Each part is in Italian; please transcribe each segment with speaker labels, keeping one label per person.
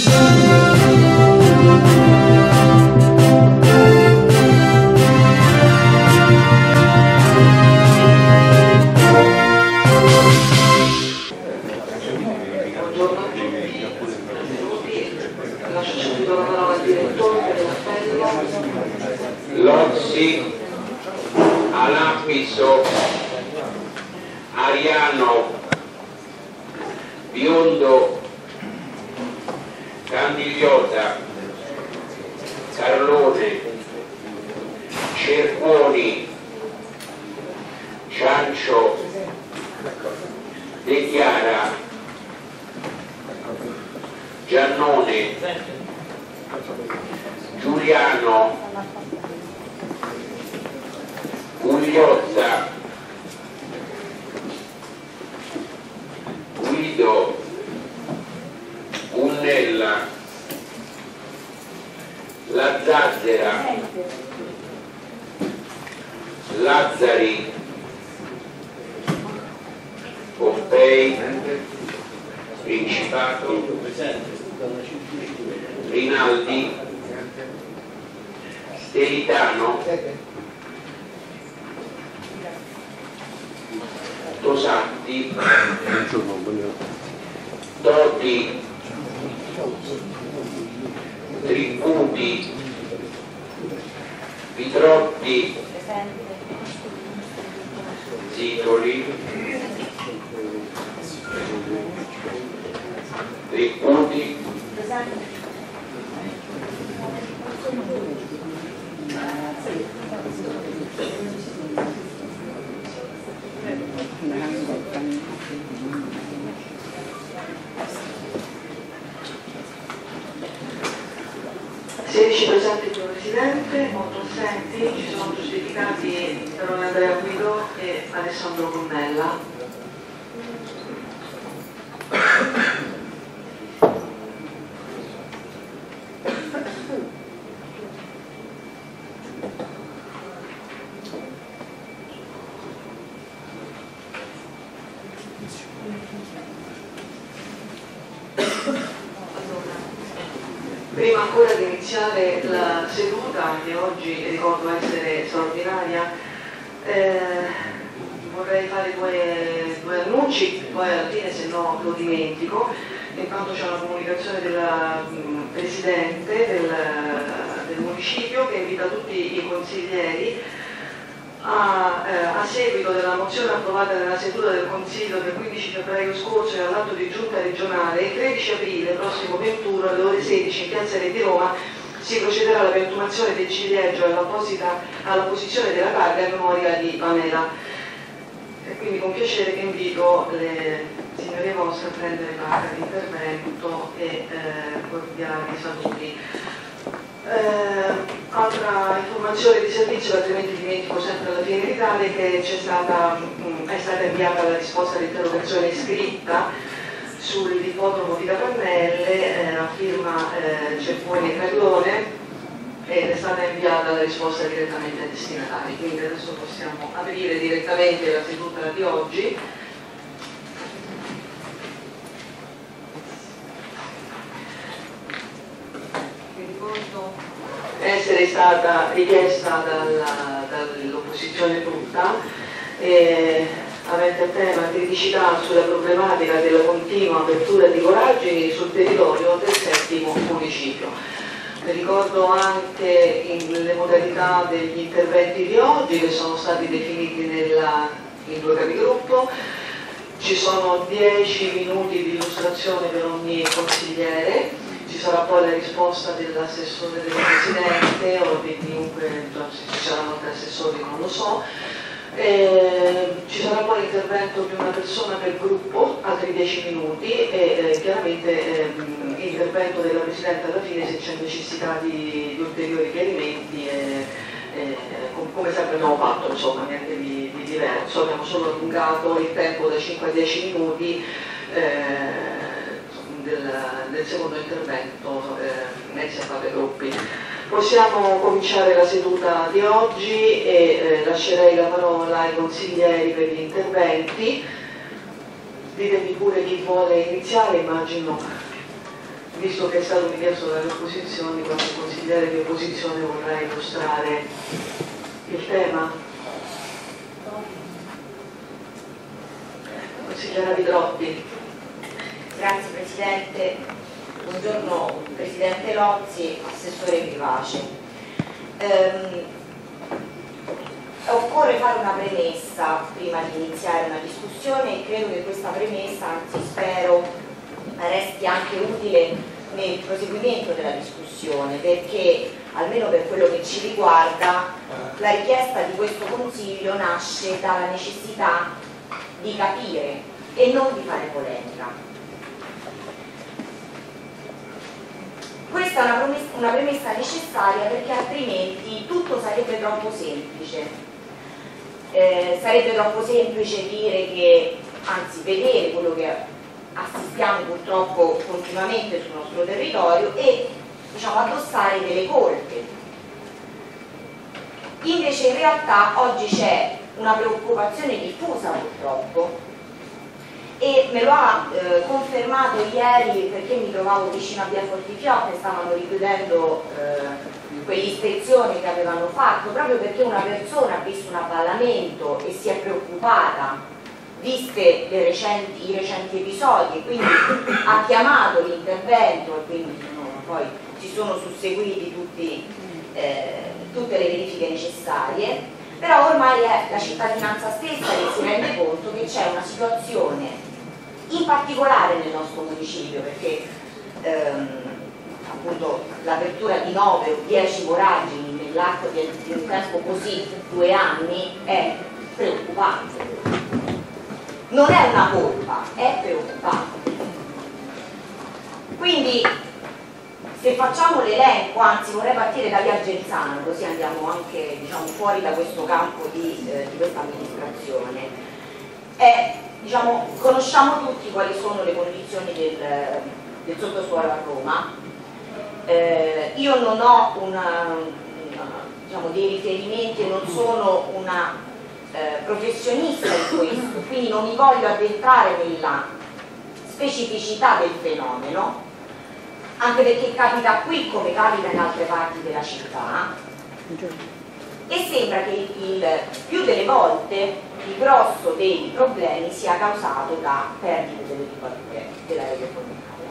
Speaker 1: Lozzi, Alapiso, Ariano, Biondo, Candigliota, Carlone, Cerconi, Ciancio, De Chiara, Giannone, Giuliano, Gugliotta, Guido, Unnella, La Zazzera, Lazzari, Pompei, Principato, Rinaldi, Stelitano, Tosanti, Toti, Tributi, Vitrotti, Zitoli, Tributi,
Speaker 2: presenti il Presidente, 8 assenti, ci sono giustificati per Andrea Guido e Alessandro Gonnella. Prima ancora di iniziare la seduta, che oggi ricordo essere straordinaria, vorrei fare due annunci, poi alla fine se no lo dimentico. Intanto c'è una comunicazione della Presidente del Municipio che invita tutti i consiglieri a seguito della mozione approvata nella seduta del Consiglio del 15 febbraio scorso e all'atto di giunta regionale, il 13 aprile prossimo 21 alle ore 16 in Piazza Re di Roma si procederà alla piantumazione del ciliegio alla posizione della targa in memoria di Pamela. E quindi con piacere che invito le signorie vostre a prendere parte all'intervento e cordiali saluti. Altra informazione di servizio, altrimenti dimentico sempre alla fine di tale, che è stata inviata la risposta all'interrogazione scritta sull'ippodromo di Capannelle, a firma Cerconi e Carlone, ed è stata inviata la risposta direttamente ai destinatari. Quindi adesso possiamo aprire direttamente la seduta di oggi. Essere stata richiesta dall'opposizione tutta, avente a tema criticità sulla problematica della continua apertura di voragini sul territorio del settimo municipio. Ricordo anche le modalità degli interventi di oggi che sono stati definiti in due capigruppo. Ci sono 10 minuti di illustrazione per ogni consigliere. Ci sarà poi la risposta dell'assessore del Presidente o di chiunque, se ci saranno altri assessori non lo so. Ci sarà poi l'intervento di una persona per gruppo, altri 10 minuti e chiaramente l'intervento della Presidente alla fine se c'è necessità di ulteriori chiarimenti come sempre abbiamo fatto, insomma, niente di diverso. Abbiamo solo allungato il tempo da 5 a 10 minuti del secondo intervento messi a fare gruppi. Possiamo cominciare la seduta di oggi e lascerei la parola ai consiglieri per gli interventi. Ditemi pure chi vuole iniziare, immagino visto che è stato richiesto dalle opposizioni, qualche consigliere di opposizione vorrà illustrare il tema. Consigliera Vidrotti.
Speaker 3: Grazie Presidente, buongiorno Presidente Lozzi, Assessore Vivace. Occorre fare una premessa prima di iniziare una discussione e credo che questa premessa, anzi spero, resti anche utile nel proseguimento della discussione, perché almeno per quello che ci riguarda la richiesta di questo Consiglio nasce dalla necessità di capire e non di fare polemica. Questa è una premessa necessaria perché altrimenti tutto sarebbe troppo semplice. Sarebbe troppo semplice dire che, anzi vedere quello che assistiamo purtroppo continuamente sul nostro territorio e diciamo addossare delle colpe. Invece in realtà oggi c'è una preoccupazione diffusa purtroppo e me lo ha confermato ieri, perché mi trovavo vicino a via Fortifiocco e stavano richiudendo quell'ispezione che avevano fatto, proprio perché una persona ha visto un avvallamento e si è preoccupata, viste i recenti episodi, e quindi ha chiamato l'intervento e quindi poi ci sono susseguiti tutte le verifiche necessarie, però ormai è la cittadinanza stessa che si rende conto che c'è una situazione in particolare nel nostro municipio, perché appunto l'apertura di 9 o 10 voragini nell'arco di un tempo così, 2 anni, è preoccupante. Non è una colpa, è preoccupante. Quindi se facciamo l'elenco, anzi vorrei partire da via Genzano, così andiamo anche diciamo, fuori da questo campo di questa amministrazione. Diciamo, conosciamo tutti quali sono le condizioni del sottosuolo a Roma. Io non ho diciamo, dei riferimenti e non sono una professionista in questo, quindi non mi voglio addentrare nella specificità del fenomeno, anche perché capita qui come capita in altre parti della città, e sembra che il più delle volte il grosso dei problemi sia causato da perdite delle ripartite della rete comunale.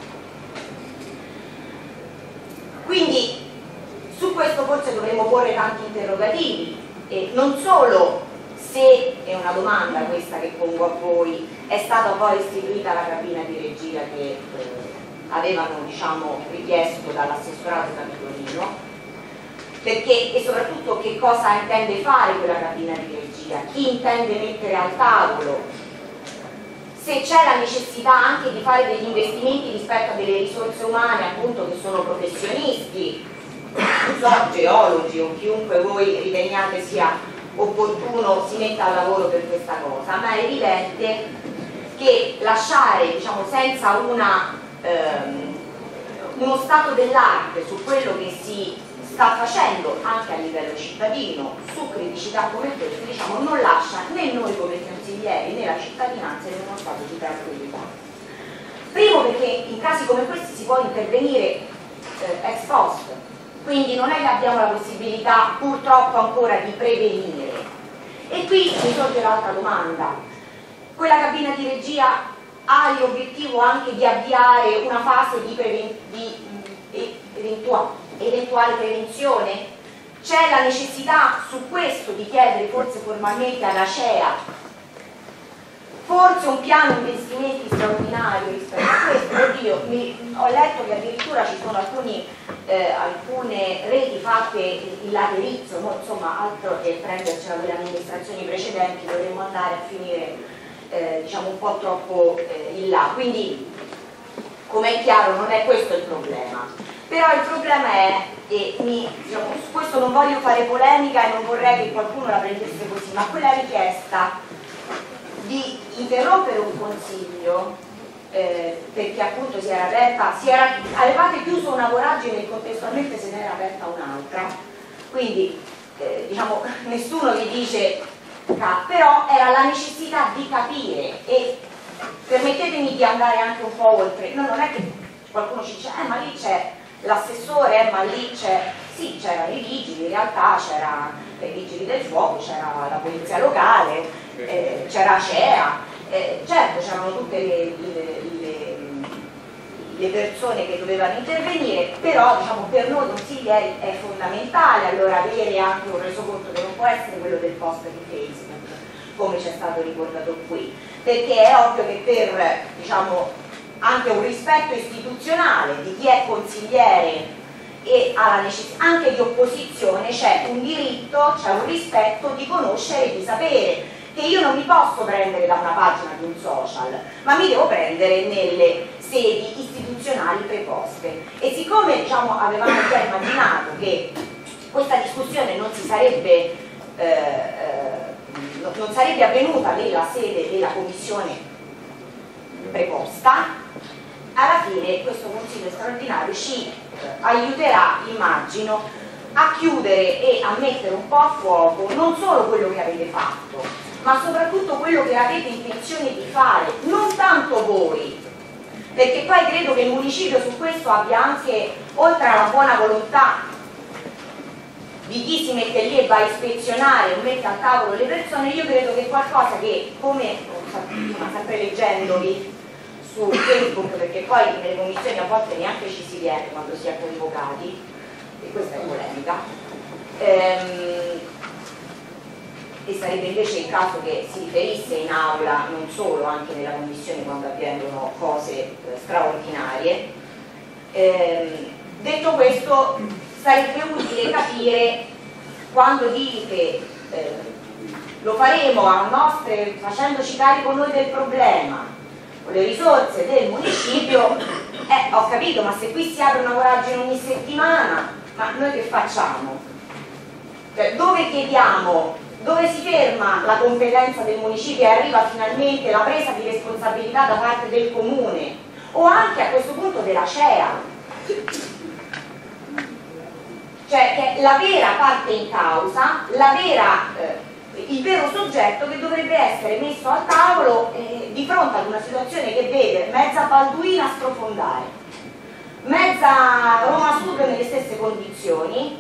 Speaker 3: Quindi su questo forse dovremmo porre tanti interrogativi, e non solo se, è una domanda questa che pongo a voi, è stata poi istituita la cabina di regia che avevano diciamo, richiesto dall'assessorato capitolino, perché, e soprattutto che cosa intende fare quella cabina di regia, chi intende mettere al tavolo, se c'è la necessità anche di fare degli investimenti rispetto a delle risorse umane appunto che sono professionisti, non so, geologi o chiunque voi riteniate sia opportuno si metta al lavoro per questa cosa, ma è evidente che lasciare diciamo, senza uno stato dell'arte su quello che si sta facendo anche a livello cittadino su criticità come queste, diciamo, non lascia né noi come consiglieri né la cittadinanza in uno stato di tranquillità. Primo perché in casi come questi si può intervenire ex post, quindi non è che abbiamo la possibilità purtroppo ancora di prevenire. E qui mi sorge l'altra domanda: quella cabina di regia ha l'obiettivo anche di avviare una fase di eventuale prevenzione? C'è la necessità su questo di chiedere forse formalmente all'ACEA forse un piano di investimenti straordinario rispetto a questo? Oddio, ho letto che addirittura ci sono alcune reti fatte in laterizio, insomma altro che prendercela con le amministrazioni precedenti, dovremmo andare a finire diciamo un po' troppo in là. Quindi, come è chiaro, non è questo il problema. Però il problema è, e diciamo, su questo non voglio fare polemica e non vorrei che qualcuno la prendesse così, ma quella richiesta di interrompere un consiglio perché appunto si era aperta, avevate chiuso una voragine e contestualmente se ne era aperta un'altra, quindi diciamo nessuno vi dice però era la necessità di capire, e permettetemi di andare anche un po' oltre, no, non è che qualcuno ci dice ma lì c'è l'assessore, ma lì c'è, sì, c'erano i vigili, in realtà c'era i vigili del fuoco, c'era la polizia locale, c'era CEA, certo c'erano tutte le persone che dovevano intervenire, però diciamo, per noi consiglieri è fondamentale allora avere anche un resoconto che non può essere quello del post di Facebook, come ci è stato ricordato qui, perché è ovvio che per diciamo, anche un rispetto istituzionale di chi è consigliere e ha la necessità, anche di opposizione, c'è un diritto, c'è un rispetto di conoscere e di sapere, che io non mi posso prendere da una pagina di un social, ma mi devo prendere nelle sedi istituzionali preposte. E siccome diciamo, avevamo già immaginato che questa discussione non sarebbe avvenuta nella sede della commissione preposta, alla fine questo consiglio straordinario ci aiuterà, immagino, a chiudere e a mettere un po' a fuoco non solo quello che avete fatto, ma soprattutto quello che avete intenzione di fare, non tanto voi, perché poi credo che il municipio su questo abbia anche, oltre alla buona volontà di chi si mette lì e va a ispezionare o mette a tavolo le persone, io credo che qualcosa che, come sempre leggendovi su Facebook, perché poi nelle commissioni a volte neanche ci si viene quando si è convocati, e questa è polemica, e sarebbe invece il caso che si riferisse in aula, non solo, anche nella commissione quando avvengono cose straordinarie. Detto questo, sarebbe utile capire quando dite lo faremo a nostre, facendoci carico noi del problema, con le risorse del municipio, ho capito, ma se qui si apre una voragine ogni settimana, ma noi che facciamo? Cioè, dove chiediamo? Dove si ferma la competenza del municipio e arriva finalmente la presa di responsabilità da parte del comune o anche a questo punto della CEA, cioè che è la vera parte in causa, il vero soggetto che dovrebbe essere messo al tavolo di fronte ad una situazione che vede mezza Balduina sprofondare, mezza Roma Sud nelle stesse condizioni.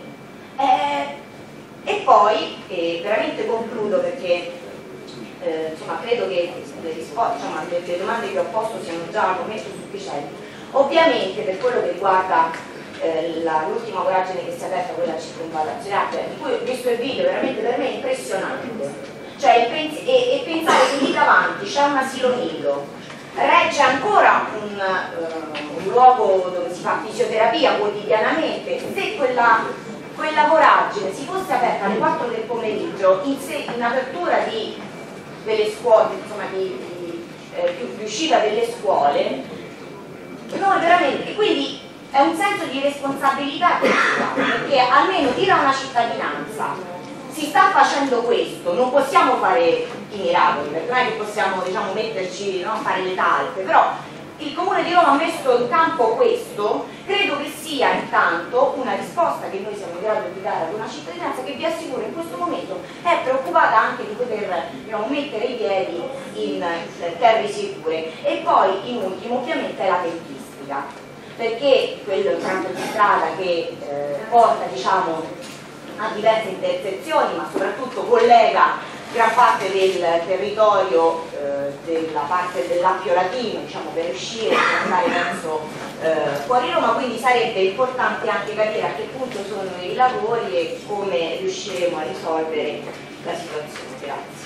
Speaker 3: E poi, veramente concludo perché insomma, credo che le risposte, insomma, le domande che ho posto siano già al momento sufficienti. Ovviamente per quello che riguarda l'ultima voragine che si è aperta, quella circonvallazione, di cui ho visto il video, veramente per me è impressionante. Cioè, e pensare che lì davanti c'è un asilo nido, regge ancora un luogo dove si fa fisioterapia quotidianamente, se quella voragine si fosse aperta alle 4 del pomeriggio in apertura delle scuole, insomma di uscita delle scuole, noi veramente, quindi è un senso di responsabilità che abbiamo, perché almeno dire a una cittadinanza si sta facendo questo, non possiamo fare i miracoli, perché non è che possiamo diciamo, metterci a fare le talpe, però il Comune di Roma ha messo in campo questo, credo che sia intanto una risposta che noi siamo in grado di dare ad una cittadinanza che vi assicuro in questo momento è preoccupata anche di poter diciamo, mettere i piedi in terre sicure. E poi in ultimo ovviamente è la tempistica, perché quel tratto di strada che porta diciamo, a diverse intersezioni ma soprattutto collega gran parte del territorio della parte dell'Appio Latino, diciamo, per uscire e andare verso fuori Roma, quindi sarebbe importante anche capire a che punto sono i lavori e come riusciremo a risolvere la situazione. Grazie.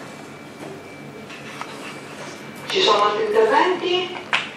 Speaker 2: Ci sono altri interventi?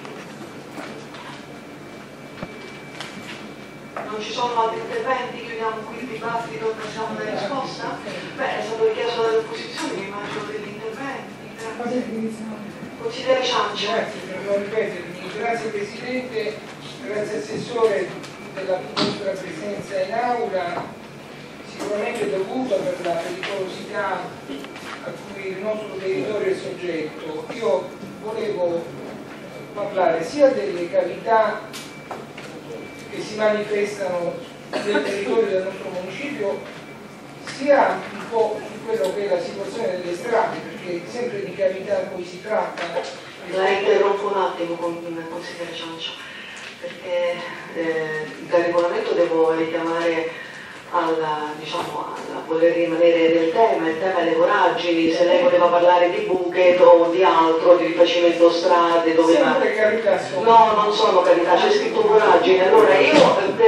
Speaker 2: Non ci sono altri interventi? Chiudiamo qui il dibattito e passiamo alla risposta? Beh, è stato richiesto dalle opposizioni, mi immagino degli interventi. Consigliere Ciancia.
Speaker 4: Grazie, per non ripetermi. Grazie Presidente, grazie Assessore della vostra presenza in aula, sicuramente dovuta per la pericolosità a cui il nostro territorio è soggetto. Io volevo parlare sia delle cavità che si manifestano nel territorio del nostro municipio, sia un po' su quello che è la situazione delle strade, perché sempre di cavità poi si tratta.
Speaker 2: La interrompo un attimo, consigliere Ciancia. perché dal regolamento devo richiamare diciamo, a voler rimanere nel tema, il tema delle voragini, se lei voleva parlare di buche o di altro, di rifacimento strade, doveva... No, non sono carità, c'è scritto voragine, allora io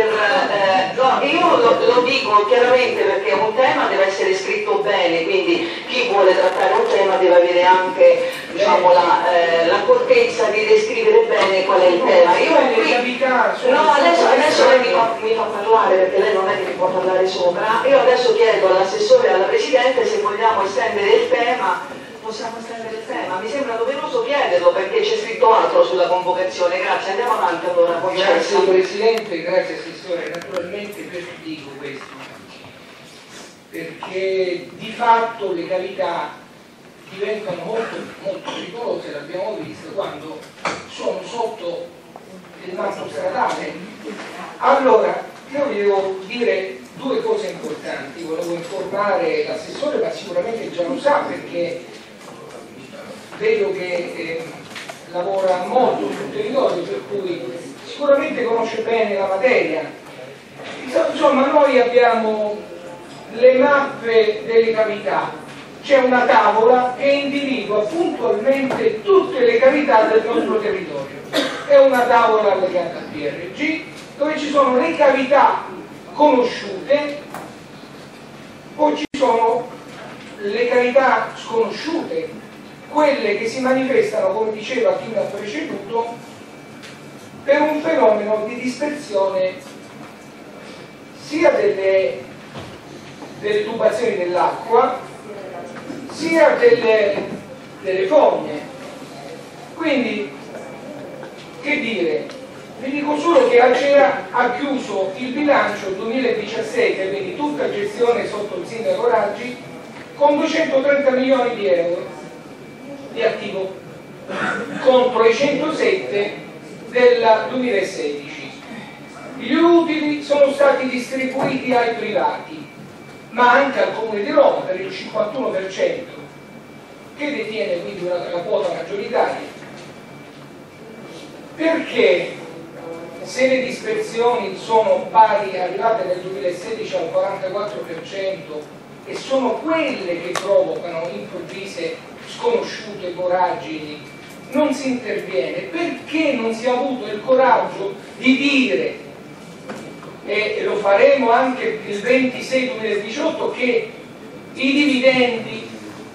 Speaker 2: lo dico chiaramente perché un tema deve essere scritto bene, quindi chi vuole trattare un tema deve avere anche, diciamo, l'accortezza di descrivere bene qual è il tema. Io qui... No, adesso lei mi fa parlare, perché lei non è che mi può parlare sopra. Io adesso chiedo all'assessore e alla Presidente se vogliamo estendere il tema. Possiamo estendere il tema? Mi sembra doveroso chiederlo perché c'è scritto altro sulla convocazione. Grazie, andiamo avanti allora.
Speaker 4: Grazie Presidente, grazie Assessore. Naturalmente perché dico questo? Perché di fatto le cavità diventano molto, molto pericolose, l'abbiamo visto, quando sono sotto il manto stradale. Allora, io vi devo dire due cose importanti, volevo informare l'assessore, ma sicuramente già lo sa perché vedo che lavora molto sul territorio, per cui sicuramente conosce bene la materia. Insomma, noi abbiamo le mappe delle cavità, c'è una tavola che individua puntualmente tutte le cavità del nostro territorio, è una tavola legata al PRG dove ci sono le cavità conosciute, poi ci sono le cavità sconosciute, quelle che si manifestano, come diceva chi mi ha preceduto, per un fenomeno di dispersione sia delle tubazioni dell'acqua sia delle fogne. Quindi, che dire? Vi dico solo che Acea ha chiuso il bilancio 2017, quindi tutta gestione sotto il sindaco Raggi, con 230 milioni di euro di attivo contro i 107 del 2016. Gli utili sono stati distribuiti ai privati, ma anche al Comune di Roma per il 51%, che detiene quindi la quota maggioritaria. Perché se le dispersioni sono pari, arrivate nel 2016 al 44%, e sono quelle che provocano improvvise sconosciute voragini, non si interviene? Perché non si è avuto il coraggio di dire, e lo faremo anche il 26/2018, che i dividendi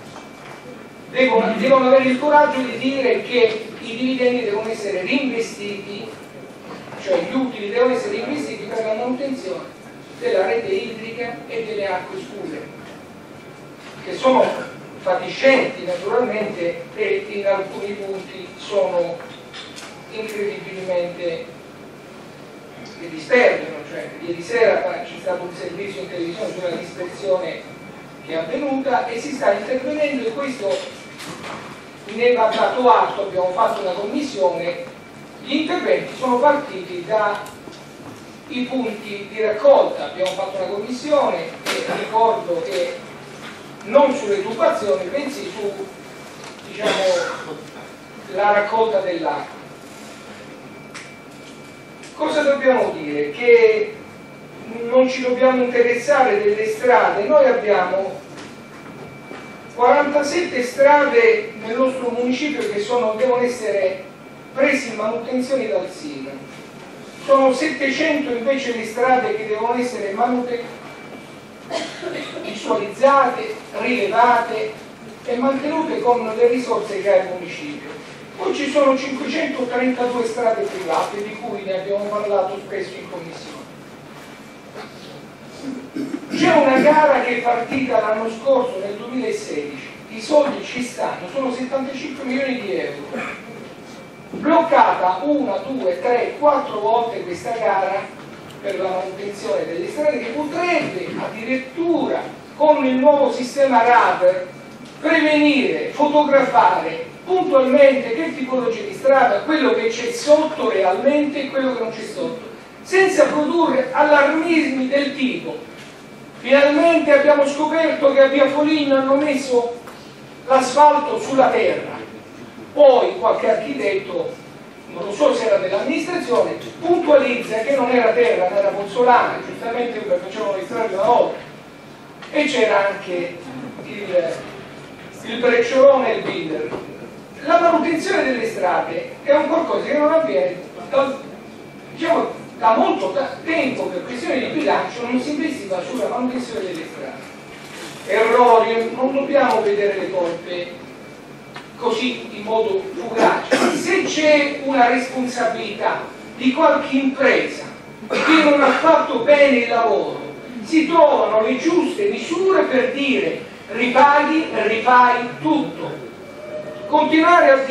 Speaker 4: devono avere il coraggio di dire che i dividendi devono essere reinvestiti, cioè gli utili devono essere investiti per la manutenzione della rete idrica e delle acque scure, che sono fatiscenti naturalmente e in alcuni punti sono incredibilmente che disperdono. Cioè, ieri sera c'è stato un servizio in televisione sulla dispersione che è avvenuta e si sta intervenendo, e questo ne va dato atto. Abbiamo fatto una commissione, gli interventi sono partiti dai punti di raccolta, abbiamo fatto una commissione e ricordo che non sulle tubazioni, bensì su, diciamo, la raccolta dell'acqua. Cosa dobbiamo dire? Che non ci dobbiamo interessare delle strade. Noi abbiamo 47 strade nel nostro municipio che devono essere prese in manutenzione dal SIN. Sono 700 invece le strade che devono essere visualizzate, rilevate e mantenute con le risorse che ha il municipio. Poi ci sono 532 strade private, di cui ne abbiamo parlato spesso in commissione. C'è una gara che è partita l'anno scorso, nel 2016, i soldi ci stanno, sono 75 milioni di euro. Bloccata 1, 2, 3, 4 volte questa gara per la manutenzione delle strade, che potrebbe addirittura con il nuovo sistema radar prevenire, fotografare puntualmente che tipologia di strada, quello che c'è sotto realmente e quello che non c'è sotto, senza produrre allarmismi del tipo: finalmente abbiamo scoperto che a Via Foligno hanno messo l'asfalto sulla terra. Poi qualche architetto non lo so se era dell'amministrazione, puntualizza che non era terra, ma era pozzolana, giustamente come facevano le strade una volta, e c'era anche il brecciolone e il binder. La manutenzione delle strade è un qualcosa che non avviene da molto tempo, per questioni di bilancio non si investiva sulla manutenzione delle strade. Errori, non dobbiamo vedere le colpe così in modo fugace. Se c'è una responsabilità di qualche impresa che non ha fatto bene il lavoro, si trovano le giuste misure per dire ripaghi e rifai tutto. Continuare a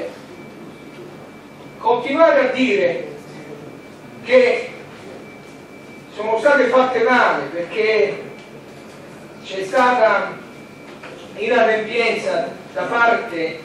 Speaker 4: dire che sono state fatte male perché c'è stata inadempienza da parte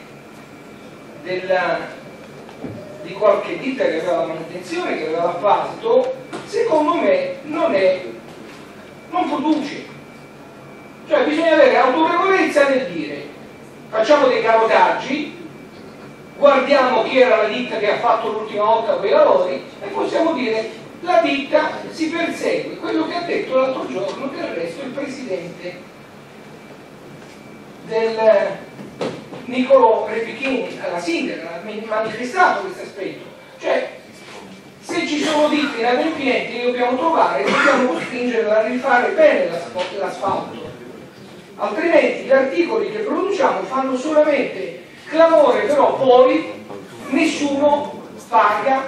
Speaker 4: di qualche ditta che aveva la manutenzione, che aveva fatto, secondo me non produce. Cioè bisogna avere autorevolezza nel dire facciamo dei carotaggi, guardiamo chi era la ditta che ha fatto l'ultima volta quei lavori e possiamo dire la ditta si persegue quello che ha detto l'altro giorno del resto il presidente del Nicolò Repichini alla sindaca, ha manifestato questo aspetto. Cioè se ci sono ditte inadempienti che dobbiamo trovare, dobbiamo costringerla a rifare bene l'asfalto, altrimenti gli articoli che produciamo fanno solamente clamore, però poi nessuno paga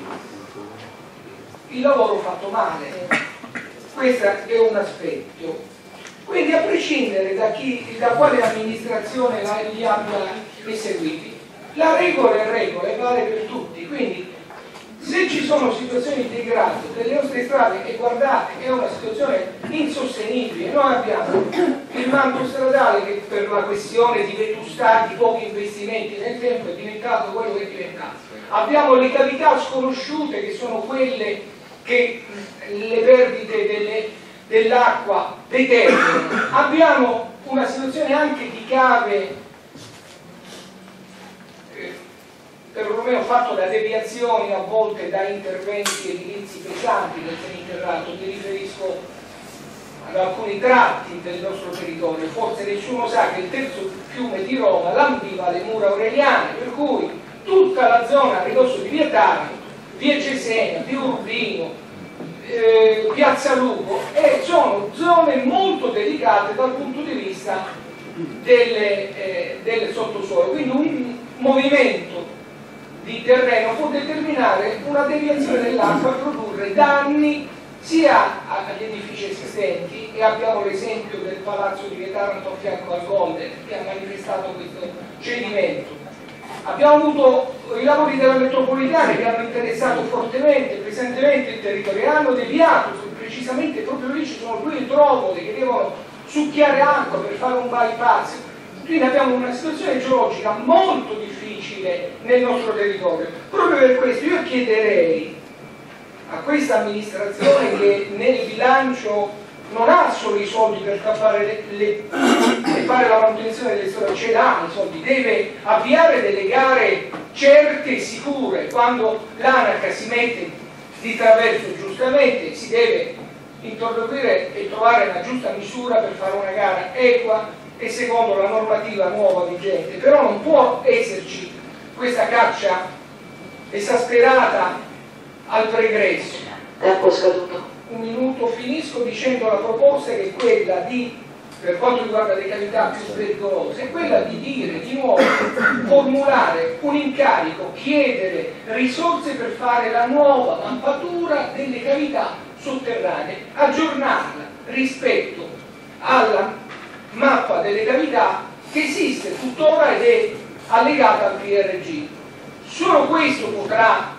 Speaker 4: il lavoro fatto male. Questo è un aspetto. Quindi a prescindere da quale amministrazione li abbia eseguiti, la regola è regola e vale per tutti. Quindi se ci sono situazioni di degrado delle nostre strade, e guardate è una situazione insostenibile, noi abbiamo il manto stradale che per la questione di vetustà, di pochi investimenti nel tempo è diventato quello che è diventato, abbiamo le cavità sconosciute che sono quelle che le perdite dell'acqua determinano, abbiamo una situazione anche di cave perlomeno fatto da deviazioni a volte da interventi edilizi pesanti del seminterrato. Mi riferisco ad alcuni tratti del nostro territorio. Forse nessuno sa che il terzo fiume di Roma lambiva le mura aureliane, per cui tutta la zona a ridosso di via Taranto, via Cesena, via Urbino, piazza Lupo, sono zone molto delicate dal punto di vista del sottosuolo, quindi un movimento di terreno può determinare una deviazione dell'acqua e produrre danni sia agli edifici esistenti, e abbiamo l'esempio del palazzo di via Taranto a fianco al Golden che ha manifestato questo cedimento. Abbiamo avuto i lavori della metropolitana che hanno interessato fortemente, pesantemente il territorio e hanno deviato, precisamente proprio lì ci sono due idrovole che devono succhiare acqua per fare un bypass. Quindi abbiamo una situazione geologica molto difficile nel nostro territorio. Proprio per questo io chiederei a questa amministrazione, che nel bilancio non ha solo i soldi per fare la manutenzione delle strade, ce l'ha i soldi, deve avviare delle gare certe e sicure. Quando l'ANAC si mette di traverso, giustamente si deve interloquire e trovare una giusta misura per fare una gara equa e secondo la normativa nuova vigente, però non può esserci questa caccia esasperata al pregresso.
Speaker 2: Tempo scaduto.
Speaker 4: Un minuto, finisco dicendo la proposta che è quella di, per quanto riguarda le cavità più pericolose, è quella di dire di nuovo, formulare un incarico, chiedere risorse per fare la nuova mappatura delle cavità sotterranee, aggiornarla rispetto alla mappa delle cavità che esiste tuttora ed è allegata al PRG. Solo questo potrà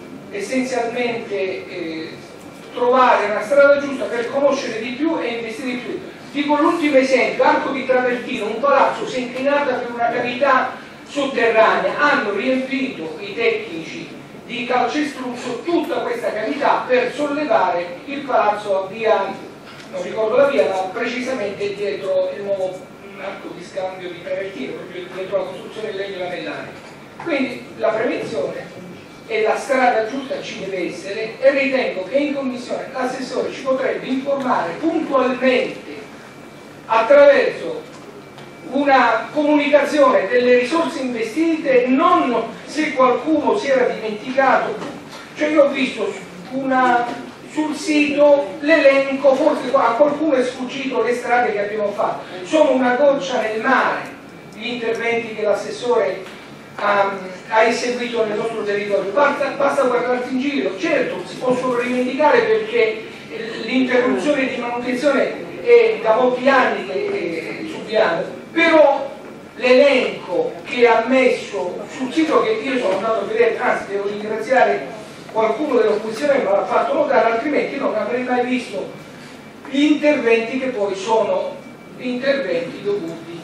Speaker 4: essenzialmente trovare una strada giusta per conoscere di più e investire di più. Dico l'ultimo esempio: Arco di Travertino, un palazzo si è inclinata per una cavità sotterranea, hanno riempito i tecnici di calcestruzzo tutta questa cavità per sollevare il palazzo a via, non ricordo la via, ma precisamente dietro il nuovo arco di scambio di Travertino, proprio dietro la costruzione del legno lamellare. Quindi la prevenzione e la strada giusta ci deve essere, e ritengo che in commissione l'assessore ci potrebbe informare puntualmente attraverso una comunicazione delle risorse investite, non se qualcuno si era dimenticato. Cioè io ho visto sul sito l'elenco, forse a qualcuno è sfuggito le strade che abbiamo fatto, sono una goccia nel mare gli interventi che l'assessore ha eseguito nel nostro territorio, basta guardarsi in giro. Certo, si possono rivendicare perché l'interruzione di manutenzione è da molti anni che subiamo, però l'elenco che ha messo sul sito, che io sono andato a vedere, anzi devo ringraziare qualcuno dell'opposizione che me l'ha fatto notare, altrimenti non avrei mai visto gli interventi che poi sono interventi dovuti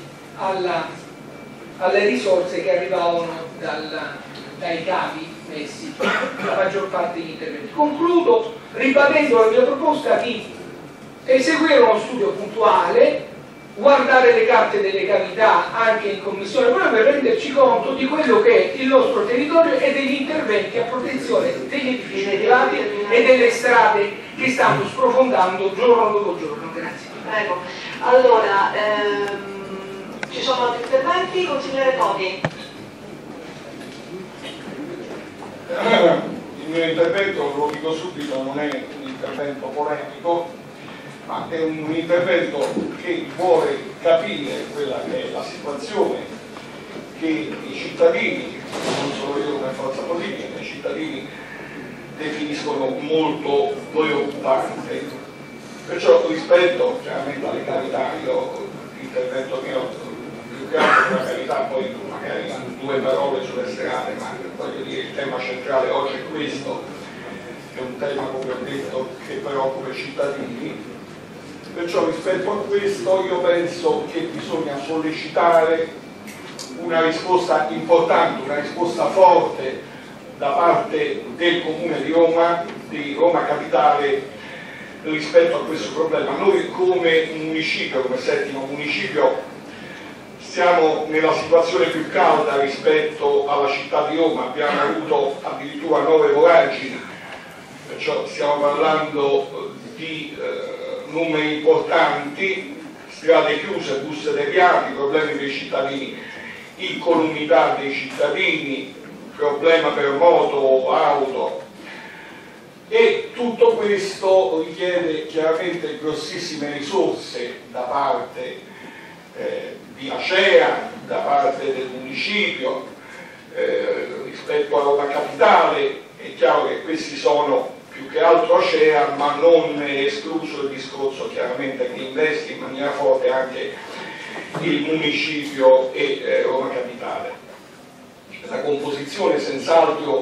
Speaker 4: alle risorse che arrivavano dai cavi messi, la maggior parte degli interventi. Concludo ribadendo la mia proposta di eseguire uno studio puntuale, guardare le carte delle cavità anche in commissione, proprio per renderci conto di quello che è il nostro territorio e degli interventi a protezione degli edifici privati e delle strade che stanno sprofondando giorno dopo giorno. Grazie.
Speaker 2: Prego. Allora, ci sono altri interventi? Consigliere Todi.
Speaker 5: Il mio intervento, lo dico subito, non è un intervento polemico, ma è un intervento che vuole capire quella che è la situazione che i cittadini, non solo io come forza politica, i cittadini definiscono molto preoccupante. Perciò rispetto chiaramente alle carità, io l'intervento mio più che altro per la carità, poi magari due parole sulle strade, ma voglio dire il tema centrale oggi è questo, è un tema, come ho detto, che preoccupa i cittadini. Perciò rispetto a questo io penso che bisogna sollecitare una risposta importante, una risposta forte da parte del Comune di Roma Capitale rispetto a questo problema. Noi come municipio, come settimo municipio, siamo nella situazione più calda rispetto alla città di Roma, abbiamo avuto addirittura 9 voragini, perciò stiamo parlando di numeri importanti, strade chiuse, bus deviati, problemi dei cittadini, incolumità dei cittadini, problema per moto, auto, e tutto questo richiede chiaramente grossissime risorse da parte di Acea, da parte del municipio, rispetto a Roma Capitale. È chiaro che questi sono più che altro Acea, ma non è escluso il discorso chiaramente che investe in maniera forte anche il municipio e Roma Capitale. La composizione senz'altro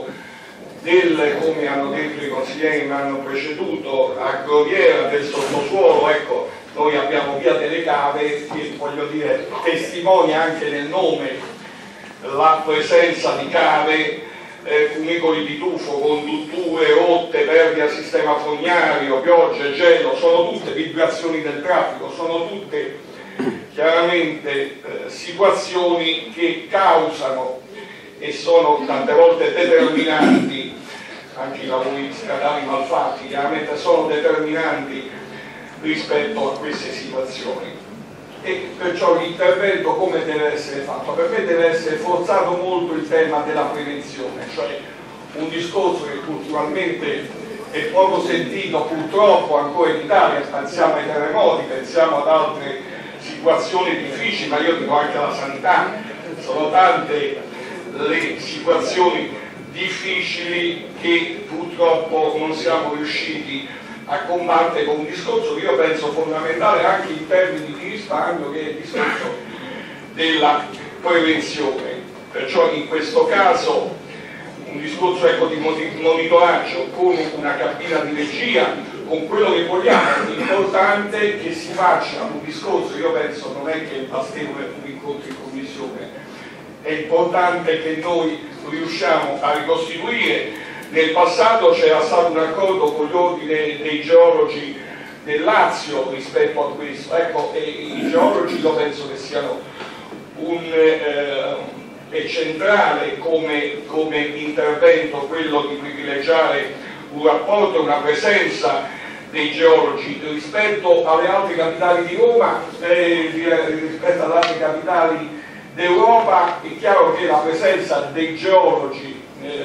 Speaker 5: come hanno detto i consiglieri che mi hanno preceduto, a groviera del sottosuolo, ecco, noi abbiamo Via delle Cave che, voglio dire, testimonia anche nel nome la presenza di cave, cunicoli di tufo, condutture, rotte, perdita del sistema fognario, pioggia, gelo, sono tutte vibrazioni del traffico, sono tutte chiaramente situazioni che causano e sono tante volte determinanti, anche i lavori stradali malfatti chiaramente sono determinanti rispetto a queste situazioni. E perciò l'intervento come deve essere fatto? Per me deve essere forzato molto il tema della prevenzione, cioè un discorso che culturalmente è poco sentito purtroppo ancora in Italia. Pensiamo ai terremoti, pensiamo ad altre situazioni difficili, ma io dico anche alla sanità, sono tante le situazioni difficili che purtroppo non siamo riusciti a combattere con un discorso che io penso fondamentale anche in termini di risparmio, che è il discorso della prevenzione. Perciò in questo caso un discorso, ecco, di monitoraggio con una cabina di regia, con quello che vogliamo. È importante che si faccia un discorso, io penso non è che bastevole un incontro in commissione, è importante che noi riusciamo a ricostituire. Nel passato c'era stato un accordo con gli ordini dei geologi del Lazio rispetto a questo, ecco, e i geologi io penso che siano è centrale come intervento quello di privilegiare un rapporto e una presenza dei geologi rispetto alle altre capitali di Roma, rispetto alle altre capitali d'Europa. È chiaro che la presenza dei geologi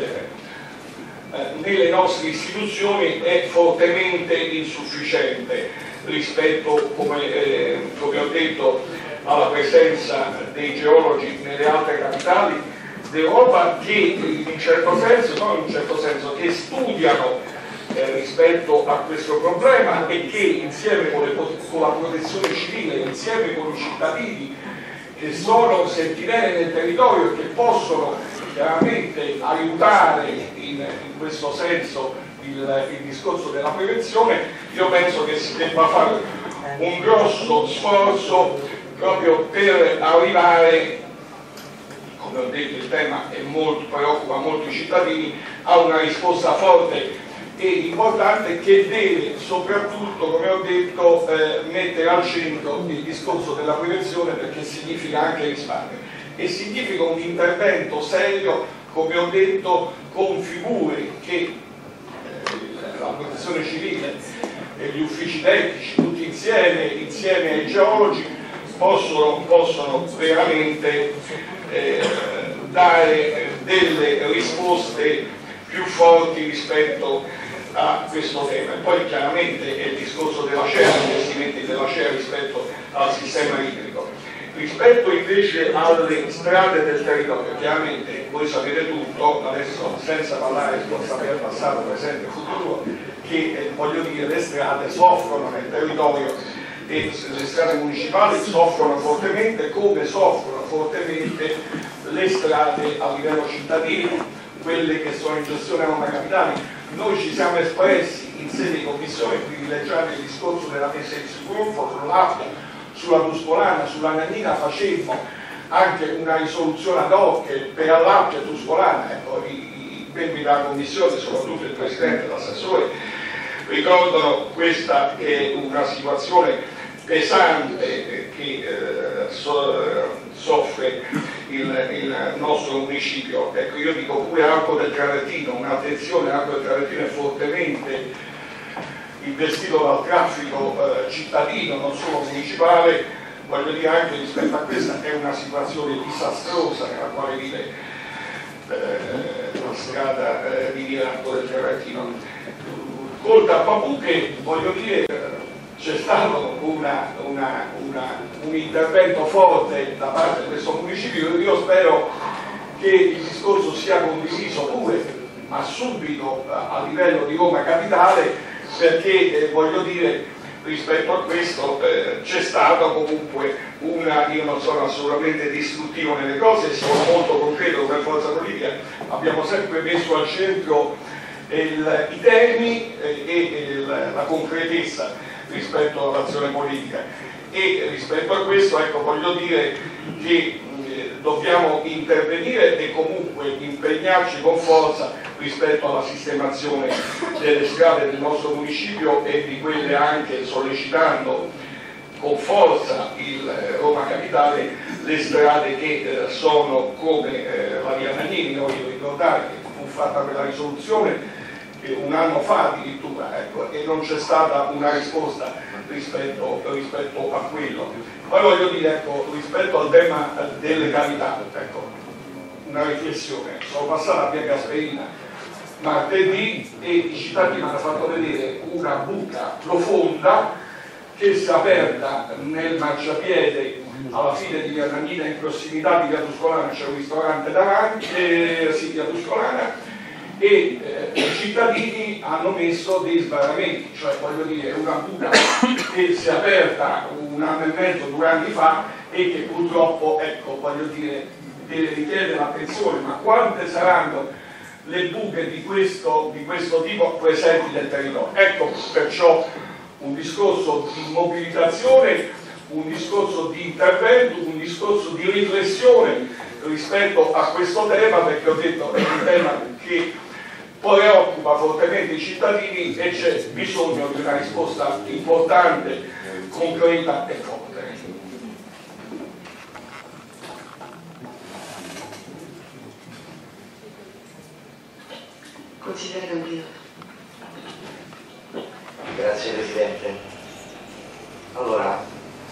Speaker 5: nelle nostre istituzioni è fortemente insufficiente rispetto, come ho detto, alla presenza dei geologi nelle altre capitali d'Europa, che in un certo senso, che studiano rispetto a questo problema e che insieme con la protezione civile, insieme con i cittadini che sono sentinelle nel territorio e che possono chiaramente aiutare in questo senso il discorso della prevenzione, io penso che si debba fare un grosso sforzo proprio per arrivare, come ho detto il tema preoccupa molto i cittadini, a una risposta forte e importante che deve soprattutto, come ho detto, mettere al centro il discorso della prevenzione, perché significa anche risparmio e significa un intervento serio, come ho detto, con figure che la protezione civile e gli uffici tecnici tutti insieme ai geologi possono veramente dare delle risposte più forti rispetto a questo tema. E poi chiaramente è il discorso della CEA, gli investimenti della CEA rispetto al sistema idrico. Rispetto invece alle strade del territorio, chiaramente voi sapete tutto, adesso senza parlare di sapere passato, presente e futuro, che voglio dire, le strade soffrono nel territorio e le strade municipali soffrono fortemente, come soffrono fortemente le strade a livello cittadino, quelle che sono in gestione a Roma Capitale. Noi ci siamo espressi in sede di commissione privilegiando il discorso della messa in sicurezza sull'Appia, sulla Tuscolana, sulla Nannina facemmo anche una risoluzione ad hoc per l'Appia e Tuscolana. Ecco, i membri della commissione, soprattutto il presidente e l'assessore, ricordano questa che è una situazione pesante che soffre il nostro municipio. Ecco, io dico pure Arco del Travertino, un'attenzione, Arco del Travertino è fortemente investito dal traffico cittadino, non solo municipale, voglio dire anche rispetto a questa è una situazione disastrosa nella quale vive la strada di Arco del Travertino. Col Tappabuche, voglio dire, c'è stato un intervento forte da parte di questo municipio. Io spero che il discorso sia condiviso pure, ma subito a livello di Roma Capitale, perché voglio dire, rispetto a questo c'è stato comunque io non sono assolutamente distruttivo nelle cose, sono molto concreto come forza politica, abbiamo sempre messo al centro i temi e la concretezza rispetto all'azione politica, e rispetto a questo, ecco, voglio dire che dobbiamo intervenire e comunque impegnarci con forza rispetto alla sistemazione delle strade del nostro municipio e di quelle anche sollecitando con forza il Roma Capitale le strade che sono come la via Nannini. Noi devo ricordare che fu fatta quella risoluzione un anno fa addirittura, ecco, e non c'è stata una risposta rispetto a quello. Poi voglio dire, ecco, rispetto al tema delle capitali, ecco, una riflessione. Sono passata a via Gasperina martedì e i cittadini mi hanno fatto vedere una buca profonda che si è aperta nel marciapiede alla fine di via Nannina, in prossimità di via Tuscolana, c'è un ristorante davanti, via Tuscolana, e i cittadini hanno messo dei sbarramenti, cioè voglio dire una buca che si è aperta 1 anno e mezzo, 2 anni fa, e che purtroppo, ecco, voglio dire, deve richiedere l'attenzione. Ma quante saranno le buche di questo tipo presenti nel territorio? Ecco perciò un discorso di mobilitazione, un discorso di intervento, un discorso di riflessione rispetto a questo tema, perché ho detto è un tema che preoccupa fortemente i cittadini e c'è bisogno di una risposta importante, concreta e forte.
Speaker 2: Consigliere Gambino.
Speaker 6: Grazie Presidente. Allora,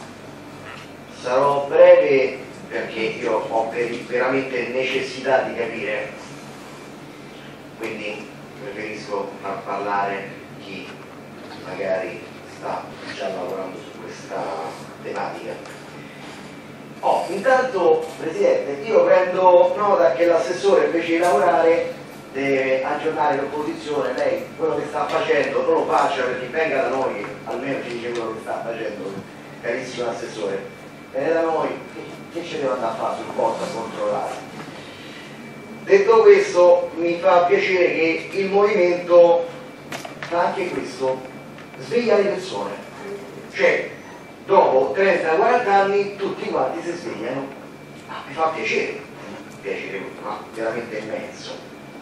Speaker 6: sarò breve perché io ho veramente necessità di capire, quindi preferisco far parlare chi magari sta già lavorando su questa tematica. Intanto Presidente, io prendo nota che l'assessore invece di lavorare deve aggiornare l'opposizione. Lei quello che sta facendo non lo faccia, perché venga da noi, almeno ci dice quello che sta facendo, carissimo assessore, viene da noi, che ci deve andare a fare sul posto a controllare. Detto questo, mi fa piacere che il movimento fa anche questo, sveglia le persone, cioè dopo 30-40 anni tutti quanti si svegliano. Mi fa piacere, ma veramente immenso.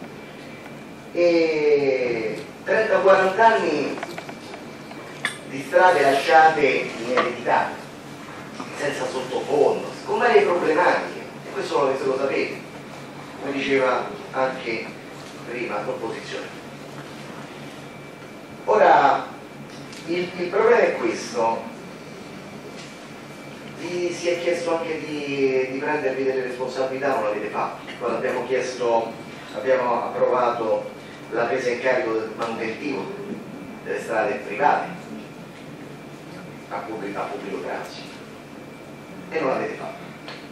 Speaker 6: E 30-40 anni di strade lasciate in eredità, senza sottofondo, con varie problematiche, e questo lo sapete, come diceva anche prima l'opposizione. Ora, il problema è questo. Vi si è chiesto anche di prendervi delle responsabilità, non l'avete fatto. Quando abbiamo approvato la presa in carico del manutentivo delle strade private a pubblico grazia, e non l'avete fatto.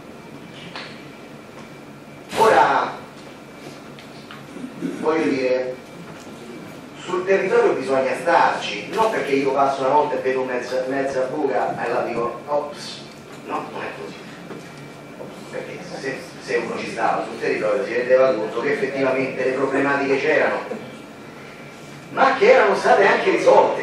Speaker 6: Ora, voglio dire, sul territorio bisogna starci, non perché io passo una volta e vedo mezza buca e la dico ops. No, non è così, perché se uno ci stava sul territorio si rendeva conto che effettivamente le problematiche c'erano, ma che erano state anche risolte,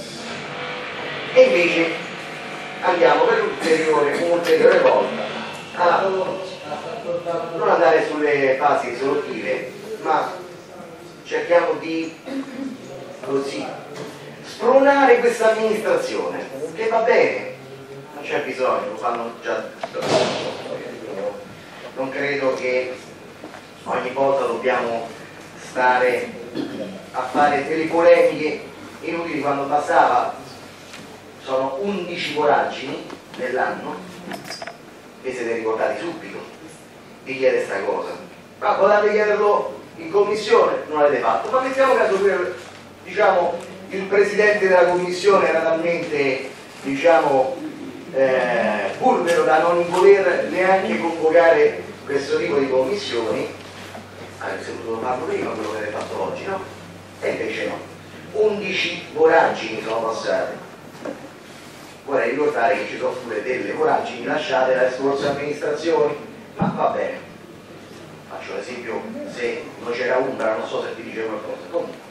Speaker 6: e invece andiamo per un'ulteriore volta a non andare sulle fasi risolutive, ma cerchiamo di così spronare questa amministrazione, che va bene, non c'è bisogno, lo fanno già. Non credo che ogni volta dobbiamo stare a fare delle polemiche inutili, quando bastava. Sono 11 voragini nell'anno, vi siete ricordati subito di chiedere sta cosa, ma potete chiederlo in commissione, non l'avete fatto. Ma mettiamo caso che, diciamo, il presidente della commissione era talmente, diciamo, burbero da non voler neanche convocare questo tipo di commissioni. Avreste potuto farlo prima, quello che avete fatto oggi, no? E invece no. 11 voragini sono passate. Vorrei ricordare che ci sono pure delle voragini lasciate dalle scorse amministrazioni, ma va bene. Faccio l'esempio, se non c'era Umbra, non so se ti dice qualcosa. Comunque,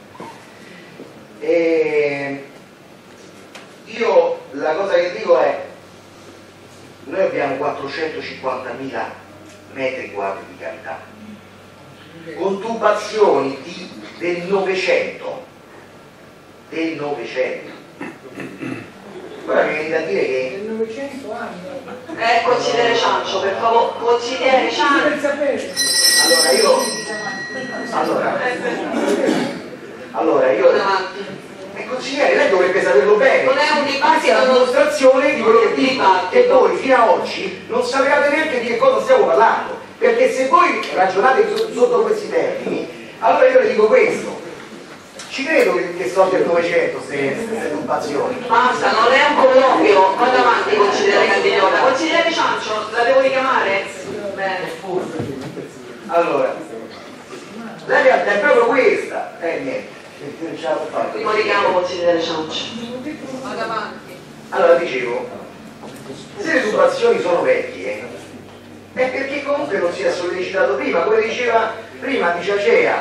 Speaker 6: io la cosa che dico è: noi abbiamo 450.000 metri quadri di cavità, con tubazioni del Novecento. Ora mi viene da dire che
Speaker 4: Del 900 anni.
Speaker 2: Consigliere Ciancio, per favore, consigliere Ciancio.
Speaker 6: Allora io consigliere, lei dovrebbe saperlo bene.
Speaker 2: Non è un dibattito,
Speaker 6: questa è la dimostrazione di quello che dico, che voi fino ad oggi non sapevate neanche di che cosa stiamo parlando, perché se voi ragionate sotto questi termini, allora io le dico questo: ci credo che so del Novecento queste tubazioni.
Speaker 2: Basta, non è un colloquio, vado avanti, consigliere Candigliota. Consigliere Ciancio, la devo richiamare? Bene.
Speaker 6: Allora, la realtà è proprio questa, niente.
Speaker 2: Primo richiamo, consigliere Ciancio. Vado avanti.
Speaker 6: Allora, dicevo, se le tubazioni sono vecchie, è perché comunque non si è sollecitato prima, come diceva prima, dice Acea.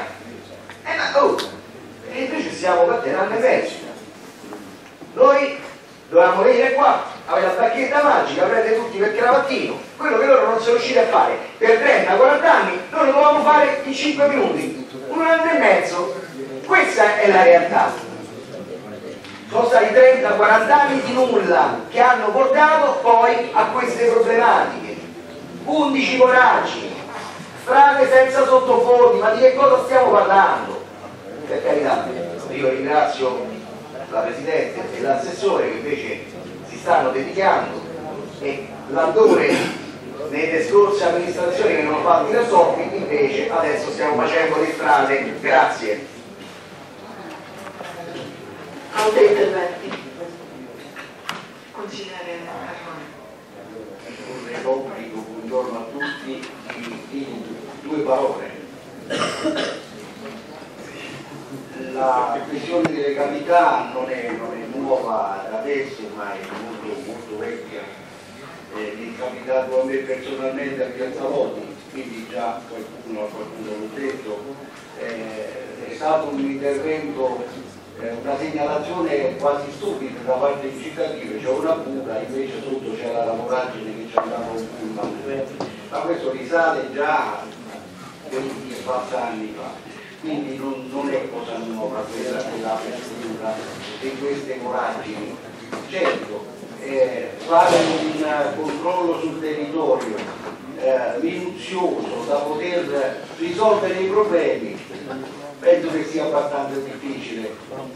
Speaker 6: E noi ci siamo fatti un anno e mezzo. Noi dovevamo venire qua, avere la bacchetta magica, prendere tutti per cravattino, quello che loro non sono riusciti a fare per 30-40 anni, noi lo dovevamo fare in 5 minuti, un anno e mezzo. Questa è la realtà. Sono stati 30-40 anni di nulla che hanno portato poi a queste problematiche. 11 voragini, strade senza sottofondi, ma di che cosa stiamo parlando? Per carità, io ringrazio la Presidente e l'assessore che invece si stanno dedicando, e laddove nelle scorse amministrazioni che non hanno fatto i rapporti, invece adesso stiamo facendo le strade. Grazie.
Speaker 2: Altri interventi? Consigliere Carmone.
Speaker 7: Corre l'obbligo, buongiorno a tutti, di due parole. La questione di legalità non è nuova adesso, ma è molto vecchia. Mi è capitato a me personalmente a Piazza Lodi, quindi già qualcuno l'ha detto. È stato un intervento, una segnalazione quasi stupida da parte dei cittadini. C'è una buca, invece sotto c'era la voragine che ci andava un pullman, ma questo risale già 20 anni fa. Quindi non è cosa nuova quella dell'apertura di queste voragini. Certo, fare un controllo sul territorio minuzioso da poter risolvere i problemi penso che sia abbastanza difficile.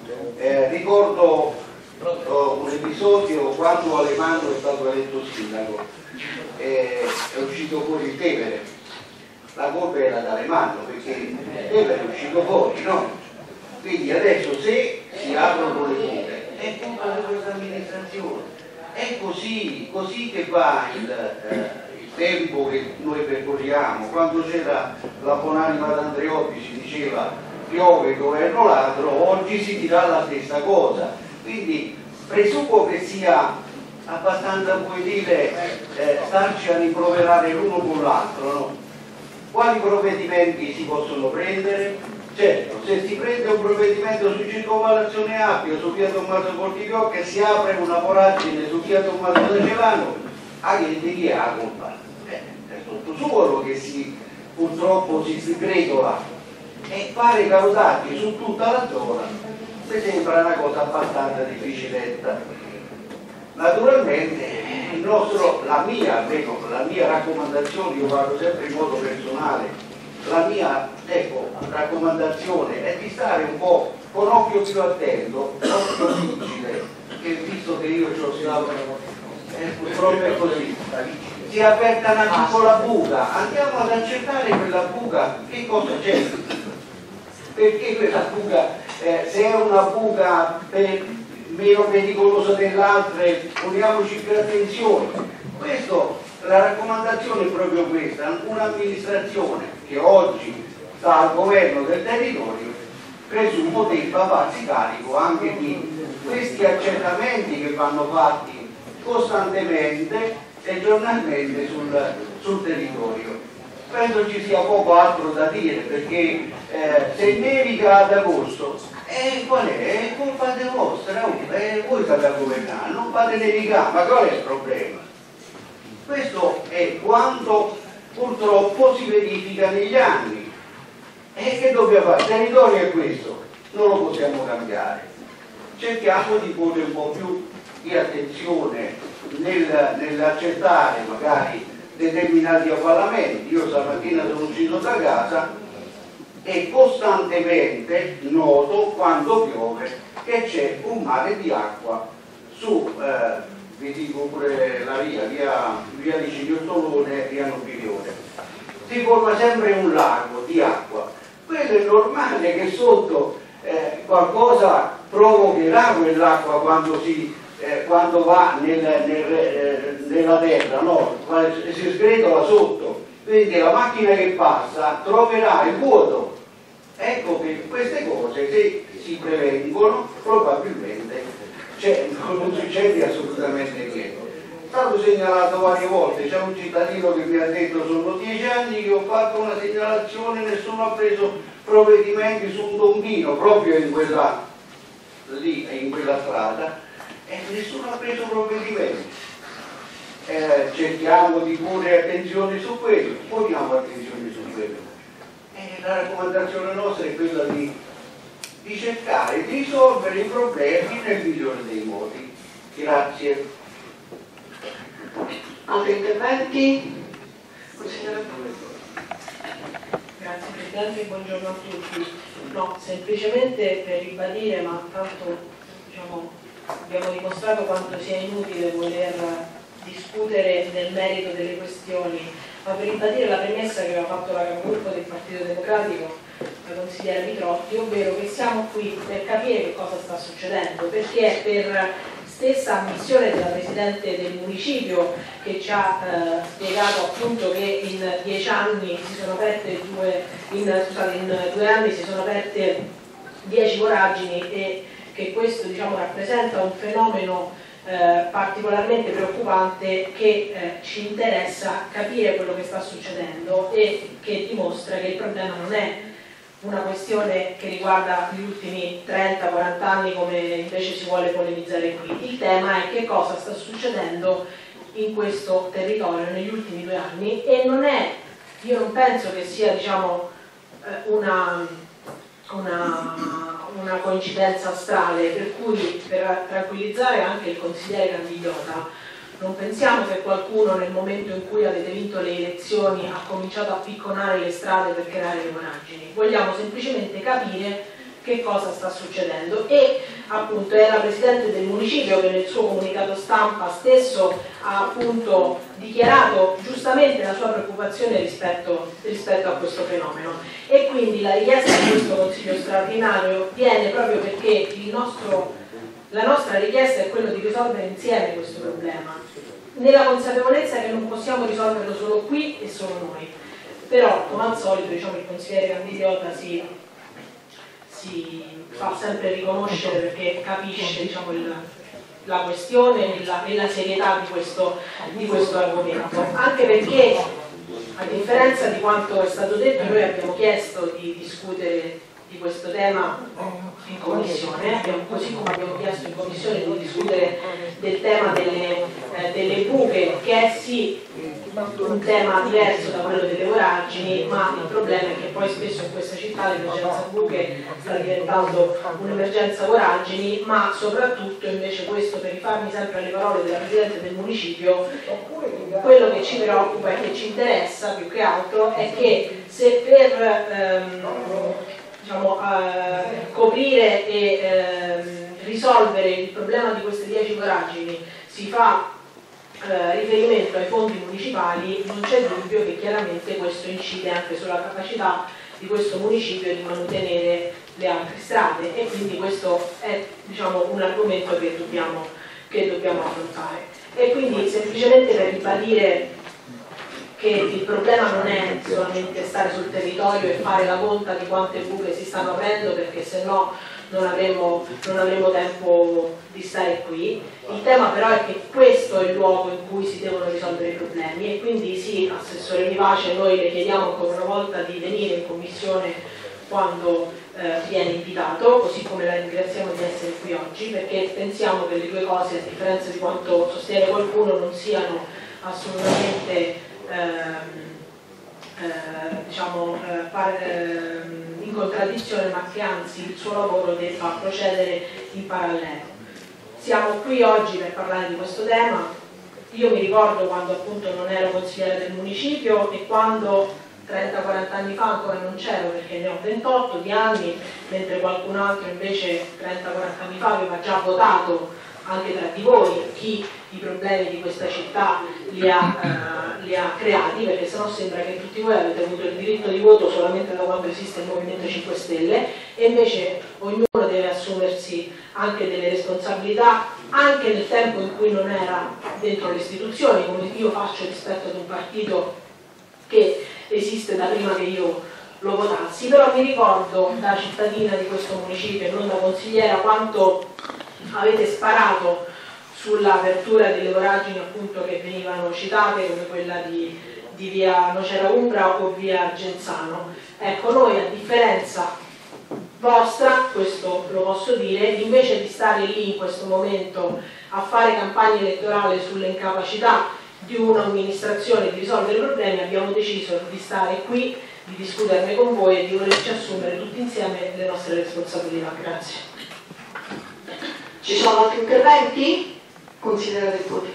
Speaker 7: Ricordo un episodio quando Alemanno è stato eletto sindaco, è uscito fuori il Tevere. La colpa era da Alemanno perché Tevere è uscito fuori, no? Quindi adesso se si aprono le buche è colpa di questa amministrazione. È così che va il tempo che noi percorriamo. Quando c'era la buonanima d'Andreotti si diceva piove governo ladro, oggi si dirà la stessa cosa. Quindi presumo che sia abbastanza, puoi dire, starci a rimproverare l'uno con l'altro, no? Quali provvedimenti si possono prendere? Certo, se si prende un provvedimento su circonvallazione Appia, su via Tommaso Portigliocca e si apre una voragine su via Tommaso da Celano, di chi ha la colpa? È tutto suolo che purtroppo si sgretola, e fare causati su tutta la zona mi sembra una cosa abbastanza difficiletta. Naturalmente la mia raccomandazione, io parlo sempre in modo personale, la mia raccomandazione è di stare un po' con occhio più attento, occhio vigile, che visto che io ci ho stato, purtroppo è così, si è aperta una piccola buca, andiamo ad accertare quella buca, che cosa c'è? Perché quella buca, se è una buca meno pericolosa dell'altra, poniamoci più attenzione. La raccomandazione è proprio questa: un'amministrazione che oggi sta al governo del territorio presumo debba farsi carico anche di questi accertamenti che vanno fatti costantemente e giornalmente sul territorio. Penso ci sia poco altro da dire, perché se nevica ad agosto, qual è? È colpa vostra, voi state a governare, non fate nevicare, ma qual è il problema? Questo è quanto purtroppo si verifica negli anni. E che dobbiamo fare? Il territorio è questo, non lo possiamo cambiare. Cerchiamo di porre un po' più di attenzione nell'accettare magari determinati avvallamenti. Io stamattina sono uscito da casa e costantemente noto quando piove che c'è un mare di acqua su, vi dico pure la via di Cignottolone e via Nobilione. Si forma sempre un lago di acqua. Quello è normale che sotto qualcosa provocherà quell'acqua quando va nella terra, no? Si sgretola sotto, quindi la macchina che passa troverà il vuoto. Ecco che queste cose, se si prevengono, probabilmente non succede assolutamente niente. È stato segnalato varie volte, c'è un cittadino che mi ha detto: sono 10 anni che ho fatto una segnalazione, nessuno ha preso provvedimenti su un tombino proprio in quella strada, e nessuno ha preso provvedimenti. Cerchiamo di porre attenzione su quello, poniamo attenzione su quello. La raccomandazione nostra è quella di cercare di risolvere i problemi nel migliore dei modi. Grazie.
Speaker 2: Altri interventi? Consigliere.
Speaker 8: Grazie Presidente, buongiorno a tutti. No, semplicemente per ribadire, ma tanto diciamo, abbiamo dimostrato quanto sia inutile voler discutere nel merito delle questioni, ma per ribadire la premessa che aveva fatto la capogruppo del Partito Democratico, la consigliera Mitrotti, ovvero che siamo qui per capire che cosa sta succedendo, perché per stessa ammissione della Presidente del Municipio, che ci ha spiegato appunto che in 10 anni si sono aperte in 2 anni si sono aperte 10 voragini e che questo diciamo, rappresenta un fenomeno particolarmente preoccupante che ci interessa capire quello che sta succedendo e che dimostra che il problema non è una questione che riguarda gli ultimi 30-40 anni come invece si vuole polemizzare qui. Il tema è che cosa sta succedendo in questo territorio negli ultimi 2 anni e non è, io non penso che sia diciamo, una coincidenza astrale, per cui per tranquillizzare anche il consigliere Candigliota, non pensiamo che qualcuno nel momento in cui avete vinto le elezioni ha cominciato a picconare le strade per creare le voragini. Vogliamo semplicemente capire che cosa sta succedendo e appunto è la Presidente del Municipio che nel suo comunicato stampa stesso ha appunto dichiarato giustamente la sua preoccupazione rispetto a questo fenomeno e quindi la richiesta di questo Consiglio straordinario viene proprio perché la nostra richiesta è quella di risolvere insieme questo problema, nella consapevolezza che non possiamo risolverlo solo qui e solo noi. Però, come al solito, diciamo, il consigliere Candigliota si fa sempre riconoscere perché capisce diciamo, la questione e la serietà di questo argomento. Anche perché, a differenza di quanto è stato detto, noi abbiamo chiesto di discutere di questo tema in commissione, così come abbiamo chiesto in commissione di discutere del tema delle buche, che è sì un tema diverso da quello delle voragini, ma il problema è che poi spesso in questa città l'emergenza buche sta diventando un'emergenza voragini, ma soprattutto invece questo, per rifarmi sempre alle parole della Presidente del Municipio, quello che ci preoccupa e che ci interessa più che altro è che se per diciamo, coprire e risolvere il problema di queste 10 voragini si fa riferimento ai fondi municipali, non c'è dubbio che chiaramente questo incide anche sulla capacità di questo municipio di mantenere le altre strade e quindi questo è diciamo, un argomento che dobbiamo affrontare. E quindi semplicemente per ribadire che il problema non è solamente stare sul territorio e fare la conta di quante buche si stanno aprendo, perché se no non avremo tempo di stare qui. Il tema però è che questo è il luogo in cui si devono risolvere i problemi e quindi sì, Assessore Vivace, noi le chiediamo ancora una volta di venire in commissione quando viene invitato, così come la ringraziamo di essere qui oggi, perché pensiamo che le due cose, a differenza di quanto sostiene qualcuno, non siano assolutamente in contraddizione, ma che anzi il suo lavoro debba procedere in parallelo. Siamo qui oggi per parlare di questo tema. Io mi ricordo quando appunto non ero consigliere del municipio e quando 30-40 anni fa ancora non c'ero, perché ne ho 28 di anni, mentre qualcun altro invece 30-40 anni fa aveva già votato anche tra di voi chi i problemi di questa città li ha creati, perché sennò sembra che tutti voi avete avuto il diritto di voto solamente da quando esiste il Movimento 5 Stelle e invece ognuno deve assumersi anche delle responsabilità anche nel tempo in cui non era dentro le istituzioni, come io faccio rispetto ad un partito che esiste da prima che io lo votassi. Però mi ricordo da cittadina di questo municipio e non da consigliera quanto avete sparato sull'apertura delle voragini appunto che venivano citate, come quella di via Nocera Umbra o via Genzano. Ecco, noi a differenza vostra, questo lo posso dire, invece di stare lì in questo momento a fare campagna elettorale sulle incapacità di un'amministrazione di risolvere i problemi, abbiamo deciso di stare qui, di discuterne con voi e di volerci assumere tutti insieme le nostre responsabilità. Grazie.
Speaker 2: Ci sono altri interventi? Consigliere Del Poli.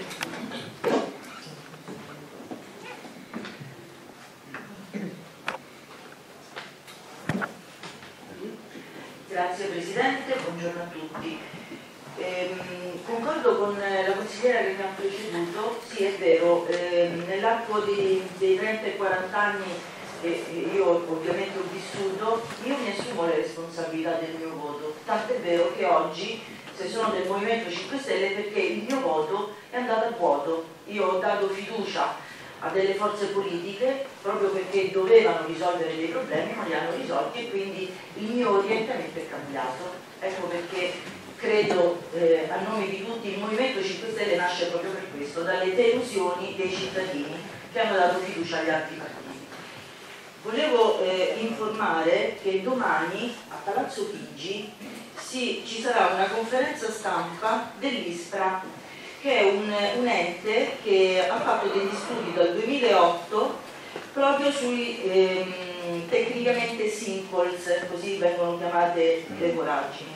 Speaker 9: consigliera che mi ha preceduto, sì è vero, nell'arco dei 30 e 40 anni che io ovviamente ho vissuto, io mi assumo le responsabilità del mio voto, tant'è vero che oggi, se sono del Movimento 5 Stelle, perché il mio voto è andato a vuoto. Io ho dato fiducia a delle forze politiche proprio perché dovevano risolvere dei problemi, non li hanno risolti e quindi il mio orientamento è cambiato. Ecco perché credo, a nome di tutti, il Movimento 5 Stelle nasce proprio per questo, dalle delusioni dei cittadini che hanno dato fiducia agli altri partiti. Volevo informare che domani a Palazzo Chigi ci sarà una conferenza stampa dell'ISPRA, che è un ente che ha fatto degli studi dal 2008 proprio sui tecnicamente SINPOLS, così vengono chiamate le voragini.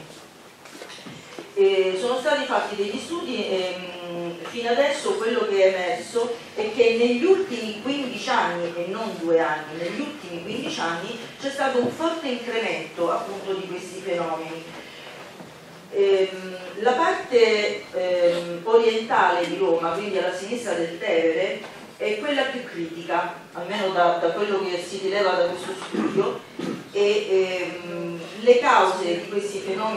Speaker 9: Sono stati fatti degli studi, fino adesso quello che è emerso è che negli ultimi 15 anni, e non 2 anni, negli ultimi 15 anni c'è stato un forte incremento appunto di questi fenomeni. La parte orientale di Roma, quindi alla sinistra del Tevere, è quella più critica, almeno da quello che si rileva da questo studio, e le cause di questi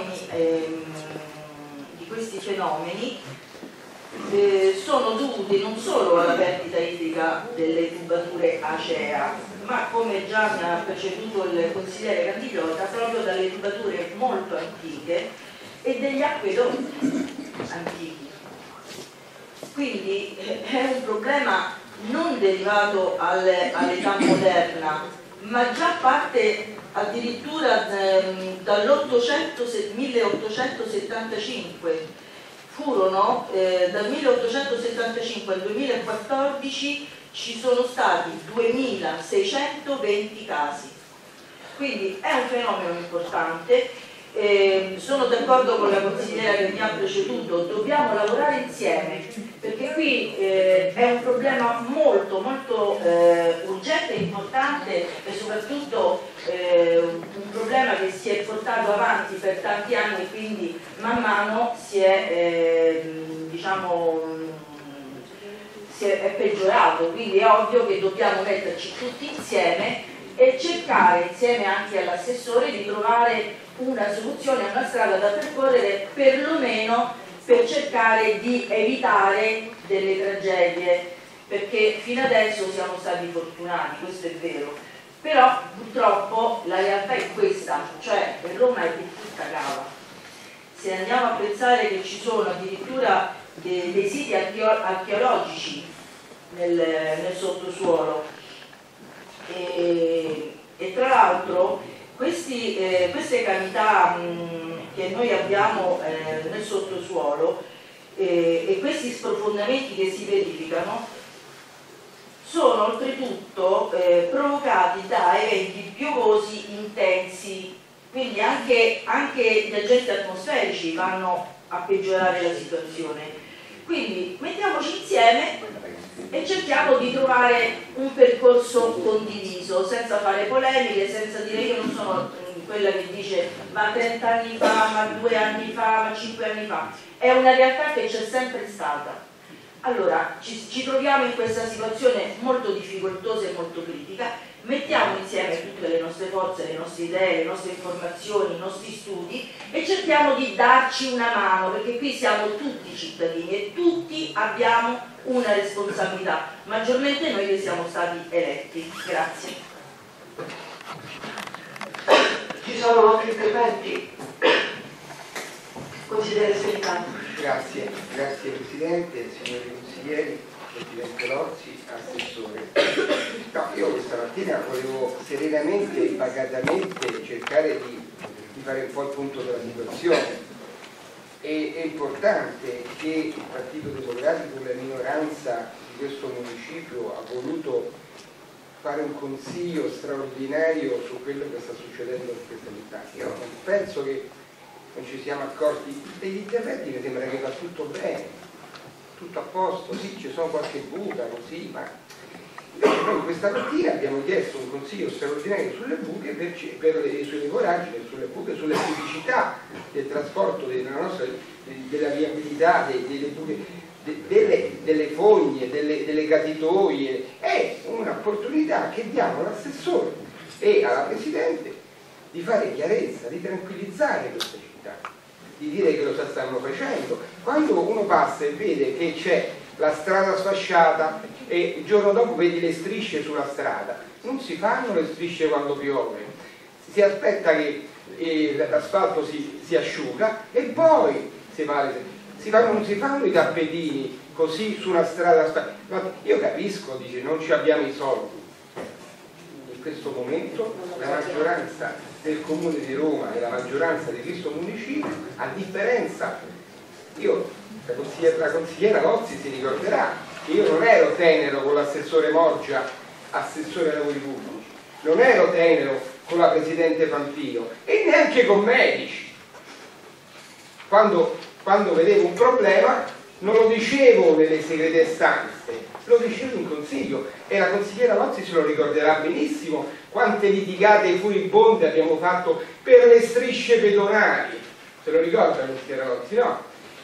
Speaker 9: fenomeni sono dovute non solo alla perdita idrica delle tubature acea, ma come già mi ha preceduto il consigliere Candigliota, proprio dalle tubature molto antiche e degli acquedotti antichi. Quindi è un problema non derivato all'età moderna, ma già parte addirittura dal 1875. Furono dal 1875 al 2014 ci sono stati 2620 casi. Quindi è un fenomeno importante. Sono d'accordo con la consigliera che mi ha preceduto, dobbiamo lavorare insieme perché qui è un problema molto urgente e importante e soprattutto un problema che si è portato avanti per tanti anni e quindi man mano è peggiorato, quindi è ovvio che dobbiamo metterci tutti insieme e cercare insieme anche all'assessore di trovare una soluzione, una strada da percorrere perlomeno per cercare di evitare delle tragedie, perché fino adesso siamo stati fortunati, questo è vero, però purtroppo la realtà è questa, cioè Roma è di tutta cava. Se andiamo a pensare che ci sono addirittura dei siti archeologici nel sottosuolo e tra l'altro queste cavità che noi abbiamo nel sottosuolo e questi sprofondamenti che si verificano sono oltretutto provocati da eventi piovosi intensi, quindi anche gli agenti atmosferici vanno a peggiorare la situazione. Quindi mettiamoci insieme e cerchiamo di trovare un percorso condiviso, senza fare polemiche, senza dire io non sono quella che dice ma 30 anni fa, ma 2 anni fa, ma 5 anni fa. È una realtà che c'è sempre stata. Allora, ci troviamo in questa situazione molto difficoltosa e molto critica, mettiamo insieme tutte le nostre forze, le nostre idee, le nostre informazioni, i nostri studi e cerchiamo di darci una mano, perché qui siamo tutti cittadini e tutti abbiamo una responsabilità, maggiormente noi che siamo stati eletti. Grazie.
Speaker 2: Ci sono altri interventi? Consigliere Semitano.
Speaker 10: Grazie Presidente, signori consiglieri, Presidente Lozzi, Assessore. No, io questa mattina volevo serenamente e pacatamente cercare di fare un po' il punto della situazione. È importante che il Partito Democratico, la minoranza di questo municipio, ha voluto fare un consiglio straordinario su quello che sta succedendo in questa città. Io non penso che non ci siamo accorti degli interventi, mi sembra che va tutto bene, tutto a posto, sì, ci sono qualche buca, così, ma invece noi questa mattina abbiamo chiesto un consiglio straordinario sulle buche sulle voragini, sulle buche, sulle criticità del trasporto della viabilità delle buche. delle fogne, delle catitoie, è un'opportunità che diamo all'assessore e alla Presidente di fare chiarezza, di tranquillizzare questa città, di dire che lo stanno facendo. Quando uno passa e vede che c'è la strada sfasciata e il giorno dopo vedi le strisce sulla strada, non si fanno le strisce quando piove, si aspetta che l'asfalto si asciuga e poi non si fanno i tappetini così su una strada. Io capisco, dice, non ci abbiamo i soldi. In questo momento la maggioranza del Comune di Roma e la maggioranza di questo municipio, a differenza, la consigliera Lozzi si ricorderà che io non ero tenero con l'assessore Morgia, assessore ai lavori pubblici, non ero tenero con la Presidente Pampino e neanche con Medici. Quando vedevo un problema non lo dicevo nelle segrete stanze, lo dicevo in consiglio, e la consigliera Lozzi se lo ricorderà benissimo quante litigate furibonde abbiamo fatto per le strisce pedonali. Se lo ricorda la consigliera Lozzi? No?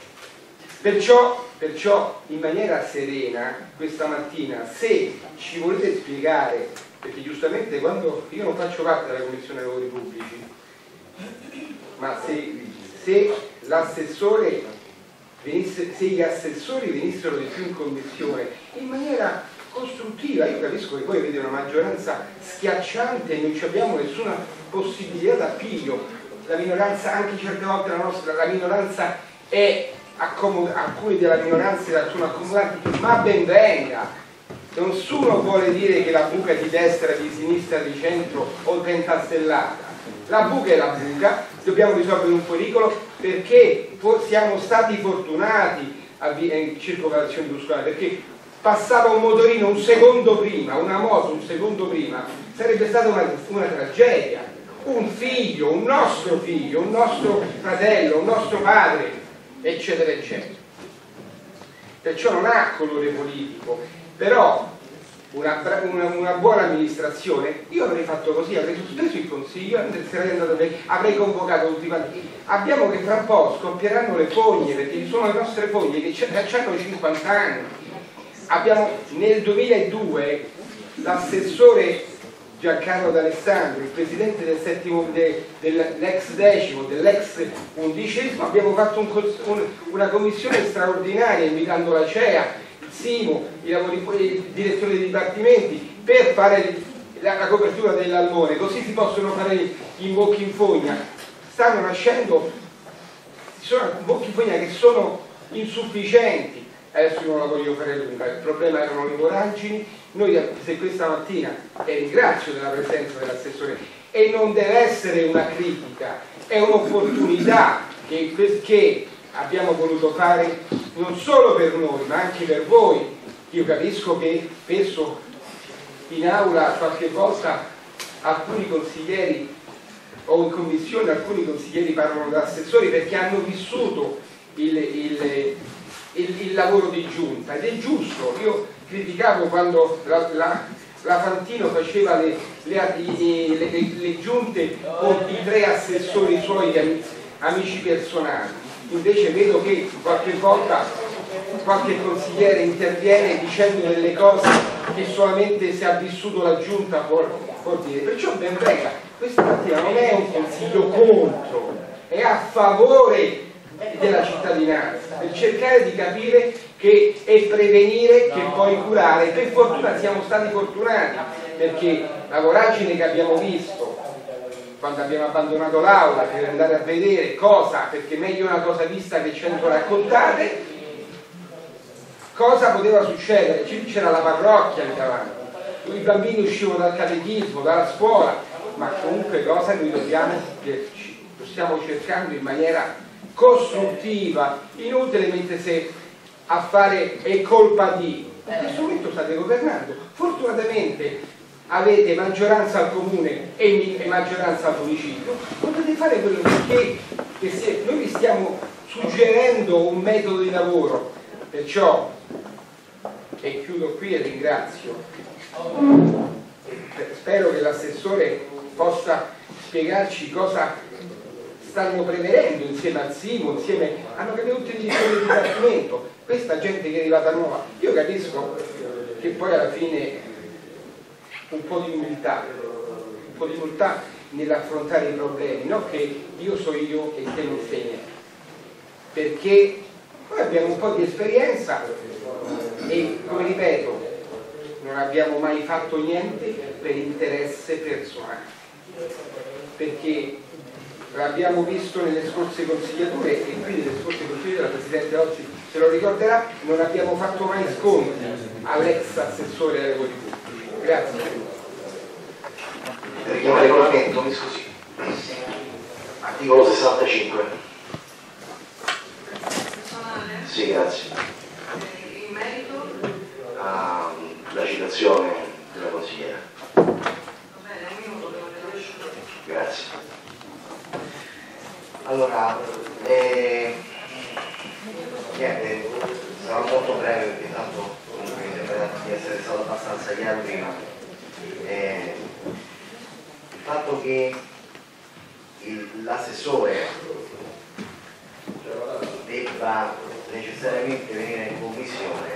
Speaker 10: Perciò in maniera serena questa mattina, se ci volete spiegare, perché giustamente quando io non faccio parte della Commissione Lavori Pubblici, ma se l'assessore se gli assessori venissero di più in commissione in maniera costruttiva, io capisco che poi avete una maggioranza schiacciante e non abbiamo nessuna possibilità d'appiglio, la minoranza, anche certe volte la minoranza è alcuni della minoranza sono accumulanti, ma ben venga. Nessuno vuole dire che la buca è di destra, di sinistra, di centro o pentastellata. La buca è la buca, dobbiamo risolvere un pericolo perché siamo stati fortunati in circolazione bruscolare, perché passava un motorino un secondo prima, una moto un secondo prima, sarebbe stata una tragedia. Un figlio, un nostro fratello, un nostro padre, eccetera eccetera. Perciò non ha colore politico, però una buona amministrazione, io avrei fatto così, avrei sospeso il consiglio, avrei convocato tutti quanti. Abbiamo che fra un po' scoppieranno le fogne, perché sono le nostre fogne che hanno 50 anni. Abbiamo nel 2002 l'assessore Giancarlo D'Alessandro, il presidente del dell'ex decimo, dell'ex undicesimo, abbiamo fatto una commissione straordinaria invitando la CEA, il SIMO, i direttori dei dipartimenti per fare la copertura dell'Almone, così si possono fare gli imbocchi in fogna. Stanno nascendo, ci sono imbocchi in fogna che sono insufficienti. Adesso non la voglio fare lunga, il problema erano le voragini. Noi se questa mattina, e ringrazio della presenza dell'assessore, e non deve essere una critica, è un'opportunità che abbiamo voluto fare non solo per noi ma anche per voi. Io capisco che spesso in aula qualche volta alcuni consiglieri o in commissione alcuni consiglieri parlano da assessori perché hanno vissuto il lavoro di giunta, ed è giusto. Io criticavo quando la Fantino faceva le giunte con i 3 assessori suoi amici personali, invece vedo che qualche volta qualche consigliere interviene dicendo delle cose che solamente se ha vissuto la giunta può dire. Perciò ben venga, questa mattina non è un consiglio contro, è a favore della cittadinanza, per cercare di capire e prevenire che poi curare. Per fortuna siamo stati fortunati, perché la voragine che abbiamo visto quando abbiamo abbandonato l'aula per andare a vedere cosa, perché meglio una cosa vista che 100 raccontate, cosa poteva succedere. C'era la parrocchia lì davanti, i bambini uscivano dal catechismo, dalla scuola, ma comunque cosa noi lo stiamo cercando in maniera costruttiva. Inutile mettersi a fare è colpa di. In questo momento state governando, fortunatamente avete maggioranza al comune e maggioranza al municipio, potete fare quello che noi vi stiamo suggerendo un metodo di lavoro. Perciò, e chiudo qui e ringrazio, spero che l'assessore possa spiegarci cosa stanno prevedendo insieme al SIMO, hanno cambiato tutti i gestioni di dipartimento, questa gente che è arrivata nuova, io capisco che poi alla fine un po' di umiltà nell'affrontare i problemi, non che io so io e te non sei niente, perché noi abbiamo un po' di esperienza e, come ripeto, non abbiamo mai fatto niente per interesse personale, perché l'abbi'abbiamo visto nelle scorse consigliature e qui nelle scorse consigliature la Presidente oggi se lo ricorderà, non abbiamo fatto mai sconti all'ex assessore ai lavori pubblici. Grazie.
Speaker 6: Richiamo il regolamento, mi scusi. Articolo 65. Sì, grazie.
Speaker 2: In merito?
Speaker 6: La citazione della consigliera.
Speaker 2: Va bene, un minuto che non ne riesco.
Speaker 6: Grazie. Allora, niente, sarò molto breve perché tanto comunque mi sembra di essere stato abbastanza chiaro prima. Il fatto che l'assessore debba necessariamente venire in commissione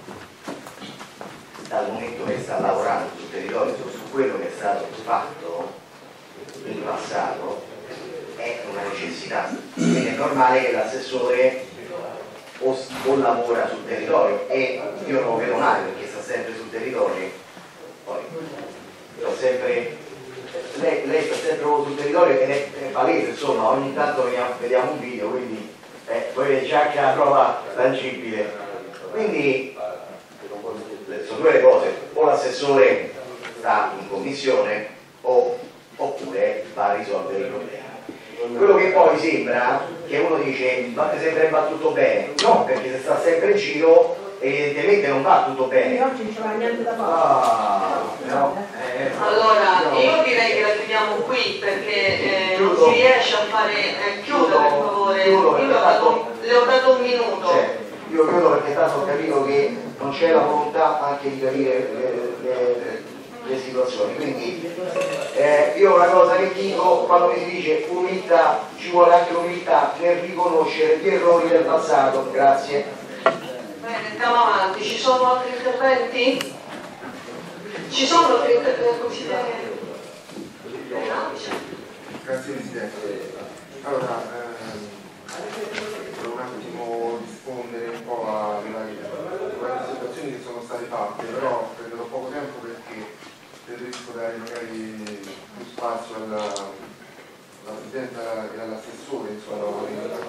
Speaker 6: dal momento che sta lavorando sul territorio su quello che è stato fatto in passato è una necessità, quindi è normale che l'assessore o lavora sul territorio, e io non lo vedo male perché sta sempre sul territorio, poi sto sempre, lei sta sempre sul territorio ed è palese, insomma, ogni tanto vediamo un video, quindi poi c'è anche la prova tangibile, quindi sono due le cose: o l'assessore sta in commissione oppure va a risolvere i problemi. Quello che poi sembra che uno dice sempre va tutto bene, no, perché se sta sempre in giro evidentemente non va tutto bene.
Speaker 8: Oggi non c'era niente da fare.
Speaker 2: Allora, io direi che la chiudiamo qui perché non si riesce a fare. Chiuda per favore, le ho dato un minuto.
Speaker 6: Io credo, perché tanto ho capito che non c'è la volontà anche di capire le situazioni, quindi io una cosa che dico, quando mi si dice umiltà, ci vuole anche l'umiltà nel riconoscere gli errori del passato. Grazie.
Speaker 2: Bene, andiamo avanti. Ci sono altri interventi? Ci sono altri interventi?
Speaker 11: Grazie Presidente. Allora, per un attimo rispondere un po' alle varie situazioni che sono state fatte, però prenderò poco tempo perché preferisco dare magari più spazio alla Presidenta e all'assessore, insomma,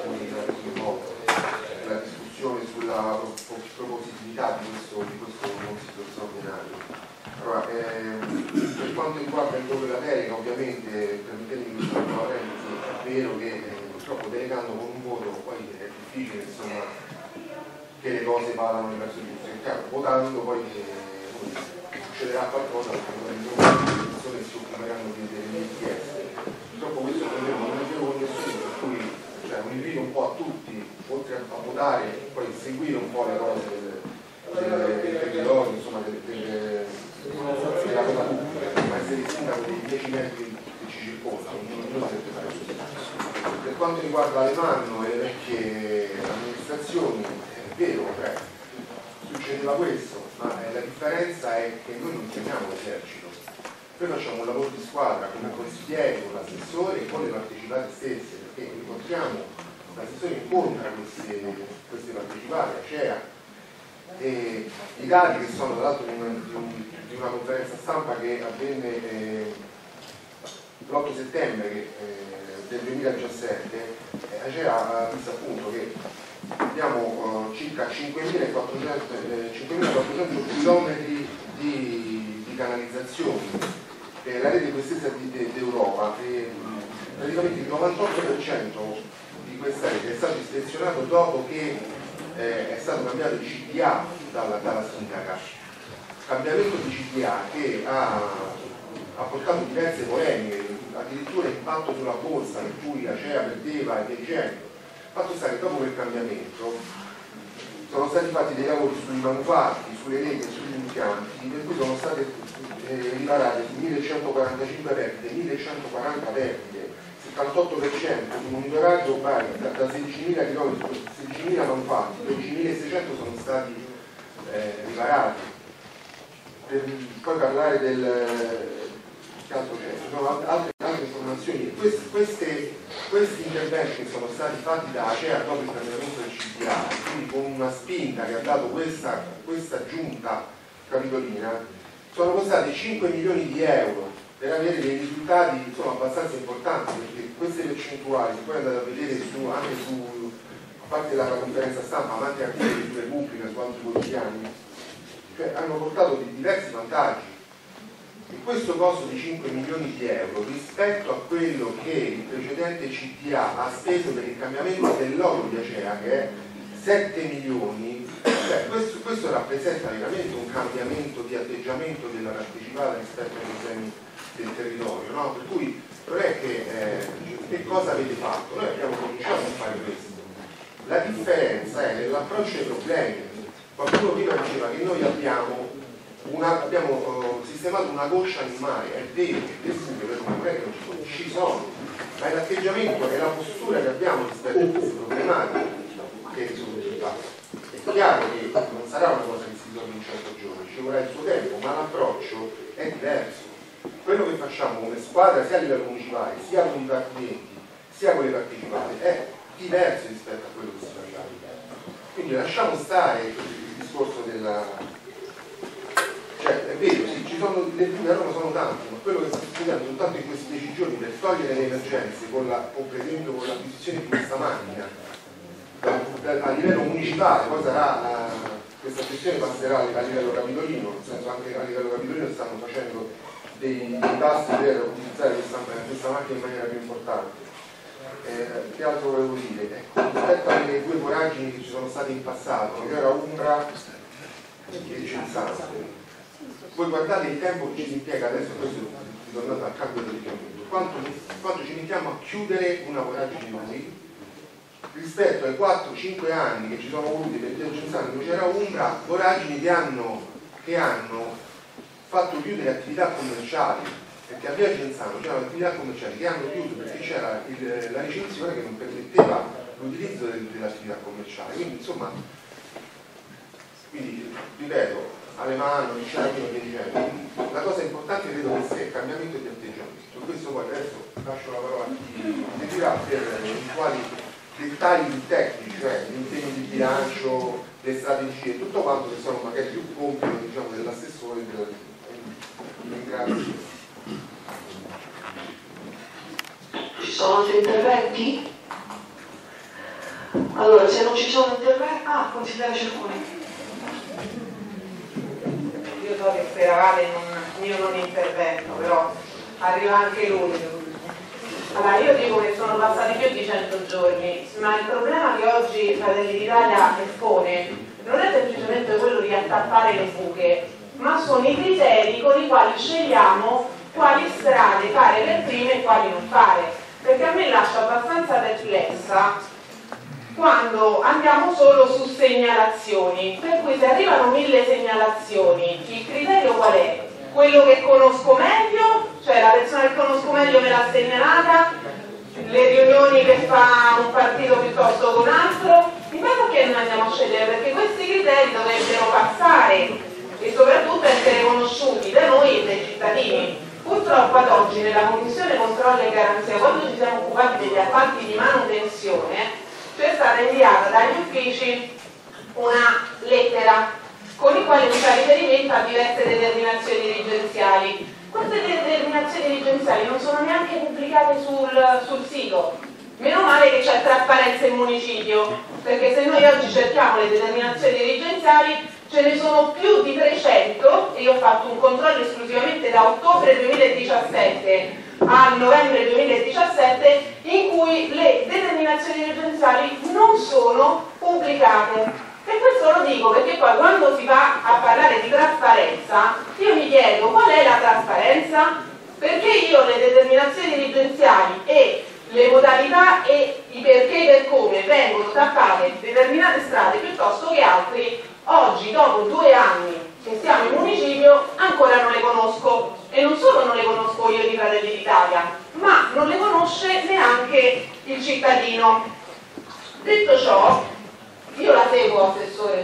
Speaker 11: la discussione sulla propositività di questo consiglio straordinario. Allora, per quanto riguarda il ruolo della delega, ovviamente, permettetemi di è vero che purtroppo delegando con un voto poi è difficile, insomma, che le cose vadano nel verso giusto. È chiaro, votando poi succederà qualcosa perché le persone si occuperanno delle mie richieste. Purtroppo questo non è vero con nessuno, per cui un invito un po' a tutti, oltre a votare, poi seguire un po' le cose del territorio, insomma, della cosa pubblica, ma essere il sindaco dei 10 metri che ci circondano, non sempre fare così. Per quanto riguarda le Manno e le vecchie amministrazioni, è vero, succedeva questo, ma la differenza è che noi non chiamiamo l'esercito, noi facciamo un lavoro di squadra come consiglieri, con l'assessore e con le partecipate stesse, perché incontriamo, l'assessore incontra queste partecipate, CEA, e i dati che sono tra l'altro di una conferenza stampa che avvenne l'8 settembre del 2017, ACEA ha visto appunto che abbiamo circa 5.400 km di canalizzazioni per la rete questa d'Europa, e praticamente il 98% di questa rete è stato ispezionato dopo che è stato cambiato il CDA dalla sindaca. Cambiamento di CDA che ha portato diverse polemiche, addirittura impatto sulla borsa, per cui ACEA perdeva e via dicendo. Fatto sta che dopo quel cambiamento sono stati fatti dei lavori sui manufatti, sulle reti, sugli impianti, per cui sono state riparate 1145 perdite, 1140 perdite, 78%, un monitoraggio pari da 16.000 km, 16.000 manufatti, 12.600 sono stati riparati. Per poi parlare del che altro c'è, no, altre informazioni. Questi interventi che sono stati fatti da ACEA dopo il cambiamento del CDA, quindi con una spinta che ha dato questa giunta capitolina, sono costati 5 milioni di euro per avere dei risultati insomma abbastanza importanti, perché queste percentuali, se poi andate a vedere a parte la conferenza stampa, ma anche su Repubblica, su altri quotidiani, cioè hanno portato diversi vantaggi. E questo costo di 5 milioni di euro rispetto a quello che il precedente CDA ha speso per il cambiamento del logo di ACEA, che è 7 milioni, cioè questo rappresenta veramente un cambiamento di atteggiamento della partecipata rispetto ai problemi del territorio, no? Per cui non è che cosa avete fatto? Noi abbiamo cominciato a fare questo. La differenza è nell'approccio ai problemi. Qualcuno prima diceva che noi abbiamo sistemato una goccia in mare, è vero, le fughe per un problema non ci sono, ma è l'atteggiamento e la postura che abbiamo rispetto a queste problematiche che sono risultate. È chiaro che non sarà una cosa che si risolve in 100 giorni, ci vorrà il suo tempo, ma l'approccio è diverso. Quello che facciamo come squadra sia a livello municipale, sia con i dipartimenti, sia con le partecipate, è diverso rispetto a quello che si faceva. Quindi lasciamo stare il discorso della... Cioè, è vero, sì, ci sono, le fughe a Roma sono tante, ma quello che sta succedendo soltanto in questi 10 giorni per togliere le emergenze, per esempio con l'acquisizione di questa macchina, a livello municipale, poi questa gestione passerà a livello capitolino, nel senso anche a livello capitolino stanno facendo dei tassi per utilizzare questa macchina in maniera più importante. Che altro volevo dire? Ecco, rispetto alle due voragini che ci sono state in passato, che era Umbra e Cenzano, voi guardate il tempo che ci impiega adesso, questo è ritornato al cambio dell'orientamento, quanto ci mettiamo a chiudere una voragine noi rispetto ai 4-5 anni che ci sono voluti per il Cenzano dove c'era Umbra, voragini che hanno fatto chiudere attività commerciali, perché a Via Cenzano c'erano attività commerciali che hanno chiuso perché c'era la recinzione che non permetteva l'utilizzo dell'attività commerciale, quindi insomma, ripeto, Alemanno, Ricciardi, via dicendo, la cosa importante credo che sia il cambiamento di atteggiamento. Su questo poi adesso lascio la parola a chi dirà per eventuali dettagli tecnici, cioè gli impegni di bilancio, le strategie, tutto quanto che sono magari più compito dell'assessore e della ringrazio.
Speaker 2: Ci sono altri interventi? Allora, se non ci sono interventi... consigliere Cerconi.
Speaker 8: Io so che speravate io non intervengo, però arriva anche lui. Allora, io dico che sono passati più di 100 giorni, ma il problema che oggi Fratelli d'Italia espone non è semplicemente quello di attappare le buche, ma sono i criteri con i quali scegliamo quali strade fare per prime e quali non fare. Perché a me lascia abbastanza perplessa quando andiamo solo su segnalazioni, per cui se arrivano 1000 segnalazioni, il criterio qual è? Quello che conosco meglio, cioè la persona che conosco meglio me l'ha segnalata, le riunioni che fa un partito piuttosto che un altro, in base a che noi andiamo a scegliere, perché questi criteri dovrebbero passare e soprattutto essere conosciuti da noi e dai cittadini. Purtroppo ad oggi nella Commissione Controllo e Garanzia, quando ci siamo occupati degli appalti di manutenzione, c'è stata inviata dagli uffici una lettera con i quali si fa riferimento a diverse determinazioni dirigenziali. Queste determinazioni dirigenziali non sono neanche pubblicate sul sito. Meno male che c'è trasparenza in municipio, perché se noi oggi cerchiamo le determinazioni dirigenziali ce ne sono più di 300, e io ho fatto un controllo esclusivamente da ottobre 2017 a novembre 2017, in cui le determinazioni dirigenziali non sono pubblicate. E questo lo dico perché poi quando si va a parlare di trasparenza, io mi chiedo qual è la trasparenza? Perché io le determinazioni dirigenziali e le modalità e i perché e per come vengono tappate determinate strade piuttosto che altri, oggi dopo 2 anni che siamo in municipio ancora non le conosco, e non solo non le conosco io di Fratelli d'Italia, ma non le conosce neanche il cittadino. Detto ciò, io la seguo, Assessore,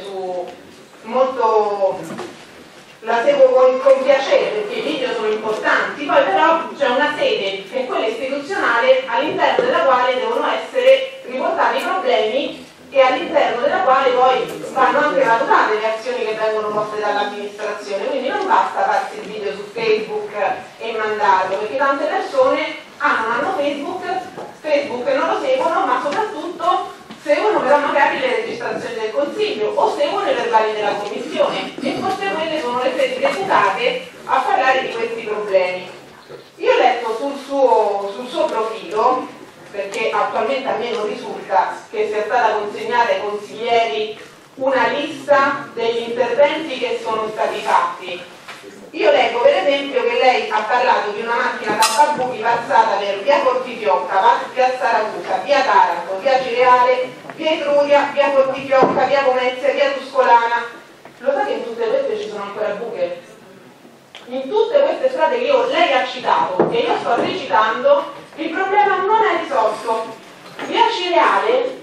Speaker 8: la seguo con piacere, perché i video sono importanti, poi però c'è una sede, che è quella istituzionale, all'interno della quale devono essere riportati i problemi e all'interno della quale poi vanno anche valutate le azioni che vengono poste dall'amministrazione. Quindi non basta farsi il video su Facebook e mandarlo, perché tante persone non hanno Facebook non lo seguono, ma soprattutto seguono però magari le registrazioni del Consiglio o seguono i verbali della Commissione, e forse quelle sono le sedi deputate a parlare di questi problemi. Io ho letto sul suo profilo, perché attualmente a me non risulta che sia stata consegnata ai consiglieri una lista degli interventi che sono stati fatti. Io leggo per esempio che lei ha parlato di una macchina tappabuchi passata per via Fortifiocca, via Saracusa, via Taranto, via Cireale, via Etruria, via Fortifiocca, via Comezia, via Tuscolana. Lo sa che in tutte queste ci sono ancora buche? In tutte queste strade che lei ha citato e io sto recitando, il problema non è risolto. Via Cireale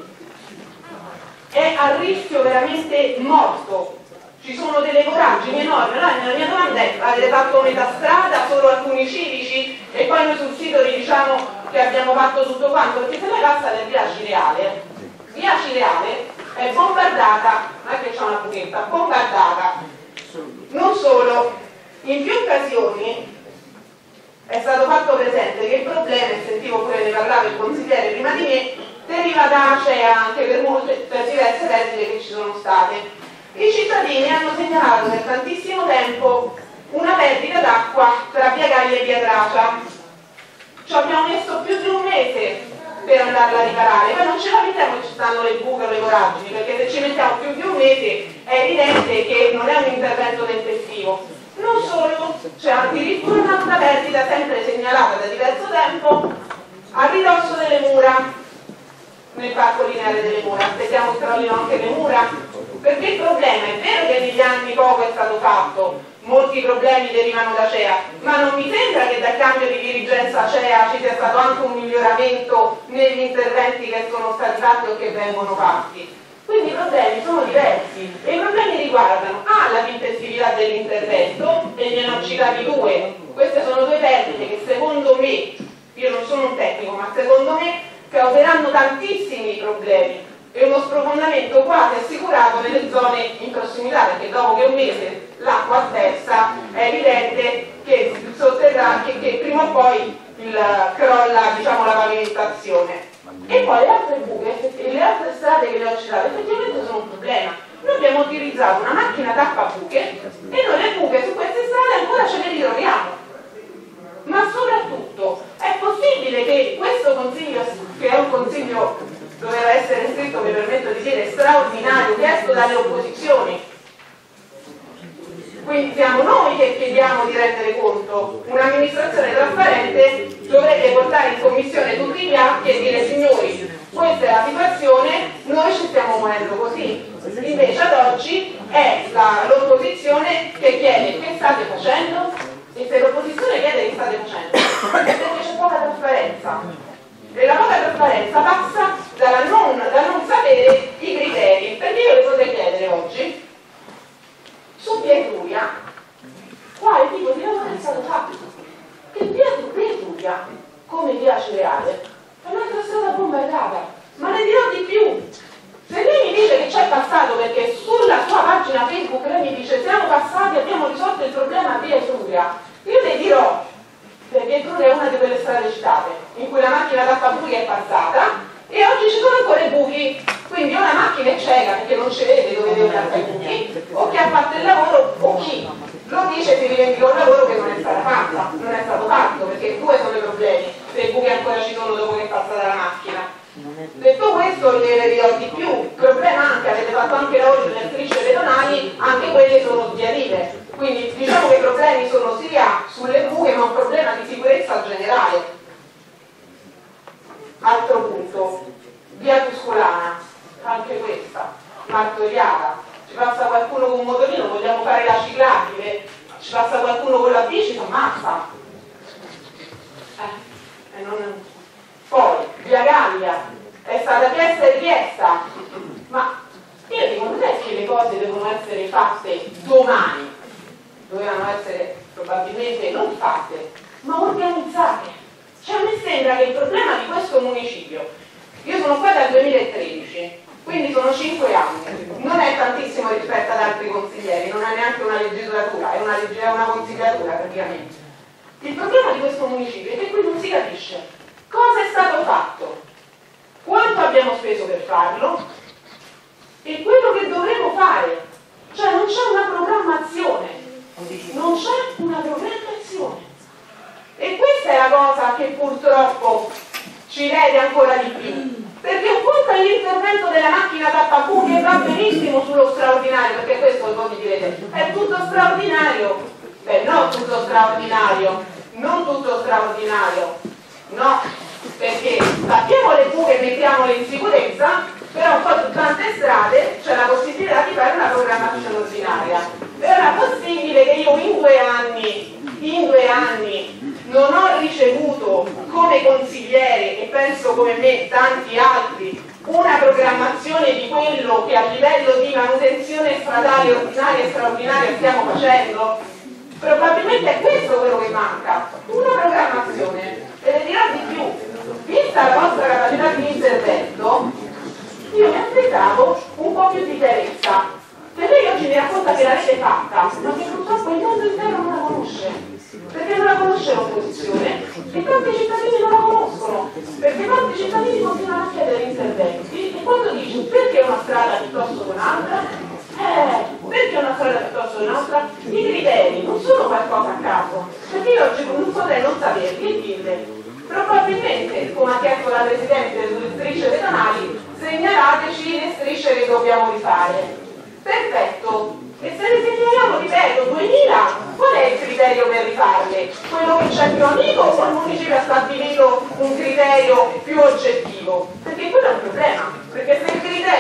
Speaker 8: è a rischio veramente morto. Ci sono delle voragini enormi. Allora, nella mia domanda è: avete fatto metà strada, solo alcuni civici, e poi noi sul sito vi diciamo che abbiamo fatto tutto quanto? Perché se lei passa per via Cireale è bombardata, non è che c'è una buchetta, bombardata. Non solo, in più occasioni è stato fatto presente che il problema, e sentivo pure ne parlava il consigliere prima di me, deriva da ACEA, anche per diverse perdite che ci sono state. I cittadini hanno segnalato per tantissimo tempo una perdita d'acqua tra via Gaglia e via Tracia. Ci abbiamo messo più di un mese per andarla a riparare, poi non ce la mettiamo che ci stanno le buche o le voragini, perché se ci mettiamo più di un mese è evidente che non è un intervento tempestivo. Non solo, c'è addirittura un'altra perdita sempre segnalata da diverso tempo a ridosso delle mura, nel parco lineare delle mura. Aspettiamo che crollino anche le mura, perché il problema è vero che negli anni poco è stato fatto, molti problemi derivano da ACEA, ma non mi sembra che dal cambio di dirigenza ACEA ci sia stato anche un miglioramento negli interventi che sono stati fatti o che vengono fatti. Quindi i problemi sono diversi, e i problemi riguardano la tempestività dell'intervento, e gliene ho citati due. Queste sono due perdite che secondo me, io non sono un tecnico, ma secondo me causeranno tantissimi problemi e uno sprofondamento quasi assicurato nelle zone in prossimità, perché dopo che un mese l'acqua sversa è evidente che che prima o poi crolla, diciamo, la pavimentazione. E poi le altre buche e le altre strade che le ho citate effettivamente sono un problema. Noi abbiamo utilizzato una macchina tappabuche e noi le buche su queste strade ancora ce le ritroviamo. Ma soprattutto è possibile che questo consiglio, che è un consiglio, doveva essere scritto, mi permetto di dire, straordinario, chiesto dalle opposizioni, quindi siamo noi che chiediamo di rendere conto, un'amministrazione trasparente dovrebbe portare in commissione tutti gli atti e dire: signori, questa è la situazione, noi ci stiamo muovendo così. Invece ad oggi è l'opposizione che chiede: che state facendo? E se l'opposizione chiede che state facendo, è perché c'è poca trasparenza, e la poca trasparenza passa dal non sapere i criteri. Perché io le potrei chiedere oggi su via Etruria quale tipo di lavoro è stato fatto, che via Etruria, come via Cireale, è un'altra strada bombardata. Ma ne dirò di più: se lei mi dice che c'è passato, perché sulla sua pagina Facebook lei mi dice siamo passati, abbiamo risolto il problema a via Etruria, io le dirò, perché Etruria è una di quelle strade citate in cui la macchina tappabuchi è passata e oggi ci sono ancora i buchi. Quindi o la macchina è cieca perché non ci vede dove deve andare i buchi, o chi ha fatto il lavoro, o chi lo dice si rivendica un lavoro che non è stato fatto, perché due sono i problemi, se i buchi ancora ci sono dopo che è passata la macchina. Detto questo, le dirò di più: il problema anche, avete fatto anche oggi le strisce pedonali, anche quelle sono sbiadite. Quindi diciamo che i problemi sono sia sulle buche, ma un problema di sicurezza generale. Altro punto, via Tuscolana, anche questa martoriata, ci passa qualcuno con un motorino, vogliamo fare la ciclabile, ci passa qualcuno con la bici, si ammazza. Poi, Via Gallia, è stata chiesta e richiesta, ma io dico, non è che le cose devono essere fatte domani, dovevano essere probabilmente non fatte, ma organizzate. Cioè, a me sembra che il problema di questo municipio, io sono qua dal 2013, quindi sono 5 anni, non è tantissimo rispetto ad altri consiglieri, non è neanche una legislatura, è una consigliatura praticamente. Il problema di questo municipio è che qui non si capisce cosa è stato fatto, quanto abbiamo speso per farlo e quello che dovremo fare. Cioè non c'è una programmazione, non c'è una programmazione. E questa è la cosa che purtroppo ci lede ancora di più. Perché un conto è l'intervento della macchina tappacu che va benissimo sullo straordinario, perché questo voi mi direte, è tutto straordinario. Beh, no, tutto straordinario, non tutto straordinario, no, perché tappiamo le buche e mettiamole in sicurezza, però poi su tante strade c'è la possibilità di fare una programmazione ordinaria. Era possibile che io in due anni non ho ricevuto come consigliere, e penso come me tanti altri, una programmazione di quello che a livello di manutenzione stradale ordinaria e straordinaria stiamo facendo? Probabilmente è questo quello che manca, una programmazione. E le dirò di più, vista la vostra capacità di intervento, io mi aspettavo un po' più di chiarezza, perché lei oggi mi racconta che l'avete fatta, ma che purtroppo il mondo intero non la conosce, perché non la conosce l'opposizione e tanti cittadini non la conoscono, perché tanti cittadini continuano a chiedere interventi e quando dici perché una strada piuttosto che un'altra, perché una strada piuttosto che un'altra, i criteri non sono qualcosa a caso, perché io oggi non potrei non saperli e dirle probabilmente, come ha chiesto la Presidente sulle strisce pedonali, segnalateci le strisce che dobbiamo rifare. Perfetto, e se ne segnaliamo, ripeto, 2000, qual è il criterio per rifarle? Quello che c'è più amico o il municipio ha stabilito un criterio più oggettivo? Perché quello è un problema, perché se il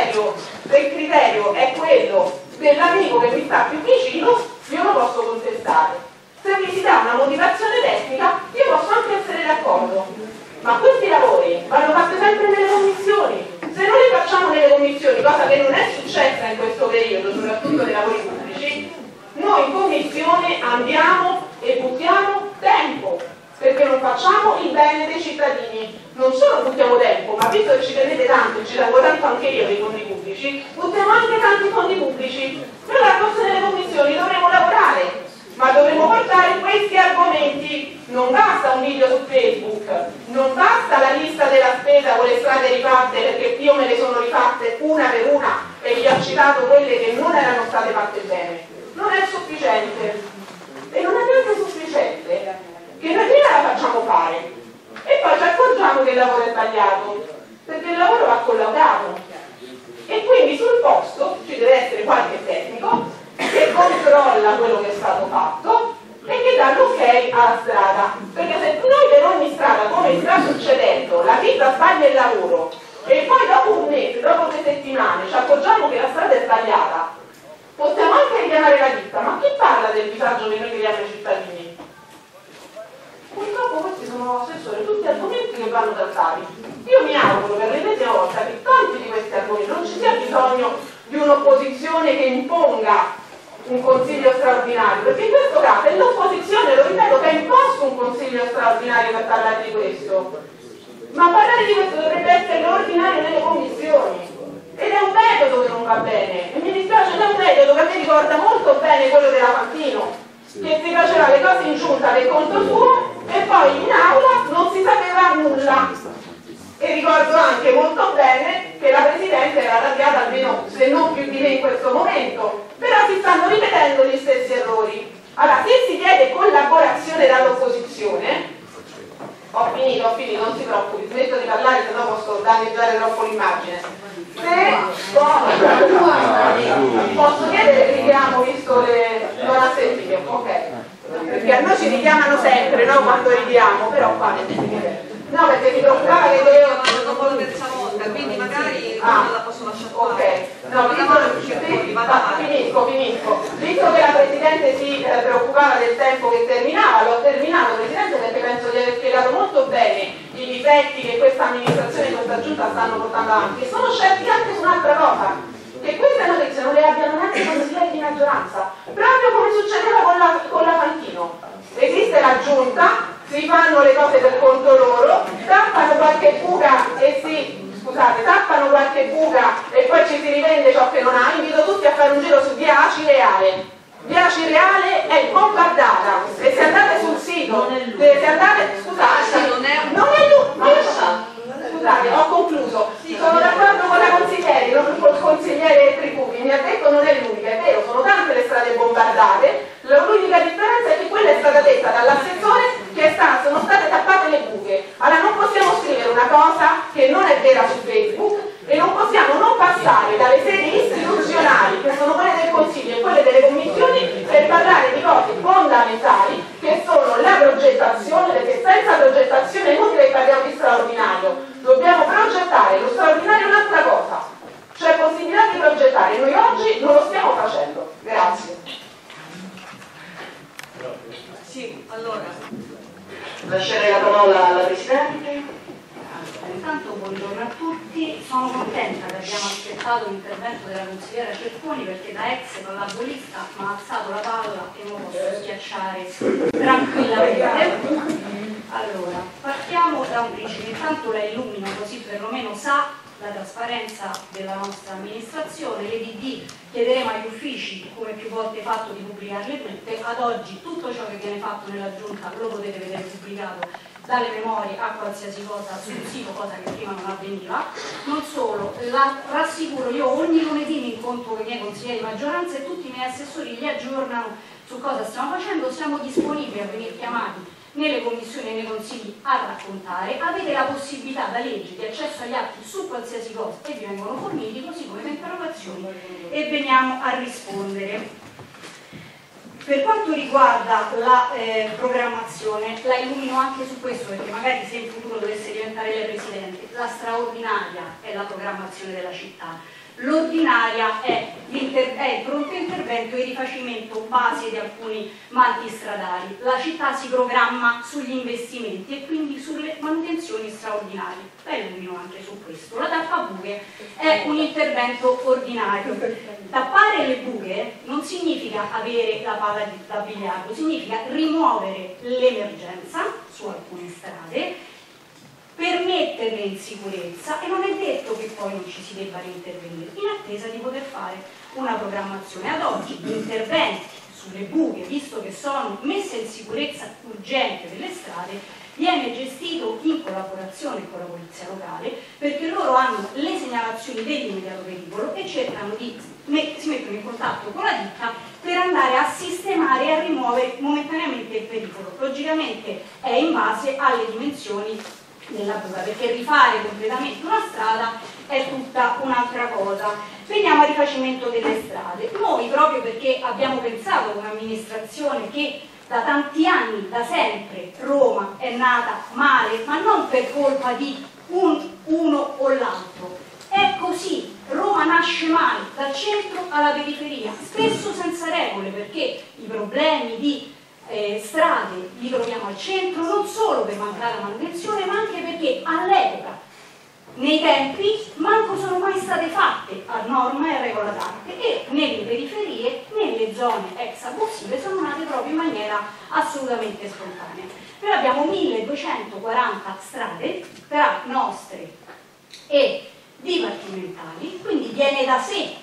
Speaker 8: criterio è quello dell'amico che mi sta più vicino, io lo posso contestare. Se mi si dà una motivazione tecnica, io posso anche essere d'accordo. Ma questi lavori vanno fatti sempre nelle commissioni. Se noi li facciamo nelle commissioni, cosa che non è successa in questo periodo, soprattutto nei lavori pubblici, noi in commissione andiamo e buttiamo tempo, perché non facciamo il bene dei cittadini. Non solo buttiamo tempo, ma visto che ci tenete tanto, e ci tengo tanto anche io dei fondi pubblici, buttiamo anche tanti fondi pubblici. Allora forse nelle commissioni dovremo lavorare, ma dovremo portare questi argomenti. Non basta un video su Facebook, non basta la lista della spesa con le strade rifatte, perché io me le sono rifatte una per una e vi ho citato quelle che non erano state fatte bene. Non è sufficiente, e non è neanche sufficiente che noi prima la facciamo fare e poi ci accorgiamo che il lavoro è sbagliato, perché il lavoro va collaudato e quindi sul posto ci deve essere qualche tecnico che controlla quello che è stato fatto e che dà l'ok alla strada, perché se noi per ogni strada, come sta succedendo, la ditta sbaglia il lavoro e poi dopo un mese, dopo 2 settimane ci accorgiamo che la strada è sbagliata, possiamo anche richiamare la ditta, ma chi parla del disagio che noi creiamo ai cittadini? Purtroppo questi sono, Assessore, tutti argomenti che vanno trattati. Io mi auguro per l'ennesima volta che tanti di questi argomenti non ci sia bisogno di un'opposizione che imponga un consiglio straordinario, perché in questo caso è l'opposizione, lo ripeto, che ha imposto un consiglio straordinario per parlare di questo, ma parlare di questo dovrebbe essere l'ordinario nelle commissioni ed è un metodo che non va bene e mi dispiace, è un metodo che a me ricorda molto bene quello della Fantino, che si faceva le cose in giunta per conto suo e poi in aula non si sapeva nulla. E ricordo anche molto bene che la Presidente era arrabbiata, almeno se non più di me in questo momento, però si stanno ripetendo gli stessi errori. Allora, se si chiede collaborazione dall'opposizione, ho finito, non si preoccupi, smetto di parlare, se no posso danneggiare troppo l'immagine. Se posso chiedere che richiamo, visto le non ha sentito, ok? Perché a noi ci richiamano sempre, no? Quando richiamo, però qua no, perché mi preoccupava che dovevo...
Speaker 9: dopo la terza volta, quindi magari non la posso lasciare fare.
Speaker 8: Ok, Finisco. Visto che la Presidente si preoccupava del tempo che terminava, l'ho terminato, Presidente, perché penso di aver spiegato molto bene i difetti che questa amministrazione e questa giunta stanno portando avanti. Sono scettica anche su un'altra cosa, che queste notizie non le abbiano neanche i consiglieri di maggioranza, proprio come succedeva con la Fantino. Esiste la giunta, si fanno le cose per conto loro, tappano qualche buca tappano qualche buca e poi ci si rivende ciò che non ha. Invito tutti a fare un giro su via Acireale. Via Acireale è bombardata e se andate sul sito, scusate, ho concluso. Sono d'accordo con la consigliere, col consigliere Tricupi, mi ha detto non è l'unica, è vero, sono tante le strade bombardate, l'unica differenza è che quella è stata detta dall'assessore che sono state tappate le buche. Allora non possiamo scrivere una cosa che non è vera su Facebook e non possiamo non passare dalle sedi istituzionali, che sono quelle del Consiglio e quelle delle commissioni, per parlare di cose fondamentali che sono la progettazione, perché senza progettazione è inutile che parliamo di straordinario. Dobbiamo progettare, lo straordinario è un'altra cosa, c'è possibilità di progettare, noi oggi non lo stiamo facendo. Grazie.
Speaker 9: Sì, allora.
Speaker 2: Lascerei la parola alla Presidente.
Speaker 12: Intanto buongiorno a tutti, sono contenta che abbiamo aspettato l'intervento della consigliera Cerconi perché da ex pallavolista mi ha alzato la palla e non posso schiacciare tranquillamente. Allora, partiamo da un principio, intanto la illumino così perlomeno sa la trasparenza della nostra amministrazione. Le DD chiederemo agli uffici, come più volte fatto, di pubblicarle tutte. Ad oggi tutto ciò che viene fatto nella giunta lo potete vedere pubblicato dalle memorie a qualsiasi cosa sul sito, cosa che prima non avveniva. Non solo, la rassicuro, io ogni lunedì mi incontro con i miei consiglieri di maggioranza e tutti i miei assessori li aggiornano su cosa stiamo facendo, siamo disponibili a venire chiamati nelle commissioni e nei consigli a raccontare, avete la possibilità da legge di accesso agli atti su qualsiasi cosa e vi vengono forniti, così come le interrogazioni, e veniamo a rispondere. Per quanto riguarda la programmazione, la illumino anche su questo perché magari se in futuro dovesse diventare lei Presidente, la straordinaria è la programmazione della città. L'ordinaria è il pronto intervento e il rifacimento base di alcuni manti stradali. La città si programma sugli investimenti e quindi sulle manutenzioni straordinarie. La illumino anche su questo. La tappabuche è un intervento ordinario. Tappare le buche non significa avere la palla da biliardo, significa rimuovere l'emergenza su alcune strade per metterle in sicurezza e non è detto che poi non ci si debba reintervenire in attesa di poter fare una programmazione. Ad oggi gli interventi sulle buche, visto che sono messe in sicurezza urgente delle strade, viene gestito in collaborazione con la polizia locale perché loro hanno le segnalazioni dell'immediato pericolo e cercano di si mettono in contatto con la ditta per andare a sistemare e a rimuovere momentaneamente il pericolo. Logicamente è in base alle dimensioni della buca, perché rifare completamente una strada è tutta un'altra cosa. Veniamo al rifacimento delle strade. Noi, proprio perché abbiamo pensato come amministrazione che da tanti anni, da sempre, Roma è nata male, ma non per colpa di uno o l'altro. È così, Roma nasce male, dal centro alla periferia, spesso senza regole, perché i problemi di strade li troviamo al centro non solo per mancata manutenzione ma anche perché all'epoca, nei tempi, manco sono mai state fatte a norma e a regola d'arte e nelle periferie, nelle zone extrabusive sono nate proprio in maniera assolutamente spontanea. Noi abbiamo 1240 strade tra nostre e dipartimentali, quindi viene da sé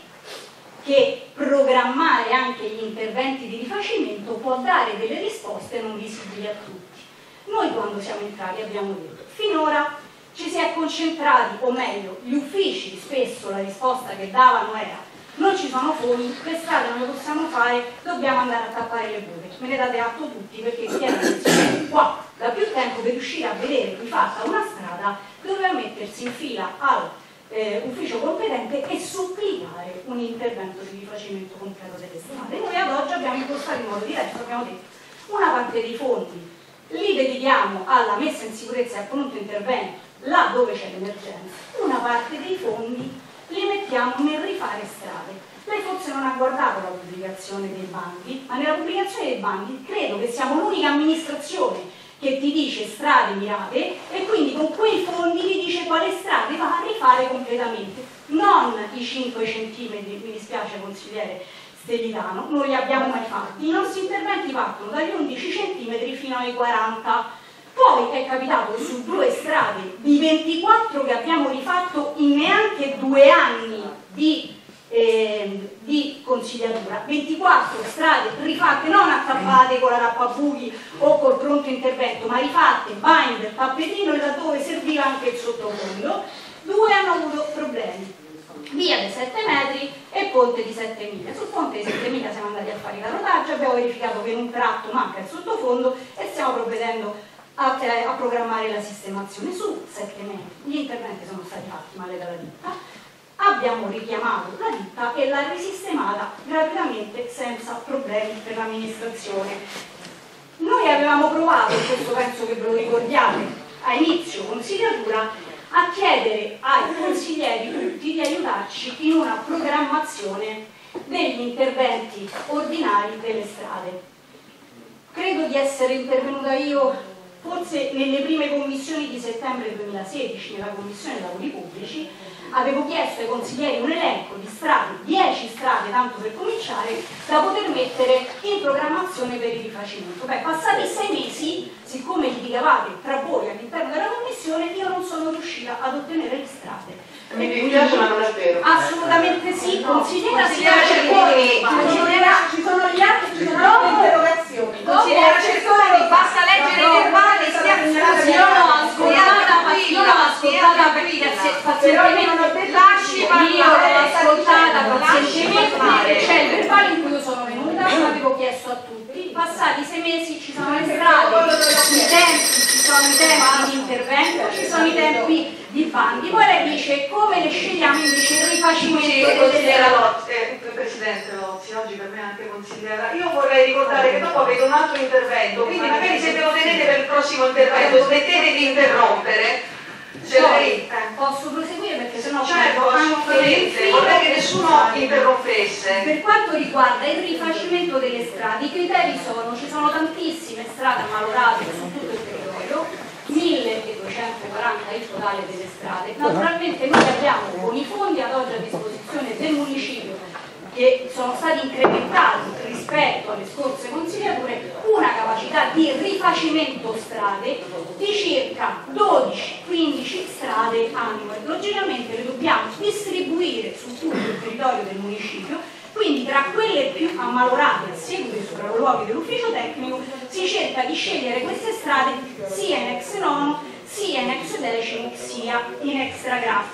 Speaker 12: che programmare anche gli interventi di rifacimento può dare delle risposte non visibili a tutti. Noi quando siamo entrati abbiamo detto, finora ci si è concentrati, o meglio, gli uffici spesso la risposta che davano era non ci sono fondi, le strade non le possiamo fare, dobbiamo andare a tappare le buche. Me ne date atto tutti perché chiaramente qua da più tempo per riuscire a vedere rifatta una strada doveva mettersi in fila al ufficio competente e supplicare un intervento di rifacimento completo delle strade. Noi ad oggi abbiamo impostato in modo diverso, abbiamo detto una parte dei fondi li dedichiamo alla messa in sicurezza e al pronto intervento là dove c'è l'emergenza, una parte dei fondi li mettiamo nel rifare strade. Lei forse non ha guardato la pubblicazione dei bandi, ma nella pubblicazione dei bandi credo che siamo l'unica amministrazione che ti dice strade mirate e quindi con quei fondi ti dice quale strade va a rifare completamente, non i 5 centimetri, mi dispiace consigliere Stellitano, non li abbiamo mai fatti, i nostri interventi partono dagli 11 centimetri fino ai 40. Poi è capitato che su 2 strade di 24 che abbiamo rifatto in neanche 2 anni di consigliatura, 24 strade rifatte, non attappate con la tappabuchi o col pronto intervento, ma rifatte, binder, tappetino e laddove serviva anche il sottofondo. 2 hanno avuto problemi, via dei 7 metri e ponte di 7 miglia. Sul ponte di 7 miglia siamo andati a fare i carotaggi, abbiamo verificato che in un tratto manca il sottofondo e stiamo provvedendo a programmare la sistemazione. Su 7 metri gli interventi sono stati fatti male dalla ditta, abbiamo richiamato la ditta e l'ha risistemata gratuitamente senza problemi per l'amministrazione. Noi avevamo provato, questo penso che ve lo ricordiate, a inizio consigliatura, a chiedere ai consiglieri tutti di aiutarci in una programmazione degli interventi ordinari delle strade. Credo di essere intervenuta io forse nelle prime commissioni di settembre 2016, nella commissione lavori pubblici, avevo chiesto ai consiglieri un elenco di strade, 10 strade tanto per cominciare, da poter mettere in programmazione per il rifacimento. Beh, passati 6 mesi, siccome litigavate tra voi all'interno della commissione, io non sono riuscita ad ottenere le strade.
Speaker 2: Mi dispiace, ma non è vero.
Speaker 12: Assolutamente sì, consigliera
Speaker 3: Cerconi,
Speaker 12: ci sono gli atti, ci sono le interrogazioni.
Speaker 3: Consigliera Cerconi, basta leggere i verbali, io l'ho ascoltata pazientemente, lasci parlare. Io l'ho ascoltata pazientemente, c'è il verbale in cui io sono venuta, l'avevo chiesto a tutti, passati 6 mesi ci sono le strade, i tempi, ci sono i tempi di intervento, ci sono i tempi di bandi. Poi lei dice come le scegliamo invece il rifacimento delle
Speaker 2: Lozzi, Presidente Lozzi, oggi per me anche consigliera. Io vorrei ricordare che dopo avete un altro intervento, quindi magari se ve lo tenete per il prossimo intervento smettete di interrompere.
Speaker 12: Posso proseguire perché sennò
Speaker 2: assolutamente, vorrei che nessuno interrompesse.
Speaker 12: Per quanto riguarda il rifacimento delle strade, i criteri sono, ci sono tantissime strade ammalorate su tutto il territorio, 1240 il totale delle strade. Naturalmente noi abbiamo con i fondi ad oggi a disposizione del municipio, che sono stati incrementati rispetto alle scorse consigliature, una capacità di rifacimento strade di circa 12-15 strade annue. Logicamente le dobbiamo distribuire su tutto il territorio del municipio, quindi tra quelle più ammalorate a seguito dei sopralluoghi dell'ufficio tecnico si cerca di scegliere queste strade sia in ex nono, sia in ex decimo, sia in extra grafo.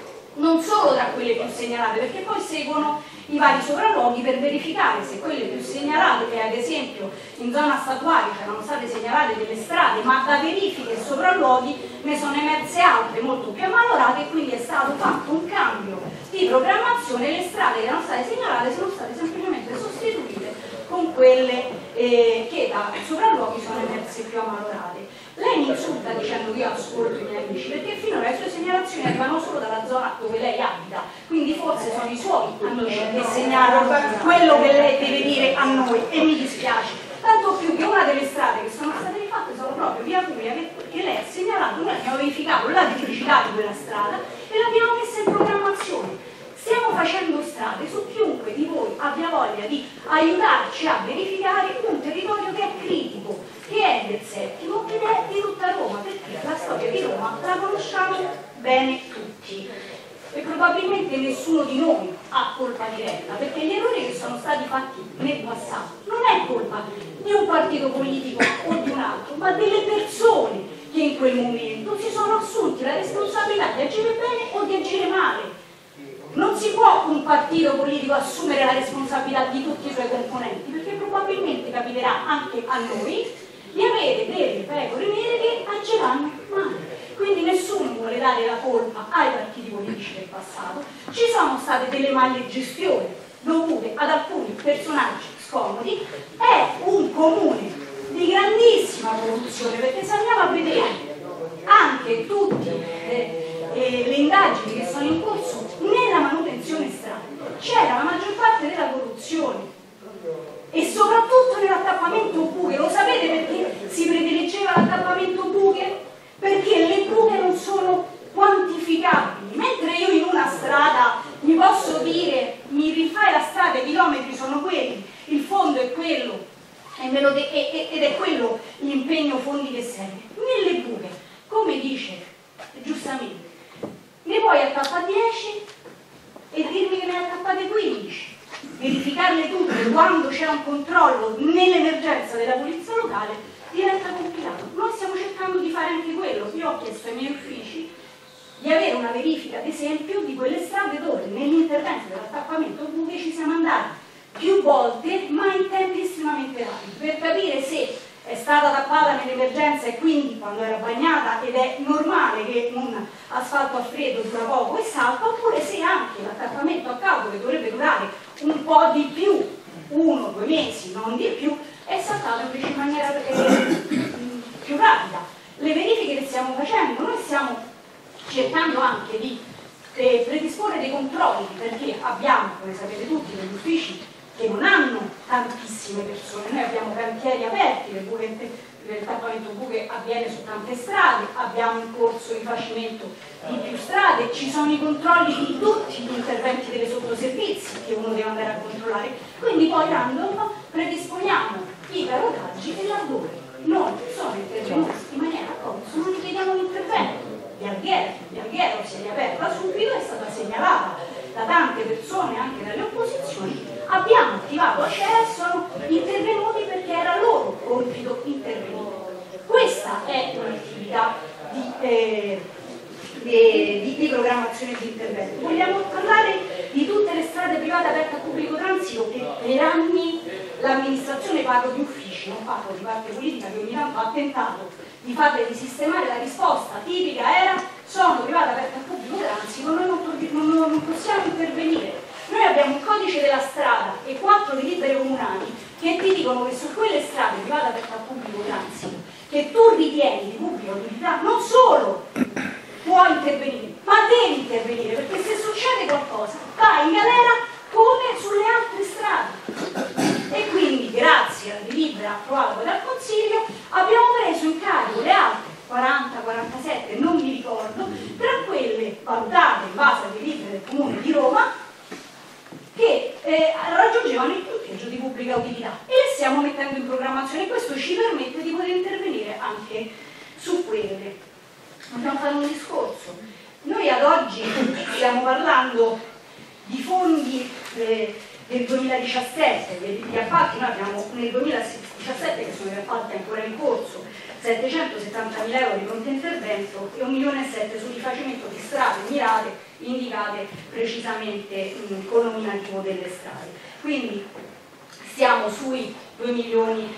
Speaker 12: Non solo tra quelle più segnalate, perché poi seguono i vari sopralluoghi per verificare se quelle più segnalate, che ad esempio in zona statuaria erano state segnalate delle strade, ma da verifiche e sopralluoghi ne sono emerse altre molto più ammalorate, e quindi è stato fatto un cambio di programmazione. Le strade che erano state segnalate sono state semplicemente sostituite con quelle che da sopralluoghi sono emerse più ammalorate. Lei mi insulta dicendo che io ascolto i miei amici, perché finora le sue segnalazioni arrivano solo dalla zona dove lei abita, quindi forse sono i suoi amici che segnalano quello che lei deve dire a noi, e mi dispiace. Tanto più che una delle strade che sono state rifatte sono proprio via Puglia, che lei ha segnalato. Noi abbiamo verificato la criticità di quella strada e l'abbiamo messa in programmazione. Stiamo facendo strade, su chiunque di voi abbia voglia di aiutarci a verificare un territorio che è critico, che è del settimo ed è di tutta Roma, perché la storia di Roma la conosciamo bene tutti e probabilmente nessuno di noi ha colpa diretta, perché gli errori che sono stati fatti nel passato non è colpa di un partito politico o di un altro, ma delle persone che in quel momento si sono assunti la responsabilità di agire bene o di agire male. Non si può un partito politico assumere la responsabilità di tutti i suoi componenti, perché probabilmente capiterà anche a noi di avere delle pecore nere che agiranno male. Quindi nessuno vuole dare la colpa ai partiti politici del passato. Ci sono state delle malgestioni dovute ad alcuni personaggi scomodi. È un comune di grandissima corruzione, perché se andiamo a vedere anche tutte le indagini che sono in corso, nella chilometri sono quelli, il fondo è quello, ed è quello l'impegno fondi che serve. Nelle buche, come dice giustamente, ne puoi attappare 10 e dirmi che ne attappate 15, verificarle tutte quando c'è un controllo nell'emergenza della polizia locale diventa complicato. Noi stiamo cercando di fare anche quello. Io ho chiesto ai miei uffici di avere una verifica, ad esempio, di quelle strade dove nell'intervento dell'attappamento buche ci siamo andati più volte, ma in tempi estremamente rapidi, per capire se è stata tappata nell'emergenza e quindi quando era bagnata ed è normale che un asfalto a freddo dura poco e salta, oppure se anche l'attappamento a caldo, che dovrebbe durare un po' di più, 1 o 2 mesi, non di più, è saltato invece in maniera più rapida. Le verifiche che stiamo facendo, noi stiamo cercando anche di predisporre dei controlli, perché abbiamo, come sapete tutti, degli uffici che non hanno tantissime persone. Noi abbiamo cantieri aperti, il tappamento buche avviene su tante strade, abbiamo in corso il rifacimento di più strade, ci sono i controlli di tutti gli interventi delle sottoservizi che uno deve andare a controllare, quindi poi random predisponiamo i carotaggi e laddove non sono intervenuti in maniera consono non gli chiediamo l'intervento. Bialghiero si è riaperta subito, è stata segnalata da tante persone anche dalle opposizioni, abbiamo attivato ACEA e sono intervenuti perché era loro compito intervenire. Questa è un'attività di programmazione di intervento. Vogliamo parlare di tutte le strade private aperte al pubblico transito che per anni l'amministrazione, parlo di uffici, non parlo di parte politica che ogni tanto ha tentato di farle di sistemare. La risposta tipica era: sono private aperte al pubblico transito, noi non possiamo intervenire. Noi abbiamo un codice della strada e 4 delibere comunali che ti dicono che su quelle strade private aperte al pubblico transito che tu ritieni di pubblica utilità non solo puoi intervenire, ma devi intervenire, perché se succede qualcosa vai in galera come sulle altre strade. E quindi, grazie alla delibera approvata dal Consiglio, abbiamo preso in carico le altre 40, 47, non mi ricordo, tra quelle valutate in base alle delibere del Comune di Roma, che raggiungevano il punteggio di pubblica utilità, e le stiamo mettendo in programmazione. Questo ci permette di poter intervenire anche su quelle. Dobbiamo fare un discorso. Noi ad oggi stiamo parlando di fondi del 2017, degli appalti. Noi abbiamo nel 2017, che sono gli appalti ancora in corso, 770.000 euro di pronto intervento e 1,7 milioni sul rifacimento di strade mirate indicate precisamente con nominativo delle strade. Quindi stiamo sui 2,4 milioni.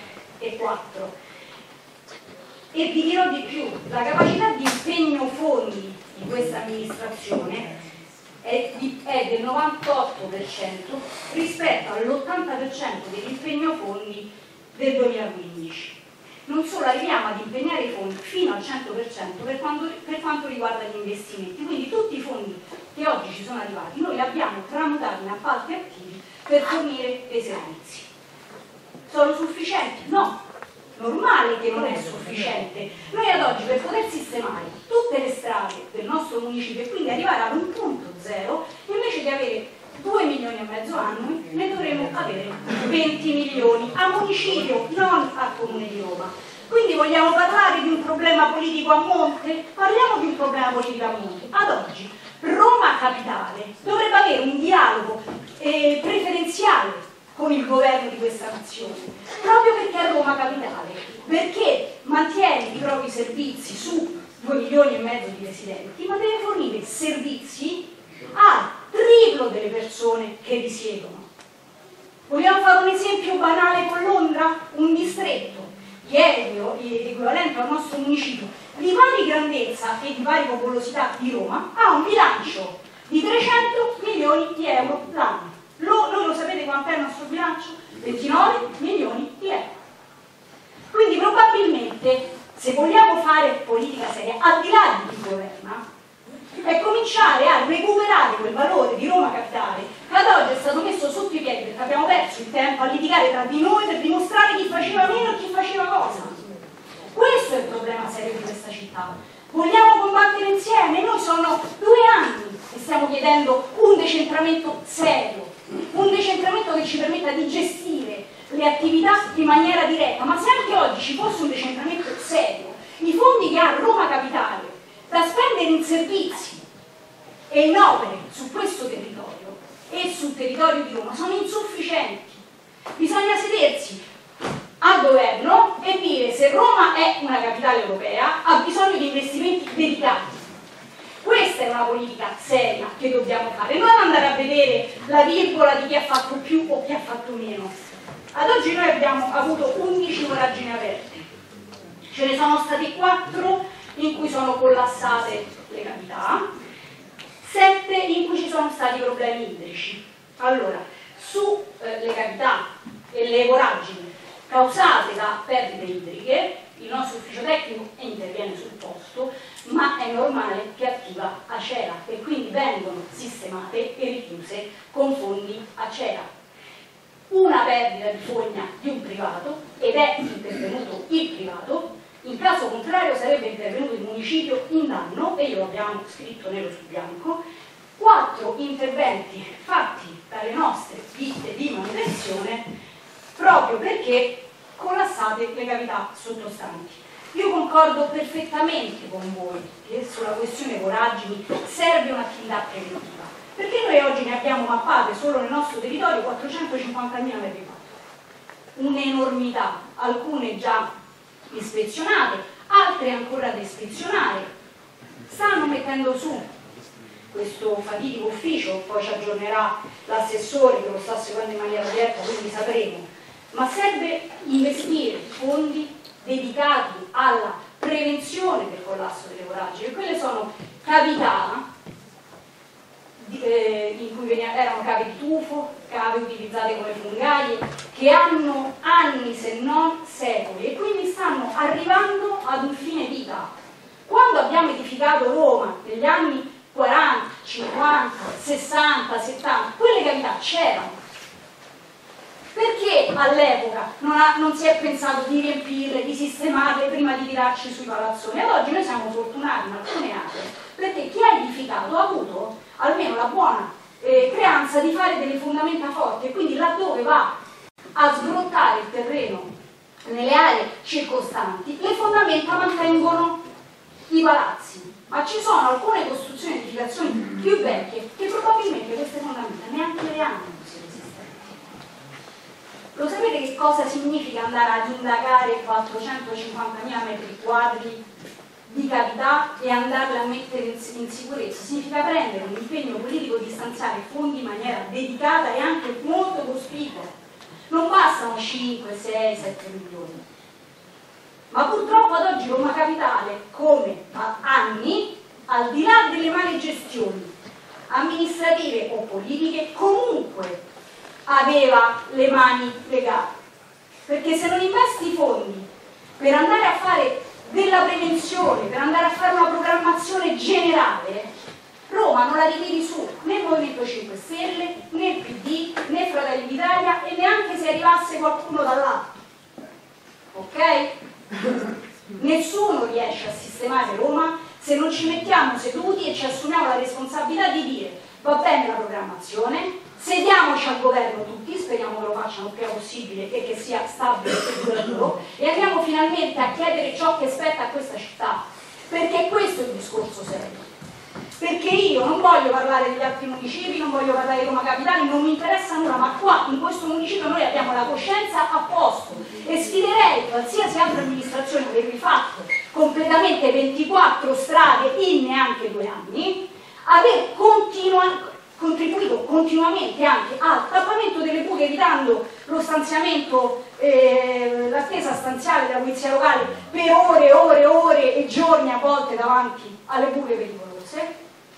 Speaker 12: E vi dirò di più: la capacità di impegno fondi di questa amministrazione è del 98% rispetto all'80% dell'impegno fondi del 2015. Non solo, arriviamo ad impegnare i fondi fino al 100% per quanto riguarda gli investimenti. Quindi tutti i fondi che oggi ci sono arrivati noi li abbiamo tramutati in appalti attivi per fornire dei servizi. Sono sufficienti? No. Normale che non è sufficiente. Noi ad oggi, per poter sistemare tutte le strade del nostro municipio e quindi arrivare ad un punto zero, invece di avere 2,5 milioni annui, ne dovremo avere 20 milioni a municipio, non al Comune di Roma. Quindi vogliamo parlare di un problema politico a monte? Parliamo di un problema politico a monte. Ad oggi Roma Capitale dovrebbe avere un dialogo preferenziale con il governo di questa nazione, proprio perché è Roma Capitale, perché mantiene i propri servizi su 2,5 milioni di residenti, ma deve fornire servizi al triplo delle persone che risiedono. Vogliamo fare un esempio banale con Londra? Un distretto che è equivalente al nostro municipio, di pari grandezza e di pari popolosità di Roma, ha un bilancio di 300 milioni di euro l'anno. Noi lo sapete quant'è il nostro bilancio? 29 milioni di euro. Quindi probabilmente, se vogliamo fare politica seria, al di là di chi governa, è cominciare a recuperare quel valore di Roma Capitale che ad oggi è stato messo sotto i piedi perché abbiamo perso il tempo a litigare tra di noi per dimostrare chi faceva meno e chi faceva cosa. Questo è il problema serio di questa città. Vogliamo combattere insieme? Noi sono 2 anni che stiamo chiedendo un decentramento serio, un decentramento che ci permetta di gestire le attività in maniera diretta, ma se anche oggi ci fosse un decentramento serio, i fondi che ha Roma Capitale da spendere in servizi e in opere su questo territorio e sul territorio di Roma sono insufficienti. Bisogna sedersi al governo e dire: se Roma è una capitale europea ha bisogno di investimenti dedicati. Questa è una politica seria che dobbiamo fare, non andare a vedere la virgola di chi ha fatto più o chi ha fatto meno. Ad oggi noi abbiamo avuto 11 voragini aperte, ce ne sono stati 4 in cui sono collassate le cavità, 7 in cui ci sono stati problemi idrici. Allora, sulle cavità e le voragini causate da perdite idriche, il nostro ufficio tecnico interviene sul posto, ma è normale che attiva ACEA e quindi vengono sistemate e richiuse con fondi ACEA. Una perdita di fogna di un privato, ed è intervenuto il privato, in caso contrario sarebbe intervenuto il municipio in danno, e lo abbiamo scritto nero su bianco. 4 interventi fatti dalle nostre ditte di manutenzione proprio perché collassate le cavità sottostanti. Io concordo perfettamente con voi che sulla questione voragini serve un'attività preventiva, perché noi oggi ne abbiamo mappate solo nel nostro territorio 450.000 metri quadri, un'enormità, alcune già ispezionate, altre ancora da ispezionare. Stanno mettendo su questo fatidico ufficio, poi ci aggiornerà l'assessore che lo sta seguendo in maniera diretta, quindi sapremo, ma serve investire fondi dedicati alla prevenzione del collasso delle voragini, e quelle sono cavità in cui erano cave di tufo, cave utilizzate come fungaie, che hanno anni se non secoli e quindi stanno arrivando ad un fine vita. Quando abbiamo edificato Roma negli anni 40, 50, 60, 70, quelle cavità c'erano. Perché all'epoca non si è pensato di riempirle, di sistemarle prima di tirarci sui palazzoni? Ad oggi noi siamo fortunati in alcune aree, perché chi ha edificato ha avuto almeno la buona creanza di fare delle fondamenta forti, e quindi laddove va a sbrottare il terreno nelle aree circostanti, le fondamenta mantengono i palazzi. Ma ci sono alcune costruzioni e edificazioni più vecchie che probabilmente queste fondamenta neanche le hanno. Lo sapete che cosa significa andare ad indagare 450.000 metri quadri di cavità e andarle a mettere in sicurezza? Significa prendere un impegno politico di stanziare fondi in maniera dedicata e anche molto cospicua. Non bastano 5, 6, 7 milioni. Ma purtroppo ad oggi Roma Capitale, come da anni, al di là delle male gestioni amministrative o politiche, comunque aveva le mani legate, perché se non investi fondi per andare a fare della prevenzione, per andare a fare una programmazione generale, Roma non la ritiri su né il Movimento 5 Stelle, né il PD, né Fratelli d'Italia, e neanche se arrivasse qualcuno dall'alto. Ok? Nessuno riesce a sistemare Roma se non ci mettiamo seduti e ci assumiamo la responsabilità di dire: va bene la programmazione, sediamoci al governo tutti, speriamo che lo facciano il prima possibile e che sia stabile e duraturo, e andiamo finalmente a chiedere ciò che spetta a questa città, perché questo è il discorso serio. Perché io non voglio parlare degli altri municipi, non voglio parlare di Roma Capitale, non mi interessa nulla, ma qua in questo municipio noi abbiamo la coscienza a posto, e sfiderei qualsiasi altra amministrazione che abbia fatto completamente 24 strade in neanche 2 anni, aver contribuito continuamente anche al tappamento delle buche, evitando lo stanziamento, l'attesa stanziale della polizia locale per ore e ore e ore e giorni a volte davanti alle buche pericolose.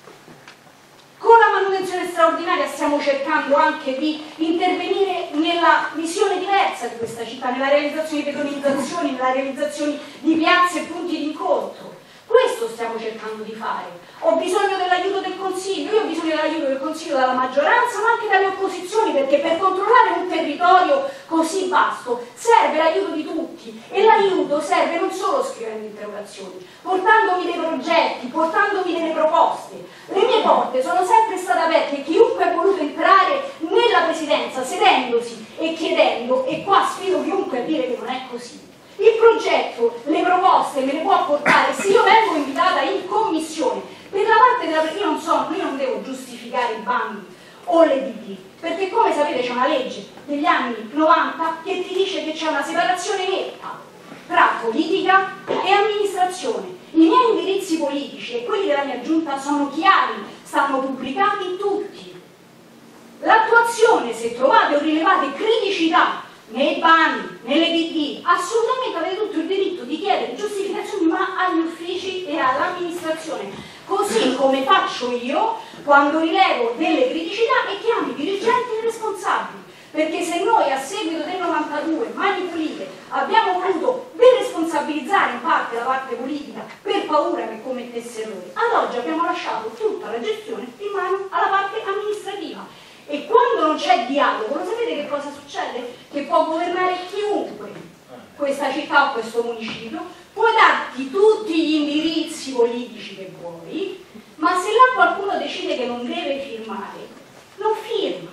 Speaker 12: Con la manutenzione straordinaria stiamo cercando anche di intervenire nella visione diversa di questa città, nella realizzazione di pedonizzazioni, nella realizzazione di piazze e punti di incontro. Questo stiamo cercando di fare. Ho bisogno dell'aiuto del Consiglio, io ho bisogno dell'aiuto del Consiglio dalla maggioranza, ma anche dalle opposizioni, perché per controllare un territorio così vasto serve l'aiuto di tutti. tutti, e l'aiuto serve non solo scrivendo interrogazioni, portandomi dei progetti, portandomi delle proposte. Le mie porte sono sempre state aperte e chiunque ha voluto entrare nella presidenza sedendosi e chiedendo, e qua sfido chiunque a dire che non è così, il progetto, le proposte me le può portare. Se io vengo invitata in commissione per la parte della io non devo giustificare i bandi o le DD, perché come sapete c'è una legge degli anni 90 che ti dice che c'è una separazione netta tra politica e amministrazione. I miei indirizzi politici e quelli della mia giunta sono chiari, stanno pubblicati tutti. L'attuazione, se trovate o rilevate criticità nei bandi, nelle DD, assolutamente avete tutto il diritto di chiedere giustificazioni, ma agli uffici e all'amministrazione, così come faccio io quando rilevo delle criticità e chiamo i dirigenti e i responsabili. Perché se noi a seguito del 92, Mani Pulite, abbiamo voluto deresponsabilizzare in parte la parte politica per paura che commettesse errori, ad oggi abbiamo lasciato tutta la gestione in mano alla parte amministrativa. E quando non c'è dialogo, lo sapete che cosa succede? Che può governare chiunque questa città o questo municipio, puoi darti tutti gli indirizzi politici che vuoi, ma se là qualcuno decide che non deve firmare, non firma.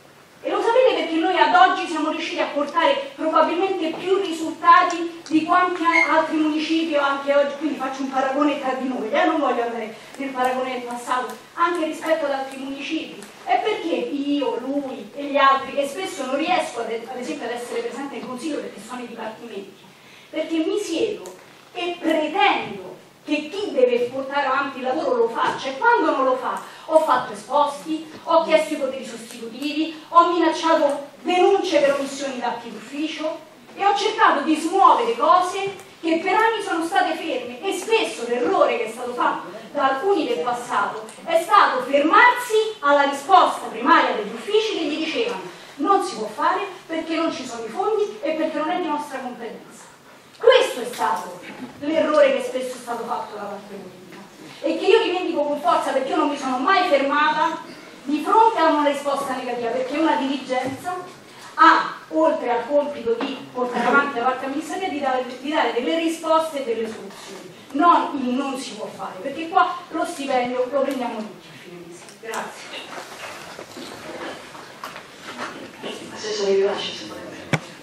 Speaker 12: E lo sapete perché noi ad oggi siamo riusciti a portare probabilmente più risultati di quanti altri municipi anche oggi, quindi faccio un paragone tra di noi, non voglio andare nel paragone del passato, anche rispetto ad altri municipi. È perché io, lui e gli altri, che spesso non riesco ad esempio ad essere presente nel consiglio perché sono i dipartimenti, perché mi siedo e pretendo che chi deve portare avanti il lavoro lo faccia, e quando non lo fa ho fatto esposti, ho chiesto i poteri sostitutivi, ho minacciato denunce per omissioni d'atti d'ufficio e ho cercato di smuovere cose che per anni sono state ferme, e spesso l'errore che è stato fatto da alcuni del passato è stato fermarsi alla risposta primaria degli uffici che gli dicevano non si può fare perché non ci sono i fondi e perché non è di nostra competenza. Questo è stato l'errore che spesso è stato fatto da parte politica e che io rivendico con forza, perché io non mi sono mai fermata di fronte a una risposta negativa, perché una dirigenza ha, oltre al compito di portare avanti la parte amministrativa, di dare delle risposte e delle soluzioni, non il non si può fare, perché qua lo stipendio lo prendiamo tutti a fine mese. Grazie.
Speaker 2: Assessore Vivace, se volete.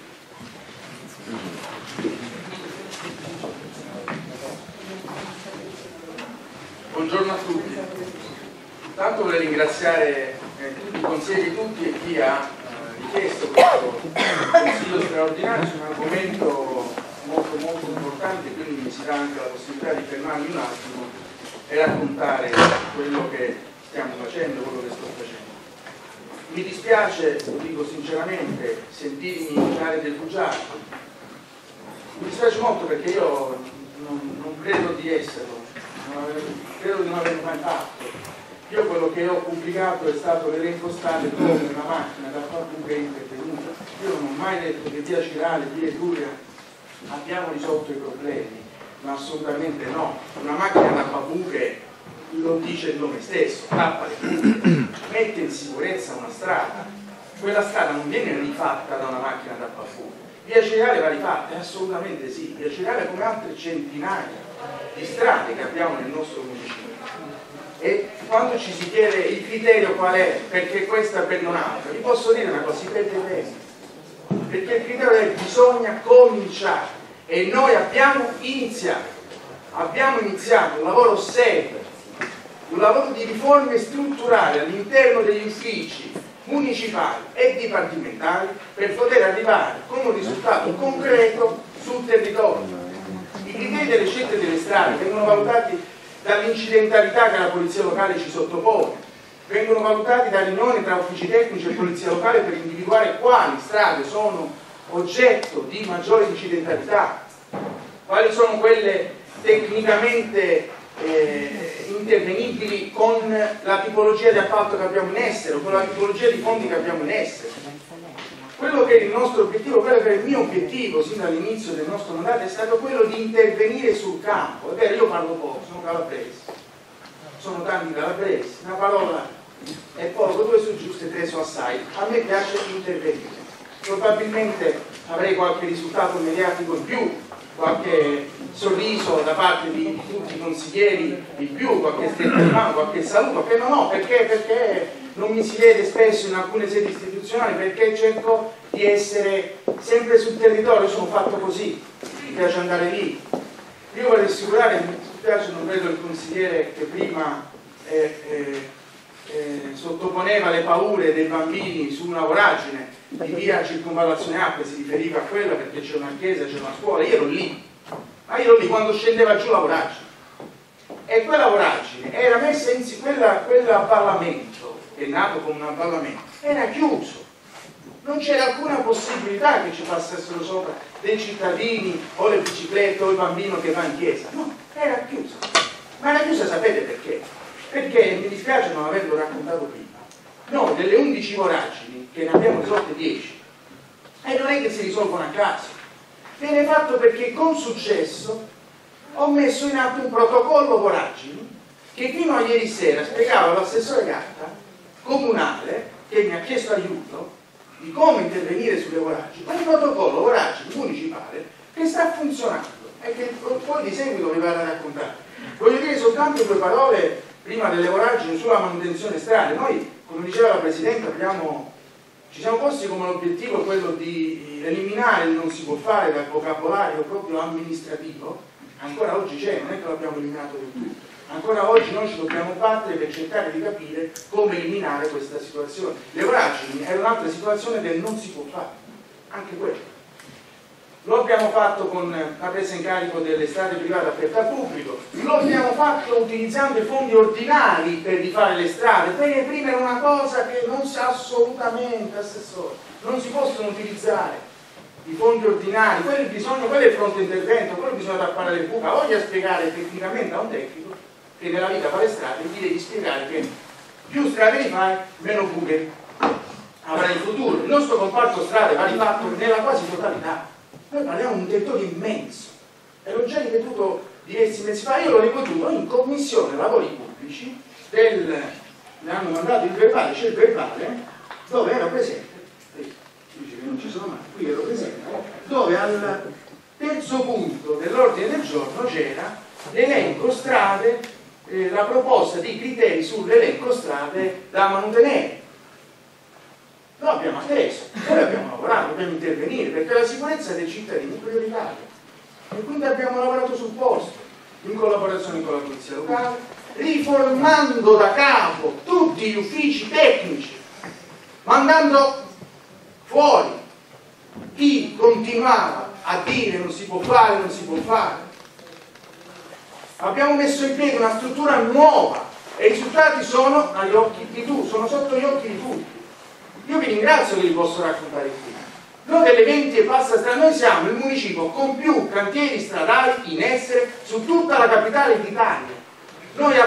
Speaker 13: Buongiorno a tutti. Intanto vorrei ringraziare tutti i consiglieri, tutti e chi ha richiesto questo consiglio straordinario su un argomento molto importante, quindi mi si dà anche la possibilità di fermarmi un attimo e raccontare quello che stiamo facendo, quello che sto facendo. Mi dispiace, lo dico sinceramente, sentirmi in un'area del bugiardo. Mi dispiace molto perché io non credo di esserlo. Credo di non averlo mai fatto. Io quello che ho pubblicato è stato l'elenco state come una macchina da far buche intervenuta. Io non ho mai detto che via Cirale, via Etruria abbiamo risolto i problemi, ma assolutamente no. Una macchina da far buche lo dice il nome stesso, tappa le buche, mette in sicurezza una strada. Quella strada non viene rifatta da una macchina da far buche. Via Cirale va rifatta? Assolutamente sì. Via Cirale come altre centinaia di strade che abbiamo nel nostro municipio. E quando ci si chiede il criterio qual è, perché questa per non altra, vi posso dire una cosa, si perde tempo, perché il criterio è che bisogna cominciare, e noi abbiamo iniziato un lavoro serio, un lavoro di riforme strutturali all'interno degli uffici municipali e dipartimentali per poter arrivare con un risultato concreto sul territorio. I criteri delle scelte delle strade vengono valutati dall'incidentalità che la polizia locale ci sottopone, vengono valutati da riunioni tra uffici tecnici e polizia locale per individuare quali strade sono oggetto di maggiore incidentalità, quali sono quelle tecnicamente intervenibili con la tipologia di appalto che abbiamo in essere o con la tipologia di fondi che abbiamo in essere. Quello che è il nostro obiettivo, quello che è il mio obiettivo sin dall'inizio del nostro mandato è stato quello di intervenire sul campo. È vero, io parlo poco, sono calabrese, sono tanti calabresi, una parola è poco, due sono giuste, tre sono assai. A me piace intervenire. probabilmente avrei qualche risultato mediatico in più, qualche sorriso da parte di tutti i consiglieri in più, qualche stretta di mano, qualche saluto, che non ho, perché non mi si vede spesso in alcune sedi istituzionali, perché cerco di essere sempre sul territorio, sono fatto così, mi piace andare lì. Io vorrei assicurare, mi spiace, non vedo il consigliere che prima sottoponeva le paure dei bambini su una voragine di via Circonvallazione Acque, si riferiva a quella perché c'è una chiesa, c'è una scuola, io ero lì quando scendeva giù la voragine, e quella voragine era messa in quell'avvallamento, che è nato come un avvallamento, era chiuso, non c'era alcuna possibilità che ci passassero sopra dei cittadini o le biciclette o il bambino che va in chiesa, no, era chiusa. Ma era chiusa, sapete perché? Perché, mi dispiace non averlo raccontato prima, noi delle 11 voragini, che ne abbiamo risolte 10, e non è che si risolvono a caso, viene fatto perché con successo ho messo in atto un protocollo voragini che fino a ieri sera spiegava l'assessore Gatta comunale, che mi ha chiesto aiuto di come intervenire sulle voragini, un protocollo voragini municipale che sta funzionando e che poi di seguito vi vado a raccontare. Voglio dire soltanto 2 parole prima delle voragini sulla manutenzione strade. Noi, come diceva la Presidente, ci siamo posti come obiettivo quello di eliminare il non si può fare dal vocabolario proprio amministrativo. Ancora oggi c'è, non è che l'abbiamo eliminato del tutto, ancora oggi noi ci dobbiamo battere per cercare di capire come eliminare questa situazione. Le voragini è un'altra situazione del non si può fare, anche quello. Lo abbiamo fatto con la presa in carico delle strade private aperte al pubblico, lo abbiamo fatto utilizzando i fondi ordinari per rifare le strade. Perché prima era una cosa che non si assolutamente, assessore, non si possono utilizzare i fondi ordinari, quello è il fronte intervento, quello bisogna tappare le buche. Voglio spiegare tecnicamente a un tecnico che nella vita fa le strade, gli devi spiegare che più strade rifai, meno buche avrai in futuro. Il nostro comparto strade va rifatto nella quasi totalità. Noi parliamo di un territorio immenso, e l'ho già ripetuto diversi mesi fa, io l'ho ripetuto in commissione lavori pubblici, mi hanno mandato il verbale, c'è il verbale, dove ero presente, dice che non ci sono mai, qui ero presente, dove al terzo punto dell'ordine del giorno c'era l'elenco strade, la proposta di criteri sull'elenco strade da mantenere. Lo abbiamo atteso, noi abbiamo lavorato, dobbiamo intervenire, perché la sicurezza dei cittadini è prioritaria. E quindi abbiamo lavorato sul posto, in collaborazione con la polizia locale, riformando da capo tutti gli uffici tecnici, mandando fuori chi continuava a dire non si può fare, non si può fare. Abbiamo messo in piedi una struttura nuova e i risultati sono agli occhi di tutti, sono sotto gli occhi di tutti. Io vi ringrazio che vi posso raccontare qui. Noi delle 20 e passa strade, noi siamo il municipio con più cantieri stradali in essere su tutta la capitale d'Italia. Noi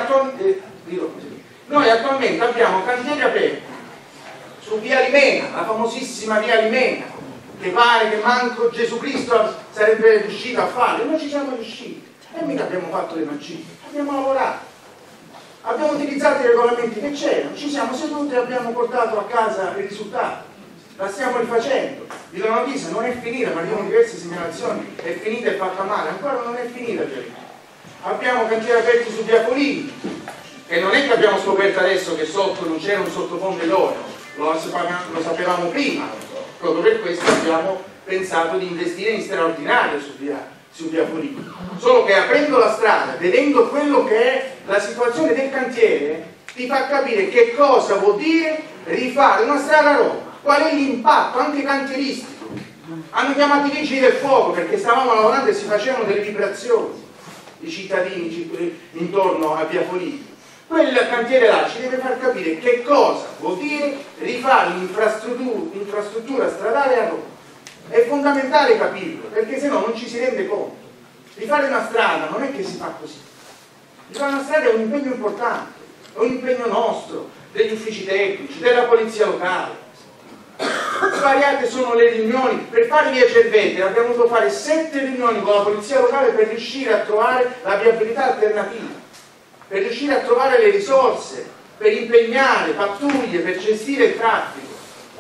Speaker 13: attualmente abbiamo cantieri aperti su via Limena, la famosissima via Limena, che pare che manco Gesù Cristo sarebbe riuscito a fare. Noi ci siamo riusciti e mica abbiamo fatto le magie, abbiamo lavorato. Abbiamo utilizzato i regolamenti che c'erano, ci siamo seduti e abbiamo portato a casa il risultato. La stiamo rifacendo. Vi do una notizia, non è finita, ma abbiamo diverse segnalazioni, è finita e fatta male, ancora non è finita. Abbiamo cantieri aperti su via Polini, e non è che abbiamo scoperto adesso che sotto non c'era un sottofondo idoneo, lo sapevamo prima, proprio per questo abbiamo pensato di investire in straordinario su via Polini. Solo che aprendo la strada, vedendo quello che è la situazione del cantiere, ti fa capire che cosa vuol dire rifare una strada a Roma, qual è l'impatto anche cantieristico. Hanno chiamato i vigili del fuoco perché stavamo lavorando e si facevano delle vibrazioni i cittadini intorno a via Polini. Quel cantiere là ci deve far capire che cosa vuol dire rifare un'infrastruttura stradale a Roma. È fondamentale capirlo, perché se no non ci si rende conto. Rifare una strada non è che si fa così. Rifare una strada è un impegno importante, è un impegno nostro, degli uffici tecnici, della polizia locale. Svariate sono le riunioni. Per fare via Cervete abbiamo dovuto fare 7 riunioni con la polizia locale per riuscire a trovare la viabilità alternativa, per riuscire a trovare le risorse, per impegnare pattuglie, per gestire il traffico.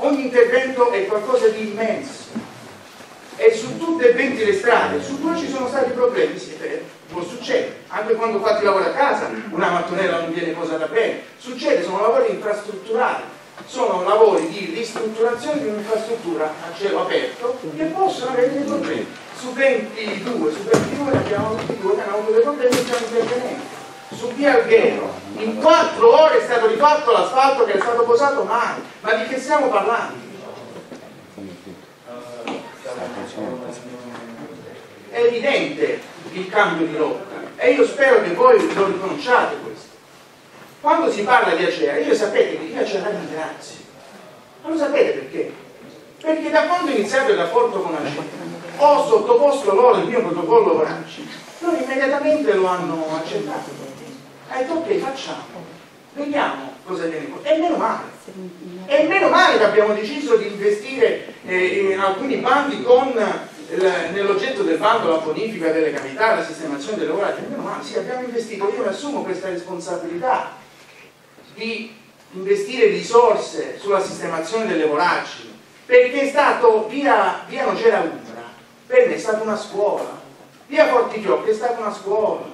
Speaker 13: ogni intervento è qualcosa di immenso e su tutte e 20 le strade, su due ci sono stati problemi, sì, può succedere, anche quando fatti lavori a casa una mattonella non viene posata bene, succede, sono lavori infrastrutturali, sono lavori di ristrutturazione di un'infrastruttura a cielo aperto che possono avere dei problemi. Su 22 ne abbiamo 22 che hanno avuto dei problemi e stiamo intervenendo. Su via Alghero in 4 ore è stato rifatto l'asfalto che è stato posato male, ma di che stiamo parlando? È evidente il cambio di rotta e io spero che voi lo riconosciate questo. Quando si parla di Acea, io sapete che io Acea la ringrazio, ma lo sapete perché? Perché da quando ho iniziato il rapporto con Acea ho sottoposto loro il mio protocollo Voraci, loro immediatamente lo hanno accettato. Ha detto ok, facciamo, vediamo cosa viene fuori. E meno male. E meno male che abbiamo deciso di investire in alcuni bandi con nell'oggetto del bando la bonifica delle cavità, la sistemazione delle voragini. Meno male, sì, abbiamo investito, io mi assumo questa responsabilità di investire risorse sulla sistemazione delle voragini, perché è stato via Nocera Umbra, per me è stata una scuola, via Fortifiocco è stata una scuola,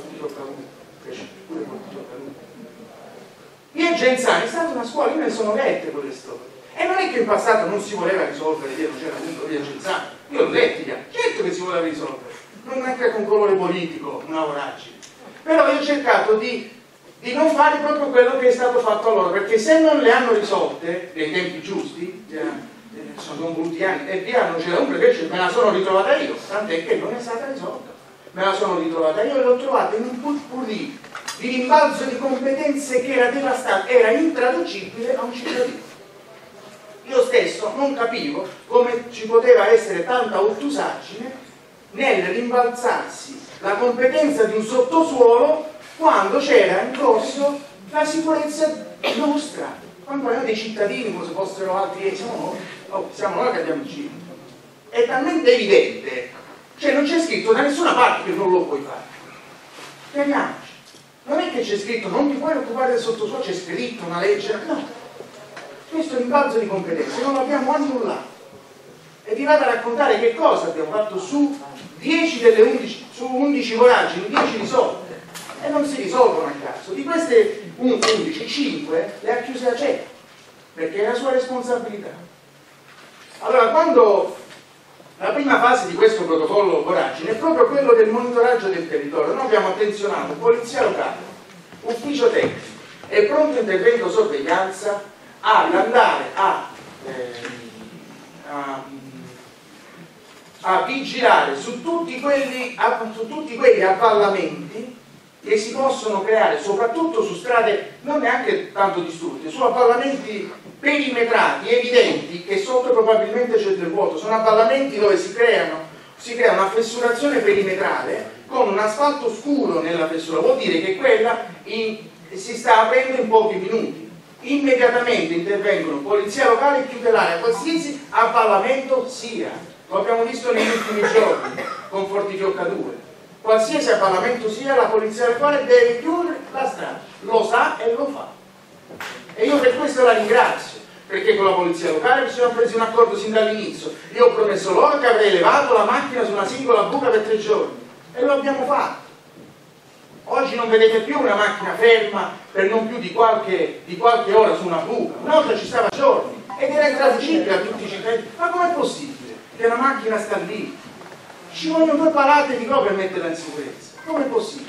Speaker 13: via Genzani è stata una scuola, io me ne sono lette quelle storie. E non è che in passato non si voleva risolvere via Nocera Umbra, via Genzani, io l'ho letto, certo che si voleva risolvere, non anche con colore politico, una voragine. Però io ho cercato di non fare proprio quello che è stato fatto allora, perché se non le hanno risolte nei tempi giusti, sono voluti anni, e via Nocera Umbra invece me la sono ritrovata io, tant'è che non è stata risolta. Me la sono ritrovata io e l'ho trovata in un putpurri di rimbalzo di competenze che era devastante, era intraducibile a un cittadino. Io stesso non capivo come ci poteva essere tanta ottusaggine nel rimbalzarsi la competenza di un sottosuolo quando c'era in corso la sicurezza nostra, quando erano dei cittadini come se fossero altri, siamo noi che abbiamo il giro. È talmente evidente, cioè non c'è scritto da nessuna parte che non lo puoi fare. Chiariamoci, non è che c'è scritto non ti puoi occupare del sottosuolo, c'è scritto una legge, no. Questo è un balzo di competenze, non l'abbiamo annullato. E vi vado a raccontare che cosa abbiamo fatto su 10 delle 11, su 11 voragini, 10 risolte. E non si risolvono a caso. Di queste 11, 5 le ha chiuse Acea, perché è la sua responsabilità. Allora, quando la prima fase di questo protocollo voragine è proprio quello del monitoraggio del territorio, noi abbiamo attenzionato polizia locale, ufficio tecnico e pronto intervento sorveglianza ad andare a vigilare su tutti quegli avvallamenti che si possono creare, soprattutto su strade non neanche tanto distrutte, su avvallamenti perimetrati, evidenti, che sotto probabilmente c'è del vuoto. Sono avvallamenti dove si crea una fessurazione perimetrale con un asfalto scuro nella fessura, vuol dire che quella si sta aprendo in pochi minuti. Immediatamente intervengono polizia locale e chiude l'area, qualsiasi avvallamento sia. Lo abbiamo visto negli ultimi giorni con Fortifiocca 2. Qualsiasi avvallamento sia, la polizia locale deve chiudere la strada, lo sa e lo fa. E io per questo la ringrazio, perché con la polizia locale ci siamo presi un accordo sin dall'inizio. Io ho promesso loro che avrei levato la macchina su una singola buca per 3 giorni e lo abbiamo fatto. Oggi non vedete più una macchina ferma per non più di qualche ora su una buca, una volta ci stava giorni ed era intraducibile a tutti i cittadini. Ma com'è possibile che una macchina sta lì? Ci vogliono 2 palate di cose per metterla in sicurezza. Com'è possibile?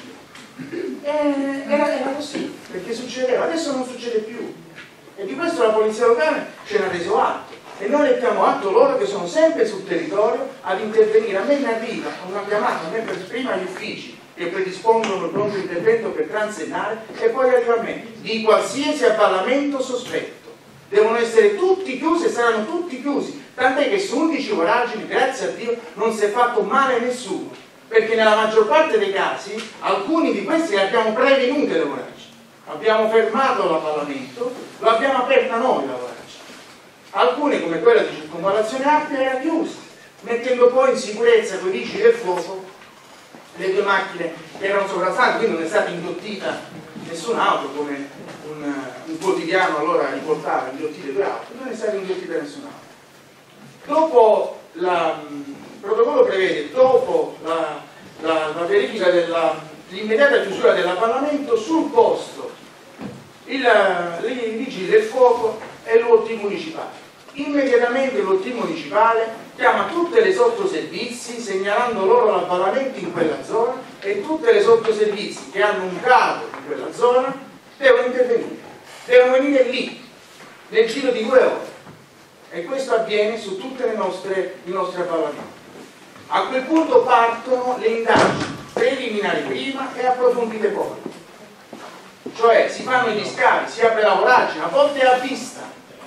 Speaker 13: Era così, perché succedeva, adesso non succede più. E di questo la polizia locale ce n'ha reso atto. E noi mettiamo atto loro che sono sempre sul territorio ad intervenire. A me ne arriva una chiamata, a me prima agli uffici che predispongono il pronto intervento per transennare e poi arriva a me, di qualsiasi avvallamento sospetto. Devono essere tutti chiusi e saranno tutti chiusi. Tant'è che su 11 voragini, grazie a Dio, non si è fatto male a nessuno, perché nella maggior parte dei casi, alcuni di questi li abbiamo prevenute le voragini. Abbiamo fermato l'avvallamento, l'abbiamo aperta noi la voragine. Alcune, come quella di circonvallazione ampia, era chiusa, mettendo poi in sicurezza con i vigili del fuoco le 2 macchine che erano sovrastanti, quindi non è stata indottita nessun'auto come un un quotidiano allora riportava inghiottite 2 auto, non è stato inghiottita nessuna auto. Dopo il protocollo prevede, dopo la verifica dell'immediata chiusura dell'avvallamento, sul posto i vigili del fuoco e l'OT municipale. Immediatamente l'OT municipale chiama tutte le sottoservizi segnalando loro l'avvallamento in quella zona, e tutte le sottoservizi che hanno un cavo in quella zona devono intervenire, devono venire lì nel giro di 2 ore, e questo avviene su tutte i nostri avvallamenti. A quel punto partono le indagini preliminari prima e approfondite poi, cioè si fanno gli scavi, si apre la voragine, a volte a vista,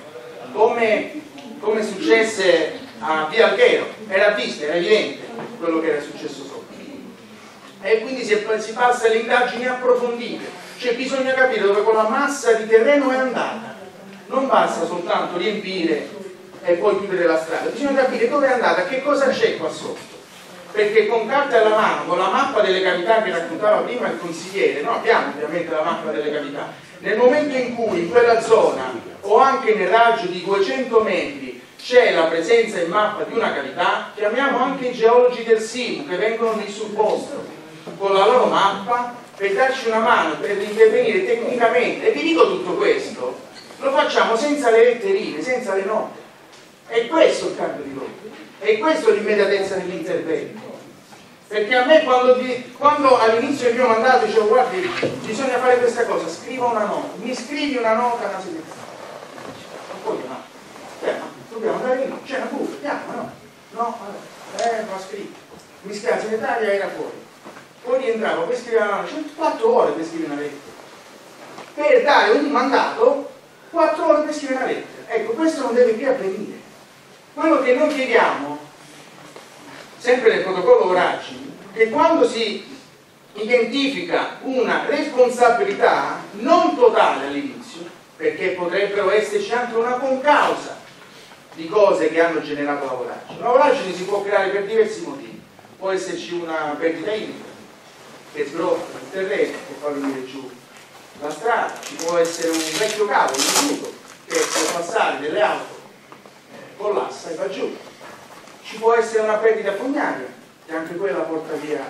Speaker 13: come successe a Via Alghero, era a vista, era evidente quello che era successo sopra, e quindi si passa alle indagini approfondite, cioè bisogna capire dove quella massa di terreno è andata, non basta soltanto riempire e poi chiudere la strada, bisogna capire dove è andata, che cosa c'è qua sotto, perché con carta alla mano, con la mappa delle cavità che raccontava prima il consigliere, noi abbiamo ovviamente la mappa delle cavità, nel momento in cui in quella zona o anche nel raggio di 200 metri c'è la presenza in mappa di una cavità, chiamiamo anche i geologi del SIMU che vengono lì sul posto con la loro mappa per darci una mano, per intervenire tecnicamente. E vi dico tutto questo, lo facciamo senza le letterine, senza le note. E questo è il cambio di rotta, e questo è l'immediatezza dell'intervento. Perché a me quando all'inizio del mio mandato dicevo guardi, bisogna fare questa cosa, scriva una nota, mi scrivi una nota una settimana. Ma poi dobbiamo andare lì, c'è una buca, andiamo, no, ma scritto, mi scrive la segretaria, era fuori, poi rientravo, poi scriveva una nota, 4 ore per scrivere una lettera, per dare un mandato, 4 ore per scrivere una lettera. Ecco, questo non deve più avvenire. Quello che noi chiediamo, sempre nel protocollo voragini, che quando si identifica una responsabilità non totale all'inizio, perché potrebbero esserci anche una concausa di cose che hanno generato la voragine. La voragine si può creare per diversi motivi, può esserci una perdita idrica che sbrocca il terreno, che fa venire giù la strada, ci può essere un vecchio cavo, un rifiuto che può passare delle auto, collassa e va giù. Ci può essere una perdita fognaria, che anche quella porta via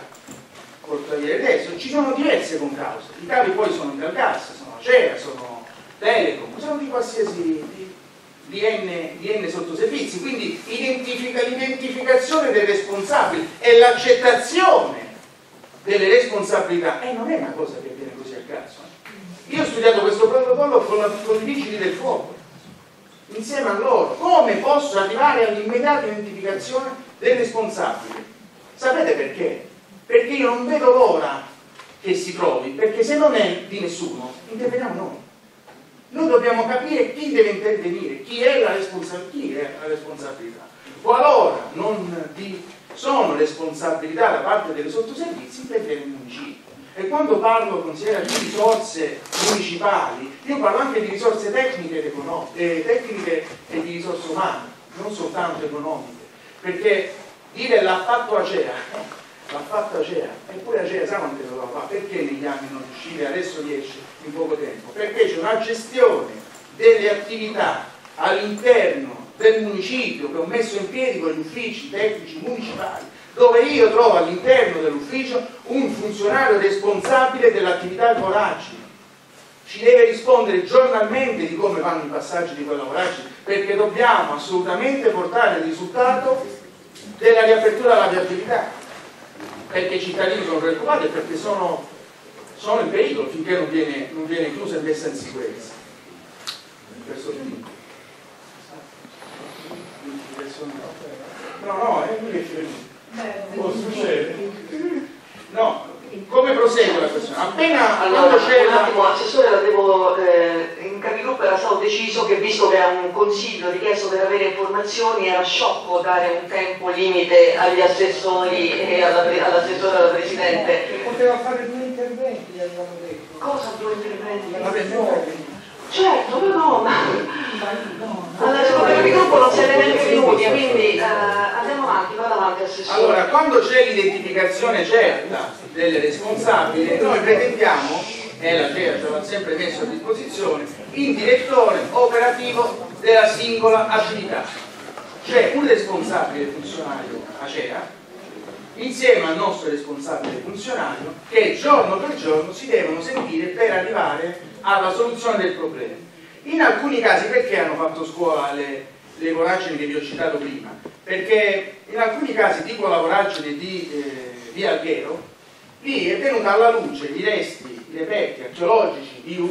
Speaker 13: il resto. Ci sono diverse concause. I cavi poi sono Italgas, sono Acea, sono Telecom, sono di qualsiasi di N sottoservizi. Quindi l'identificazione dei responsabili e l'accettazione delle responsabilità non è una cosa che viene così a caso. Io ho studiato questo protocollo con i vigili del fuoco, insieme a loro, come posso arrivare all'immediata identificazione del responsabile. Sapete perché? Perché io non vedo l'ora che si trovi, perché se non è di nessuno, interveniamo noi. Noi dobbiamo capire chi deve intervenire, chi è la responsabilità. Qualora non vi sono responsabilità da parte delle sottoservizi, interviene il municipio. E quando parlo, consigliere, di risorse municipali, io parlo anche di risorse tecniche e di risorse umane, non soltanto economiche, perché dire l'ha fatto Acea, eppure Acea sa quante lo fa, perché negli anni non riusciva, adesso riesce in poco tempo? Perché c'è una gestione delle attività all'interno del municipio che ho messo in piedi con gli uffici tecnici municipali, dove io trovo all'interno dell'ufficio un funzionario responsabile dell'attività di voragine. Ci deve rispondere giornalmente di come vanno i passaggi di quella voragine, perché dobbiamo assolutamente portare il risultato della riapertura della viabilità, perché i cittadini sono preoccupati e perché sono in pericolo finché non viene chiusa e messa in sicurezza. Questo finito. No, è lui che ci vede. Può succedere. No, come prosegue la questione? Appena
Speaker 2: allora,
Speaker 13: c'è
Speaker 2: un attimo, assessore, in capigruppo era stato deciso che, visto che era un consiglio richiesto per avere informazioni, era sciocco dare un tempo limite agli assessori e all'assessore e alla Presidente.
Speaker 4: Poteva fare 2 interventi, gli avevamo detto.
Speaker 2: Cosa 2 interventi?
Speaker 4: No.
Speaker 2: Certo, però allora, il gruppo non siete neanche venuti, quindi andiamo avanti, vado avanti, assessore.
Speaker 13: Allora, quando c'è l'identificazione certa delle responsabili, noi pretendiamo e la CEA ce l'ha sempre messo a disposizione, il direttore operativo della singola attività. C'è un responsabile funzionario ACEA insieme al nostro responsabile funzionario che giorno per giorno si devono sentire per arrivare alla soluzione del problema. In alcuni casi, perché hanno fatto scuola le voragini che vi ho citato prima? Perché in alcuni casi, tipo la voragine di Alghero, lì è venuta alla luce i resti, i reperti archeologici di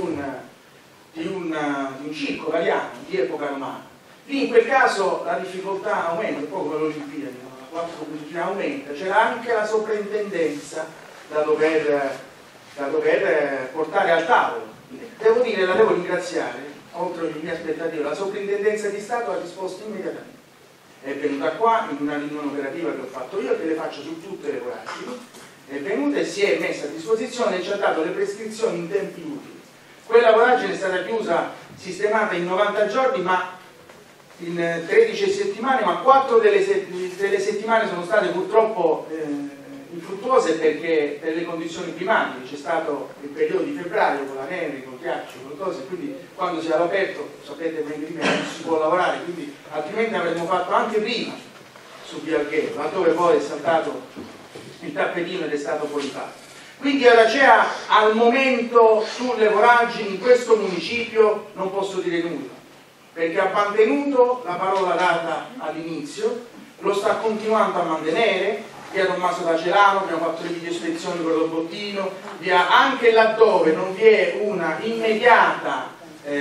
Speaker 13: un circo variano di epoca romana. Lì in quel caso la difficoltà aumenta, un po' come l'Olimpiadi, no? La difficoltà aumenta, c'era anche la soprintendenza da dover portare al tavolo. Devo dire, la devo ringraziare, oltre le mie aspettative, la soprintendenza di Stato ha risposto immediatamente. È venuta qua in una riunione operativa che ho fatto io, che le faccio su tutte le voragini, è venuta e si è messa a disposizione e ci ha dato le prescrizioni in tempi utili. Quella voragine è stata chiusa, sistemata in 90 giorni, ma in 13 settimane, ma 4 delle settimane sono state purtroppo infruttuose perché per le condizioni climatiche. C'è stato il periodo di febbraio con la neve, con il ghiaccio, con le cose, quindi quando si è all'aperto, sapete meglio di me, non si può lavorare, quindi altrimenti avremmo fatto anche prima su Via Alghero, laddove poi è saltato il tappetino ed è stato poi fatto. Quindi alla CEA al momento sulle voragini in questo municipio non posso dire nulla, perché ha mantenuto la parola data all'inizio, lo sta continuando a mantenere. Via Tommaso da Celano, abbiamo fatto le video ispezioni con lo bottino, via anche laddove non vi è una immediata,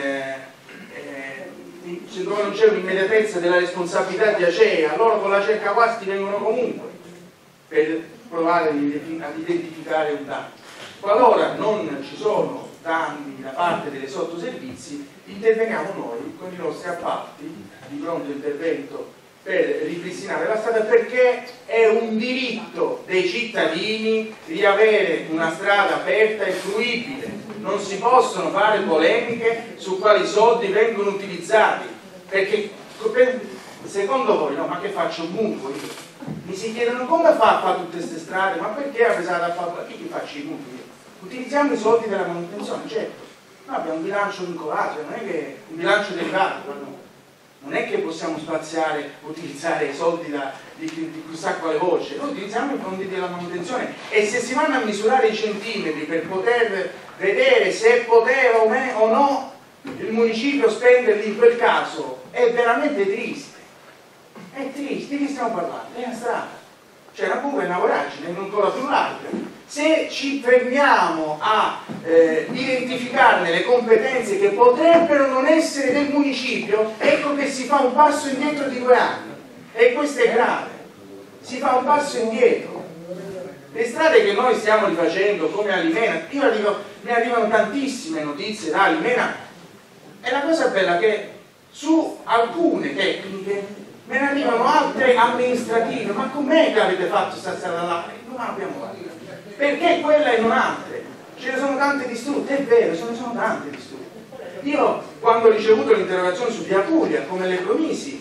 Speaker 13: dove non c'è un'immediatezza della responsabilità di ACEA, loro con la cercaguasti vengono comunque per provare ad identificare un danno. Qualora non ci sono danni da parte delle sottoservizi, interveniamo noi con i nostri appalti di pronto intervento per ripristinare la strada, perché è un diritto dei cittadini di avere una strada aperta e fruibile. Non si possono fare polemiche su quali soldi vengono utilizzati, perché secondo voi, no, ma che faccio un mutuo io? Mi si chiedono come fa a fare tutte queste strade, ma perché ha pensato a fare? Io che faccio i mutui? Utilizziamo i soldi della manutenzione, certo. Noi abbiamo un bilancio vincolato, non è che un bilancio delicato, non è che possiamo spaziare, utilizzare i soldi di chissà quale voce, noi utilizziamo i fondi della manutenzione, e se si vanno a misurare i centimetri per poter vedere se poteva o no il municipio spenderli in quel caso, è veramente triste. È triste, di che stiamo parlando? È una strada, c'è una buca, una voragine, non ancora più larga. Se ci fermiamo a identificarne le competenze che potrebbero non essere del municipio, ecco che si fa un passo indietro di 2 anni, e questo è grave, si fa un passo indietro. Le strade che noi stiamo rifacendo come Alimena, mi arrivano tantissime notizie da Alimena, e la cosa bella è che su alcune tecniche me ne arrivano altre amministrative. Ma com'è che avete fatto questa strada là? Non l'abbiamo fatta. Perché quella e non altre? Ce ne sono tante distrutte, è vero, ce ne sono tante distrutte. Io quando ho ricevuto l'interrogazione su Via Puglia, come le promisi,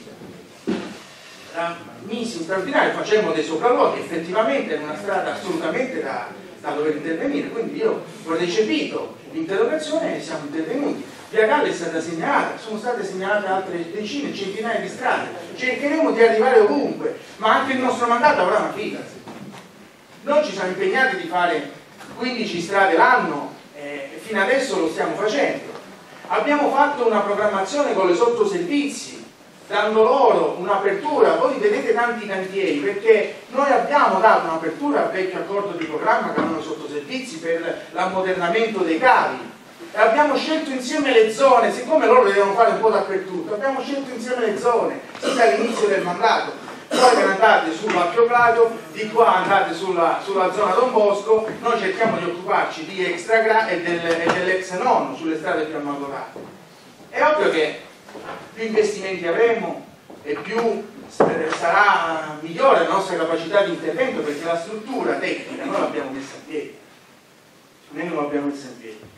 Speaker 13: misi straordinari, facemmo dei sopralluoghi, effettivamente è una strada assolutamente da dover intervenire, quindi io ho recepito l'interrogazione e siamo intervenuti. Via Galli è stata segnalata, sono state segnalate altre decine, centinaia di strade, cercheremo di arrivare ovunque, ma anche il nostro mandato avrà una fine. Noi ci siamo impegnati di fare 15 strade l'anno e fino adesso lo stiamo facendo. Abbiamo fatto una programmazione con le sottoservizi, dando loro un'apertura. Voi vedete tanti cantieri perché noi abbiamo dato un'apertura al vecchio accordo di programma che hanno i sottoservizi per l'ammodernamento dei cavi, e abbiamo scelto insieme le zone, siccome loro devono fare un po' dappertutto, abbiamo scelto insieme le zone sin dall'inizio del mandato. Poi andate sul Vecchio Prato, di qua andate sulla zona Don Bosco, noi cerchiamo di occuparci di Extragra e dell'ex nonno sulle strade più ammalorato. È ovvio che più investimenti avremo e più sarà migliore la nostra capacità di intervento, perché la struttura tecnica noi l'abbiamo messa in piedi. Noi non l'abbiamo messa in piedi.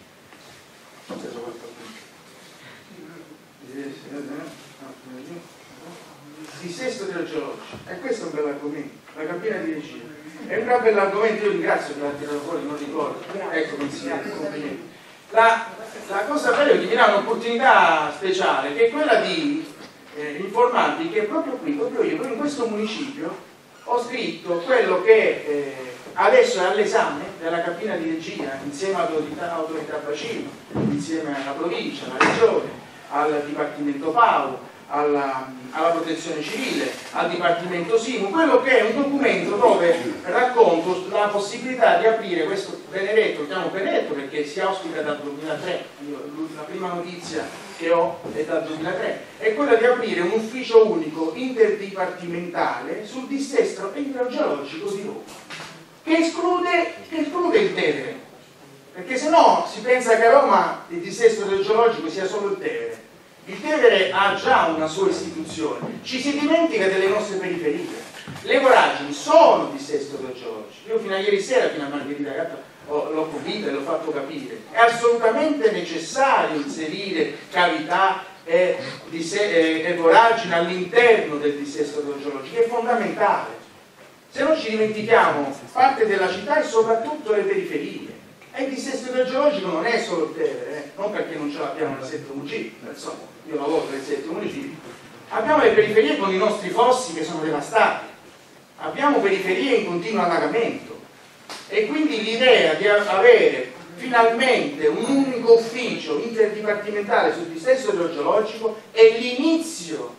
Speaker 13: Dissesto idrogeologico, e questo è un bel argomento, la cabina di regia. È un gran bell'argomento, io ringrazio che l'ha tirato fuori, non ricordo. Ecco, consigliere, complimenti. La cosa bella è che mi dà un'opportunità speciale, che è quella di informarvi che proprio qui, proprio io, in questo municipio, ho scritto quello che adesso è all'esame della cabina di regia, insieme all'autorità bacino, insieme alla provincia, alla regione, al Dipartimento PAU, alla protezione civile, al Dipartimento SIMU, quello che è un documento dove racconto la possibilità di aprire questo Benedetto, chiamo Benedetto perché si ospita dal 2003, la prima notizia che ho è dal 2003, è quella di aprire un ufficio unico interdipartimentale sul dissesto idrogeologico di Roma, che esclude il Tevere, perché se no si pensa che a Roma il dissesto idrogeologico sia solo il Tevere. Il Tevere ha già una sua istituzione, ci si dimentica delle nostre periferie. Le voragini sono dissesto idrogeologico. Io fino a ieri sera, fino a Margherita Gatta, l'ho convinta e l'ho fatto capire. È assolutamente necessario inserire cavità e voragini all'interno del dissesto idrogeologico, è fondamentale. Se non ci dimentichiamo parte della città e soprattutto le periferie. E il dissesto idrogeologico non è solo il Tevere, non perché non ce l'abbiamo nel 7 municipio, insomma, io lavoro nel 7 municipio. Abbiamo le periferie con i nostri fossi che sono devastati, abbiamo periferie in continuo allagamento e quindi l'idea di avere finalmente un unico ufficio interdipartimentale sul dissesto idrogeologico è l'inizio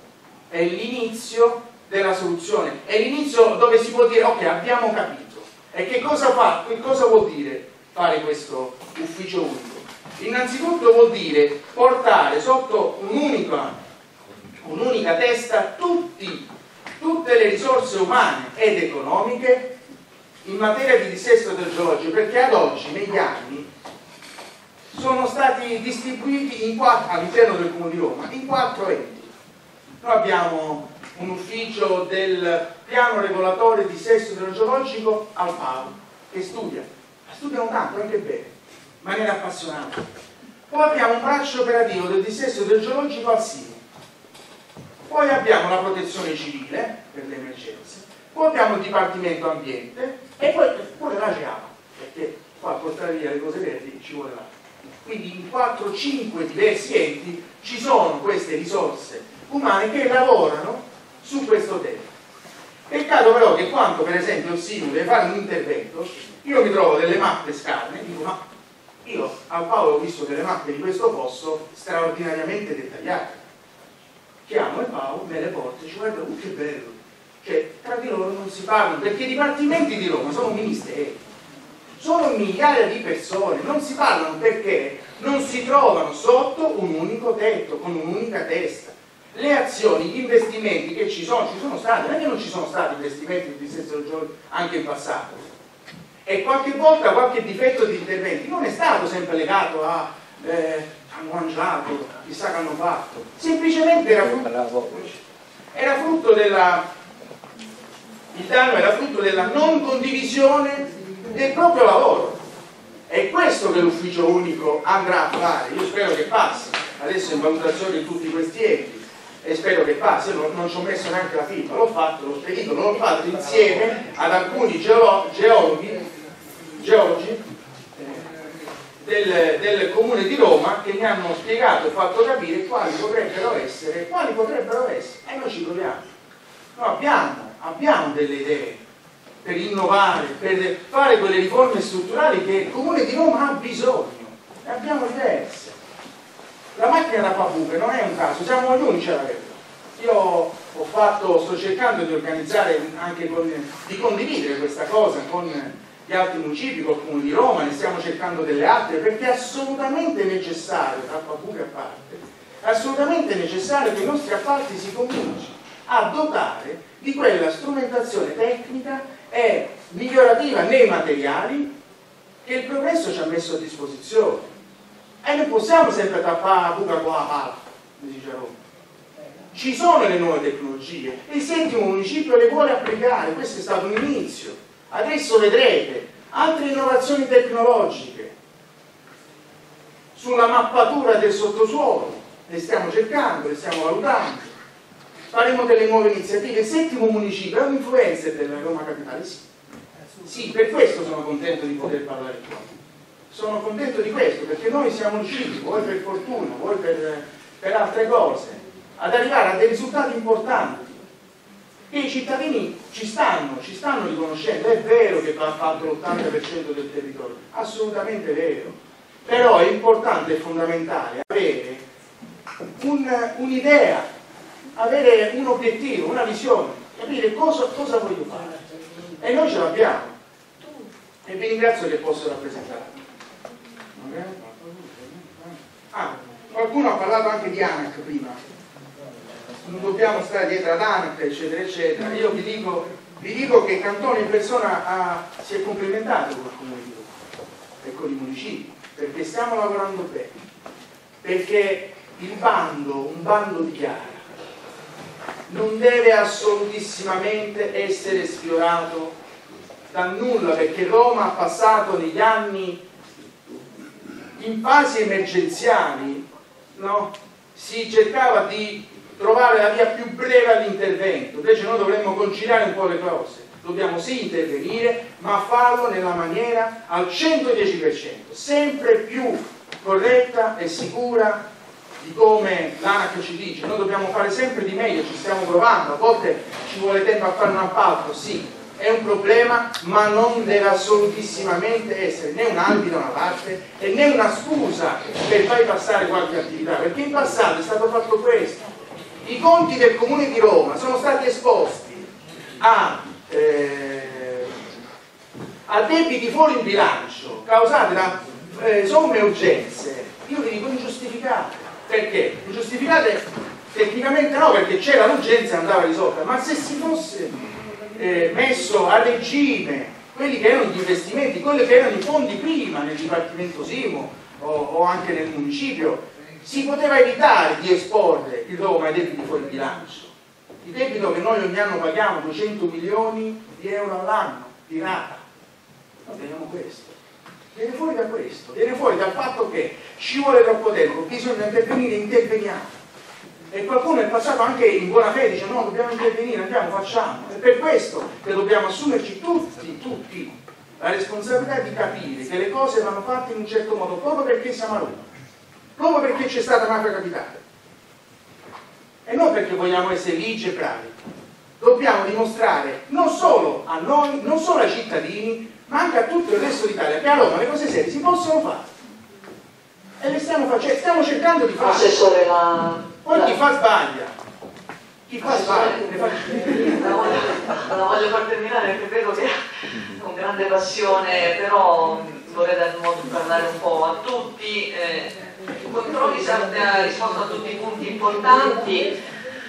Speaker 13: della soluzione, è l'inizio dove si può dire ok, abbiamo capito. E che cosa fa? Che cosa vuol dire fare questo ufficio unico? Innanzitutto vuol dire portare sotto un'unica testa tutte le risorse umane ed economiche in materia di dissesto idrogeologico, perché ad oggi, negli anni, sono stati distribuiti all'interno del Comune di Roma in 4 enti. Noi abbiamo un ufficio del piano regolatore di dissesto idrogeologico al PAU, che studiano tanto, anche bene, in maniera appassionata. Poi abbiamo un braccio operativo del dissesto idrogeologico al SIMU. Poi abbiamo la protezione civile per le emergenze. Poi abbiamo il Dipartimento Ambiente e poi pure la GEAPA, perché qua a portare via le cose verdi ci vuole l'acqua. Quindi in 4-5 diversi enti ci sono queste risorse umane che lavorano su questo tema. Peccato però che quando per esempio il SIMU deve fare un intervento, io mi trovo delle mappe scarne e dico ma io a Paolo ho visto delle mappe di questo posto straordinariamente dettagliate. Chiamo il Paolo, me le porta e ci guarda, che bello. Cioè, tra di loro non si parlano, perché i dipartimenti di Roma sono ministeri, sono migliaia di persone, non si parlano perché non si trovano sotto un unico tetto, con un'unica testa. Le azioni, gli investimenti che ci sono stati, non è che non ci sono stati investimenti di dissesto idrogeologico anche in passato, e qualche volta qualche difetto di interventi non è stato sempre legato a hanno mangiato, chissà che hanno fatto, semplicemente era frutto della il danno era frutto della non condivisione del proprio lavoro. È questo che l'ufficio unico andrà a fare. Io spero che passi adesso in valutazione di tutti questi enti e spero che passi. Non ci ho messo neanche la firma, l'ho fatto, l'ho spedito, l'ho fatto insieme ad alcuni geologi del Comune di Roma che mi hanno spiegato e fatto capire quali potrebbero essere e noi ci proviamo. Noi abbiamo delle idee per innovare, per fare quelle riforme strutturali che il Comune di Roma ha bisogno, ne abbiamo diverse. La macchina da Papuche non è un caso, siamo gli unici ad averla. Io sto cercando di organizzare anche di condividere questa cosa con gli altri municipi, col Comune di Roma, ne stiamo cercando delle altre, perché è assolutamente necessario, tra Papuche a parte, è assolutamente necessario che i nostri appalti si cominci a dotare di quella strumentazione tecnica e migliorativa nei materiali che il progresso ci ha messo a disposizione. E non possiamo sempre tappare la buca con la pala, come dice Roma. Ci sono le nuove tecnologie e il 7° municipio le vuole applicare, questo è stato un inizio. Adesso vedrete altre innovazioni tecnologiche sulla mappatura del sottosuolo, le stiamo cercando, le stiamo valutando. Faremo delle nuove iniziative. Il 7° municipio è un influencer della Roma Capitale, sì. Sì, per questo sono contento di poter parlare qua. Sono contento di questo, perché noi siamo riusciti, voi per fortuna, voi per altre cose, ad arrivare a dei risultati importanti. E i cittadini ci stanno riconoscendo. È vero che va fatto l'80% del territorio, assolutamente vero, però è importante e fondamentale avere un'idea, avere un obiettivo, una visione, capire cosa voglio fare, e noi ce l'abbiamo e vi ringrazio che posso rappresentarvi. Qualcuno ha parlato anche di ANAC prima. Non dobbiamo stare dietro ad ANAC, eccetera, eccetera. Io vi dico che Cantone in persona si è complimentato con il Comune di Roma e con i municipi, perché stiamo lavorando bene, perché un bando di gara, non deve assolutissimamente essere sfiorato da nulla, perché Roma ha passato negli anni in fasi emergenziali, no? Si cercava di trovare la via più breve all'intervento, invece noi dovremmo conciliare un po' le cose, dobbiamo sì intervenire, ma farlo nella maniera al 110%, sempre più corretta e sicura di come l'ANAC ci dice. Noi dobbiamo fare sempre di meglio, ci stiamo provando, a volte ci vuole tempo a fare un appalto, sì, è un problema, ma non deve assolutissimamente essere né un alibi da una parte e né una scusa per far passare qualche attività, perché in passato è stato fatto questo. I conti del Comune di Roma sono stati esposti a debiti fuori in bilancio causati da somme e urgenze, io vi dico ingiustificate. Perché? Ingiustificate tecnicamente no, perché c'era l'urgenza e andava risolta, ma se si fosse messo a regime quelli che erano gli investimenti, quelli che erano i fondi prima nel Dipartimento Simo o anche nel municipio, si poteva evitare di esporre il Roma ai debiti fuori bilancio. Il debito che noi ogni anno paghiamo, 200 milioni di euro all'anno di rata. Noi vediamo questo. Viene fuori da questo, viene fuori dal fatto che ci vuole troppo tempo, bisogna intervenire, interveniamo. E qualcuno è passato anche in buona fede, dice no, dobbiamo intervenire, andiamo, facciamo. È per questo che dobbiamo assumerci tutti la responsabilità di capire che le cose vanno fatte in un certo modo, proprio perché siamo a Roma, proprio perché c'è stata mafia capitale. E non perché vogliamo essere ligi e bravi. Dobbiamo dimostrare non solo a noi, non solo ai cittadini, ma anche a tutto il resto d'Italia, che a Roma le cose serie si possono fare. E le stiamo facendo, stiamo cercando di fare.
Speaker 2: Assessore,
Speaker 13: Poi chi fa sbaglia. Chi fa sbaglia.
Speaker 2: La voglio far terminare perché vedo che con grande passione, però vorrei dar modo di parlare un po' a tutti. Il controlli ha risposto a tutti i punti importanti.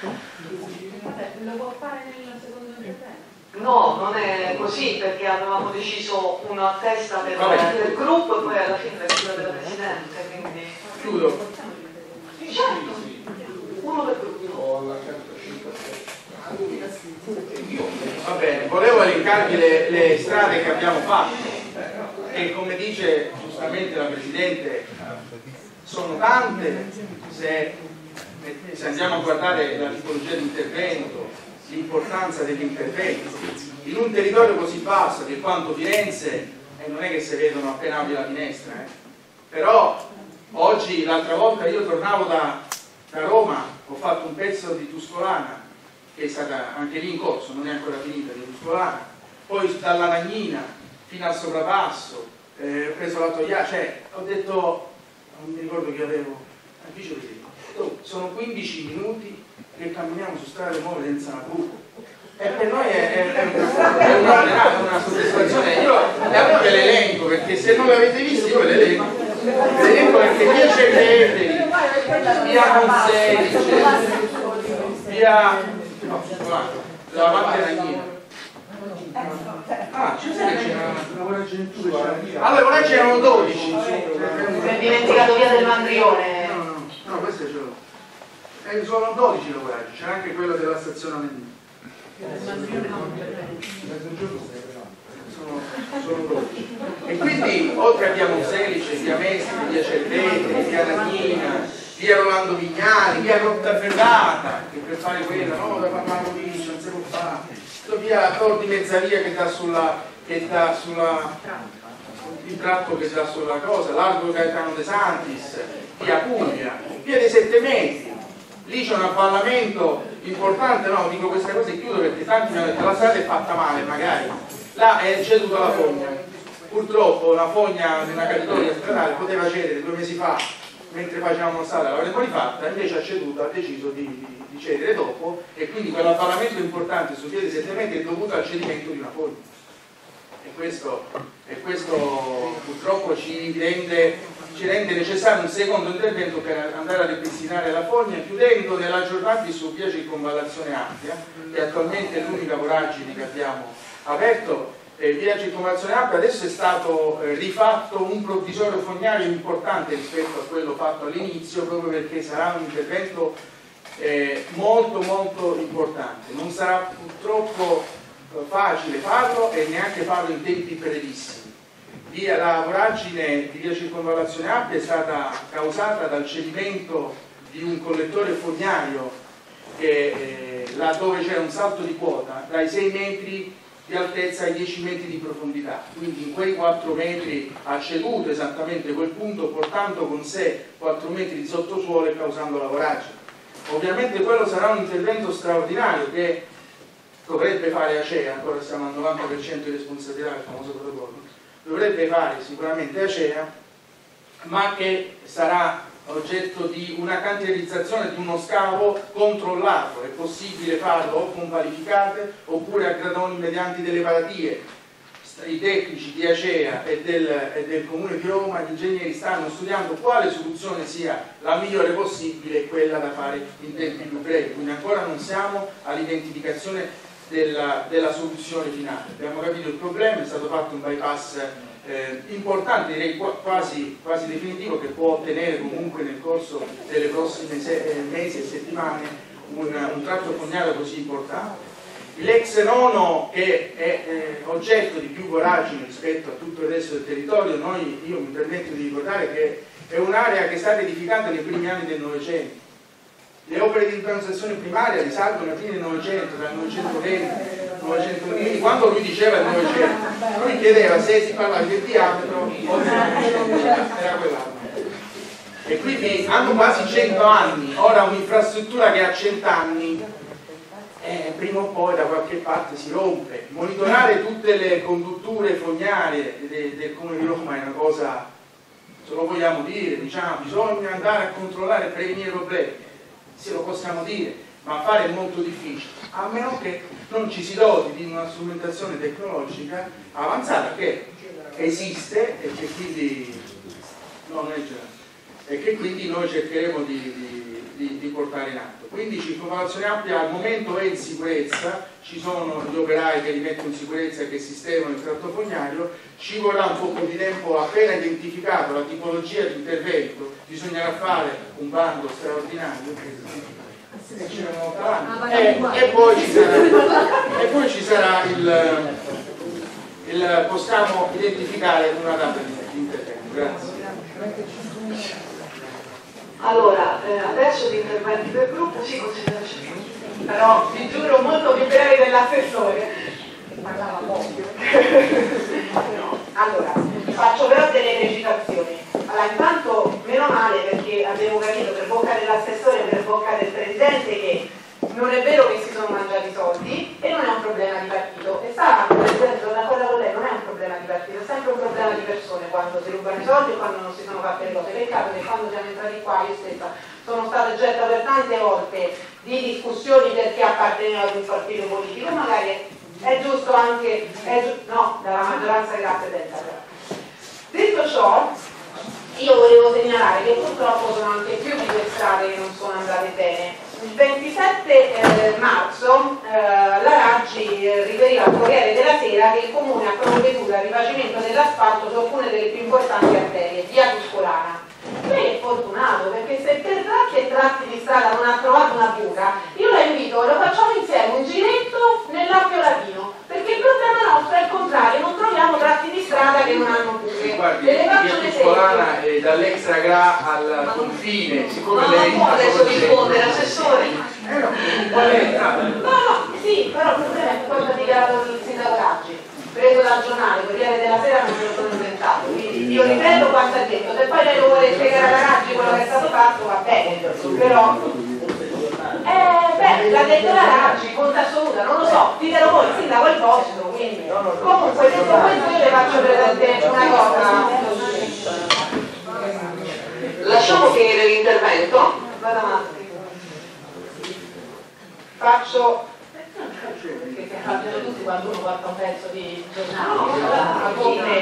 Speaker 12: Lo può fare nel secondo intervento?
Speaker 2: No, non è così, perché avevamo deciso uno a testa del gruppo e poi alla fine quello della Presidente, quindi...
Speaker 13: Chiudo.
Speaker 2: Certo, uno per gruppo.
Speaker 13: Va bene, volevo elencarvi le strade che abbiamo fatto, e come dice giustamente la Presidente, sono tante. Se andiamo a guardare la tipologia di intervento, l'importanza degli interventi in un territorio così vasto di quanto Firenze, non è che si vedono appena apri la finestra, però oggi, l'altra volta io tornavo da Roma, ho fatto un pezzo di Tuscolana che è stata anche lì in corso, non è ancora finita, di Tuscolana, poi dalla Ragnina fino al Soprapasso, ho preso la Toia, cioè ho detto, non mi ricordo che avevo, sono 15 minuti che camminiamo su strade nuove senza Nabucco, e per noi è una soddisfazione. Io ve l'elenco, perché se non l'avete visto io ve l'elenco perché via Cerveteri, via Monselice, via la Valle Ragnina. Ci sai che c'era allora c'erano 12.
Speaker 2: Mi è dimenticato via del Mandrione.
Speaker 13: No, questo ce l'ho. Sono 12 lavorati, c'era anche quello della stazione Alennina. Sono 12. E quindi, oltre a via Monselice, via Mestre, via Cerveteri, via Ragnina, via Rolando Vignali, via Grottaferrata, che per fare quella, no, da Parma Provincia, non si può fare, via Tor di Mezzavia che dà sulla che dà il tratto che dà sulla cosa, largo Gaetano De Santis, via Puglia, via dei 7 metri, lì c'è un avvallamento importante, no, dico queste cose e chiudo perché tanti mi hanno detto la strada è fatta male, magari, là è ceduta la fogna, purtroppo la fogna di una categoria stradale poteva cedere 2 mesi fa, mentre facevamo una strada l'avremmo rifatta, invece ha ceduto, ha deciso di cedere dopo e quindi quell'avvallamento importante su via dei 7 metri è dovuto al cedimento di una fogna. E questo purtroppo ci rende necessario un secondo intervento per andare a ripristinare la fogna, chiudendo nella giornata su via Circonvallazione Ampia, che attualmente è l'unica voragine che abbiamo aperto. Via Circonvallazione Ampia adesso è stato rifatto un provvisorio fognario importante rispetto a quello fatto all'inizio, proprio perché sarà un intervento molto molto importante. Non sarà purtroppo facile farlo e neanche farlo in tempi brevissimi. La voragine di via Circonvallazione Ampia è stata causata dal cedimento di un collettore fognario laddove c'era un salto di quota dai 6 metri di altezza ai 10 metri di profondità, quindi in quei 4 metri ha ceduto esattamente quel punto, portando con sé 4 metri di sottosuolo e causando la voragine. Ovviamente quello sarà un intervento straordinario che dovrebbe fare Acea, ancora siamo al 90% di responsabilità del famoso protocollo, dovrebbe fare sicuramente Acea, ma che sarà oggetto di una cantierizzazione, di uno scavo controllato. È possibile farlo o con valificate oppure a gradoni mediante delle paratie. I tecnici di Acea e del Comune di Roma, gli ingegneri stanno studiando quale soluzione sia la migliore possibile e quella da fare in tempi più brevi, quindi ancora non siamo all'identificazione della soluzione finale. Abbiamo capito il problema, è stato fatto un bypass importante, direi quasi definitivo, che può ottenere comunque nel corso delle prossime mesi e settimane un tratto fognario così importante. L'ex nono, che è oggetto di più voragine rispetto a tutto il resto del territorio, io mi permetto di ricordare che è un'area che è stata edificata nei primi anni del Novecento. Le opere di impensazione primaria risalgono ai fine del Novecento, dal 920, 920, quando lui diceva il Novecento, lui chiedeva se si parlava del diametro o era quell'anno. E quindi hanno quasi 100 anni, ora un'infrastruttura che ha 100 anni, prima o poi da qualche parte si rompe. Monitorare tutte le condutture fognarie del Comune di Roma è una cosa, se lo vogliamo dire, diciamo, bisogna andare a controllare e prevenire problemi. Se lo possiamo dire, ma fare è molto difficile, a meno che non ci si doti di una strumentazione tecnologica avanzata che esiste e che quindi noi cercheremo di portare in atto. Quindi Circonvallazione Ampia al momento è in sicurezza, ci sono gli operai che li mettono in sicurezza e che sistemano il tratto fognario, ci vorrà un po' di tempo. Appena identificato la tipologia di intervento bisognerà fare un bando straordinario e poi ci sarà possiamo identificare una data di intervento. Grazie.
Speaker 2: Allora, adesso gli interventi del gruppo, sì, però vi giuro molto più brevi dell'assessore.
Speaker 3: Parlava poco. Allora, faccio però delle precisazioni. Allora, intanto, meno male, perché abbiamo capito per bocca dell'assessore e per bocca del presidente che non è vero che si sono mangiati i soldi e non è un problema di partito. E sa, presidente, sono d'accordo con lei, non è un problema di partito, è sempre un problema di persone quando si rubano i soldi e quando non si sono fatte le cose. Peccato che quando siamo entrati qua, io stessa sono stata oggetto per tante volte di discussioni perché apparteneva ad un partito politico, magari è giusto anche, no, dalla maggioranza che rappresenta. Detto ciò, io volevo segnalare che purtroppo sono anche più di 2 strade che non sono andate bene. Il 27 marzo la Raggi riferiva al Corriere della Sera che il Comune ha provveduto al rifacimento dell'asfalto su alcune delle più importanti arterie, via Tuscolana. Lei è fortunato perché se per tratti e tratti di strada non ha trovato una buca, io la invito, lo facciamo insieme un giretto nell'Appio Latino, perché il problema nostro è il contrario, non troviamo tratti di strada che non hanno buche.
Speaker 13: Guardi, via Tuscolana è dall'Extra Gra al confine, siccome lei
Speaker 2: non può adesso rispondere, assessore.
Speaker 3: No, sì, però il problema è quello che ha dichiarato il sindaco Raggi, preso dal giornale
Speaker 8: Corriere della Sera non me lo sono inventato, quindi io ripeto quanto ha detto, se poi lei lo vuole spiegare alla Raggi quello che è stato fatto va bene, però l'ha detto la Raggi, conta assoluta, non lo so, ditelo voi, il sindaco è il vostro, quindi comunque detto questo io le faccio presente una cosa.
Speaker 2: Lasciamo finire l'intervento, vado avanti. Faccio
Speaker 8: che capitano tutti quando uno guarda un pezzo di giornale,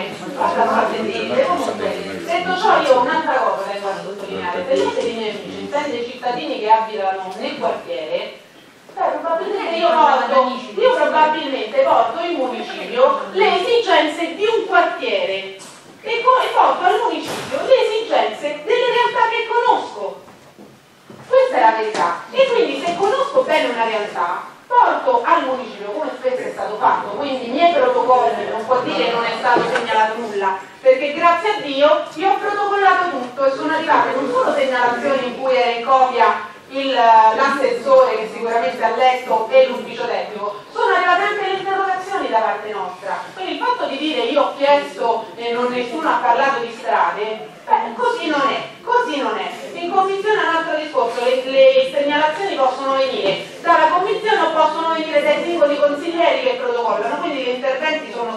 Speaker 8: comunque, detto ciò io un'altra cosa tengo a sottolineare, se lei dei miei amici intende i cittadini che abitano nel quartiere, probabilmente io probabilmente porto in municipio le esigenze di un quartiere e porto al municipio le esigenze delle realtà che conosco. Questa è la verità. E quindi se conosco bene una realtà, porto al municipio, come spesso è stato fatto, quindi i miei protocolli, non può dire che non è stato segnalato nulla, perché grazie a Dio io ho protocollato tutto e sono arrivate non solo segnalazioni in cui era in copia l'assessore che sicuramente ha letto e l'ufficio tecnico, sono arrivate anche le interrogazioni da parte nostra. Quindi il fatto di dire io ho chiesto e nessuno ha parlato di strade, così non è. In commissione è un altro discorso, le segnalazioni possono venire dalla commissione o possono venire dai singoli consiglieri che protocollano, quindi gli interventi sono